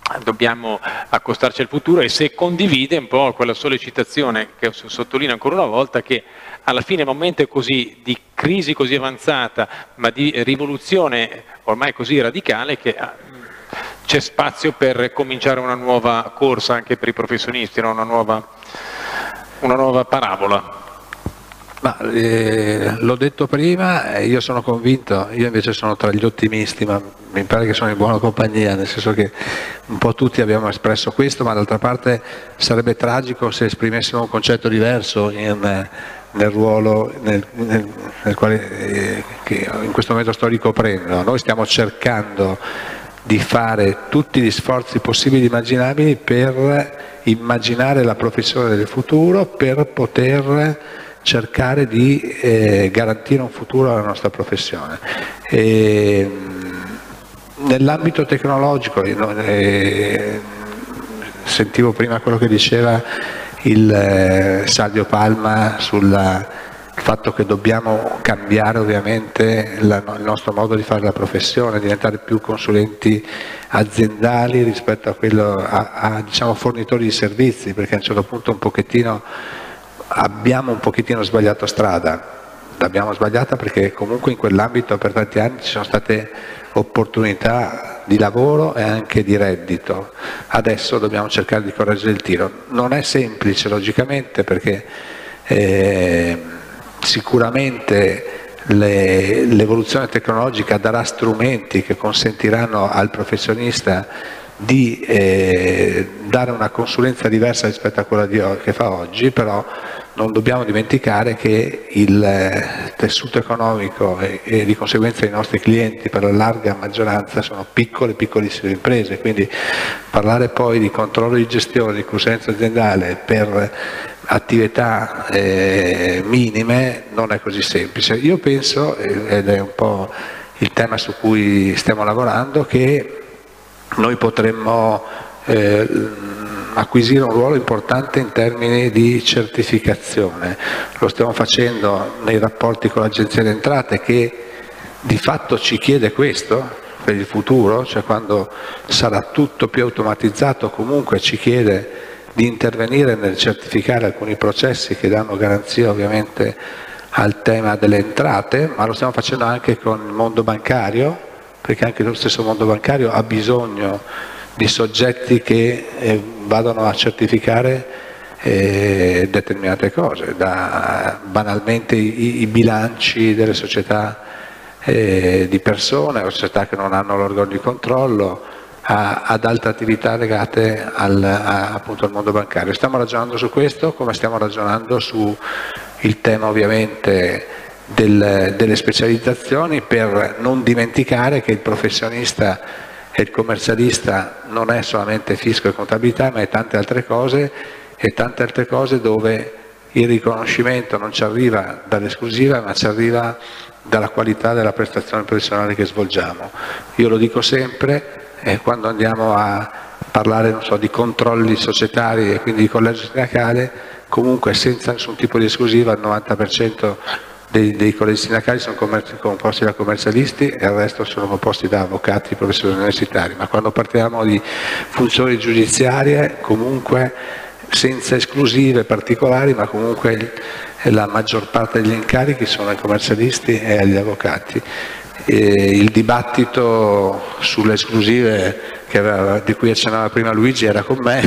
dobbiamo accostarci al futuro, e se condivide un po' quella sollecitazione che sottolineo ancora una volta, che alla fine in un momento così di crisi così avanzata, ma di rivoluzione ormai così radicale, che c'è spazio per cominciare una nuova corsa anche per i professionisti, no? una, nuova, una nuova parabola. Ma, eh, l'ho detto prima, io sono convinto, io invece sono tra gli ottimisti, ma mi pare che sono in buona compagnia, nel senso che un po' tutti abbiamo espresso questo, ma d'altra parte sarebbe tragico se esprimessimo un concetto diverso in, nel ruolo nel, nel, nel quale eh, che in questo momento sto ricoprendo. Noi stiamo cercando di fare tutti gli sforzi possibili e immaginabili per immaginare la professione del futuro, per poter cercare di eh, garantire un futuro alla nostra professione. E, nell'ambito tecnologico, eh, sentivo prima quello che diceva il eh, Salvio Palma sul fatto che dobbiamo cambiare ovviamente la, il nostro modo di fare la professione, diventare più consulenti aziendali rispetto a quello a, a diciamo, fornitori di servizi, perché a un certo punto un pochettino abbiamo un pochettino sbagliato strada. L'abbiamo sbagliata perché comunque in quell'ambito per tanti anni ci sono state opportunità di lavoro e anche di reddito. Adesso dobbiamo cercare di correggere il tiro. Non è semplice logicamente, perché eh, sicuramente le, l'evoluzione tecnologica darà strumenti che consentiranno al professionista di eh, dare una consulenza diversa rispetto a quella di, che fa oggi, però non dobbiamo dimenticare che il eh, tessuto economico e, e di conseguenza i nostri clienti per la larga maggioranza sono piccole, piccolissime imprese, quindi parlare poi di controllo di gestione, di consulenza aziendale per attività eh, minime non è così semplice. Io penso, ed è un po' il tema su cui stiamo lavorando, che noi potremmo eh, acquisire un ruolo importante in termini di certificazione. Lo stiamo facendo nei rapporti con l'Agenzia delle Entrate, che di fatto ci chiede questo per il futuro, cioè quando sarà tutto più automatizzato comunque ci chiede di intervenire nel certificare alcuni processi che danno garanzia ovviamente al tema delle entrate, ma lo stiamo facendo anche con il mondo bancario, perché anche lo stesso mondo bancario ha bisogno di soggetti che eh, vadano a certificare eh, determinate cose, da banalmente i, i bilanci delle società eh, di persone o società che non hanno l'organo di controllo, a, ad altre attività legate al, a, appunto al mondo bancario. Stiamo ragionando su questo, come stiamo ragionando su il tema ovviamente del, delle specializzazioni, per non dimenticare che il professionista e il commercialista non è solamente fisco e contabilità, ma è tante altre cose, e tante altre cose dove il riconoscimento non ci arriva dall'esclusiva, ma ci arriva dalla qualità della prestazione professionale che svolgiamo. Io lo dico sempre, eh, quando andiamo a parlare non so, di controlli societari e quindi di collegio sindacale, comunque senza nessun tipo di esclusiva il novanta per cento dei, dei collegi sindacali sono composti da commercialisti e il resto sono composti da avvocati, professori universitari, ma quando parliamo di funzioni giudiziarie comunque senza esclusive particolari, ma comunque la maggior parte degli incarichi sono ai commercialisti e agli avvocati. E il dibattito sulle esclusive che aveva, di cui accennava prima Luigi era con me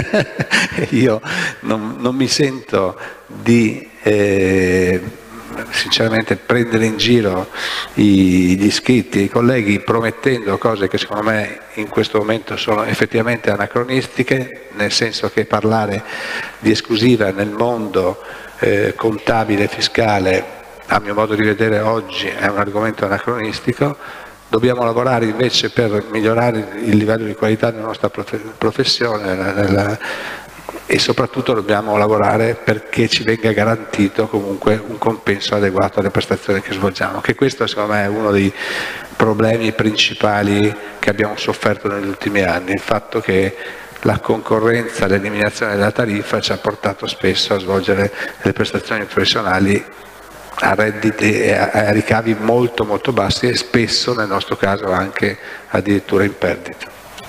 io non, non mi sento di eh, sinceramente prendere in giro i, gli iscritti, i colleghi, promettendo cose che secondo me in questo momento sono effettivamente anacronistiche, nel senso che parlare di esclusiva nel mondo eh, contabile e fiscale, a mio modo di vedere oggi, è un argomento anacronistico. Dobbiamo lavorare invece per migliorare il livello di qualità della nostra professione nella, e soprattutto dobbiamo lavorare perché ci venga garantito comunque un compenso adeguato alle prestazioni che svolgiamo, che questo secondo me è uno dei problemi principali che abbiamo sofferto negli ultimi anni, il fatto che la concorrenza, l'eliminazione della tariffa ci ha portato spesso a svolgere le prestazioni professionali a redditi e a, a ricavi molto molto bassi e spesso nel nostro caso anche addirittura in perdita.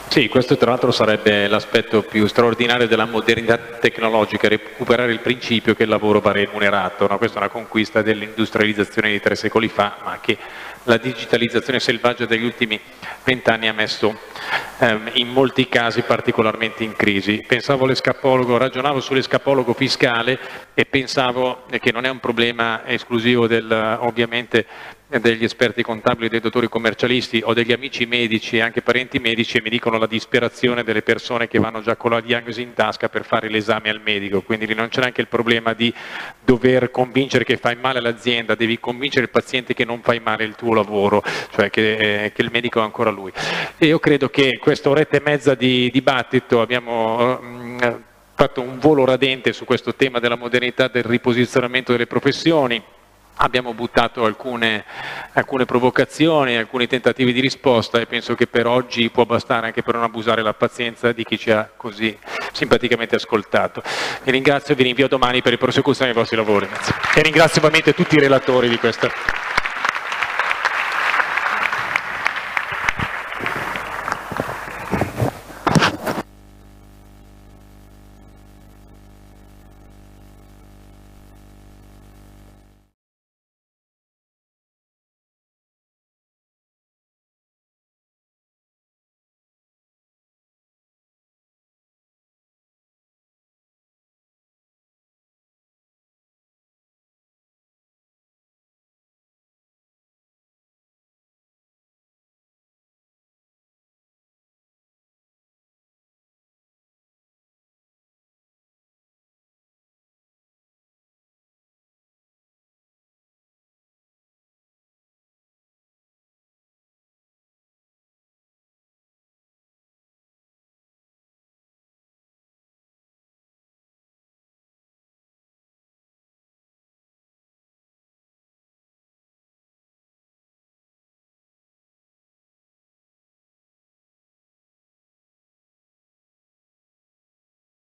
Sì, questo tra l'altro sarebbe l'aspetto più straordinario della modernità tecnologica, recuperare il principio che il lavoro va remunerato, no? Questa è una conquista dell'industrializzazione di tre secoli fa, ma che la digitalizzazione selvaggia degli ultimi vent'anni ha messo ehm, in molti casi particolarmente in crisi. Pensavo all'escapologo, ragionavo sull'escapologo fiscale e pensavo che non è un problema esclusivo del, ovviamente degli esperti contabili, dei dottori commercialisti o degli amici medici e anche parenti medici, e mi dicono la disperazione delle persone che vanno già con la diagnosi in tasca per fare l'esame al medico, quindi lì non c'è neanche il problema di dover convincere che fai male all'azienda, devi convincere il paziente che non fai male il tuo lavoro, cioè che, eh, che il medico è ancora lui. E io credo che questa oretta e mezza di dibattito abbiamo mh, fatto un volo radente su questo tema della modernità, del riposizionamento delle professioni. Abbiamo buttato alcune, alcune provocazioni, alcuni tentativi di risposta, e penso che per oggi può bastare, anche per non abusare la pazienza di chi ci ha così simpaticamente ascoltato. Vi ringrazio e vi rinvio domani per il prosecuzione dei vostri lavori. E ringrazio ovviamente tutti i relatori di questa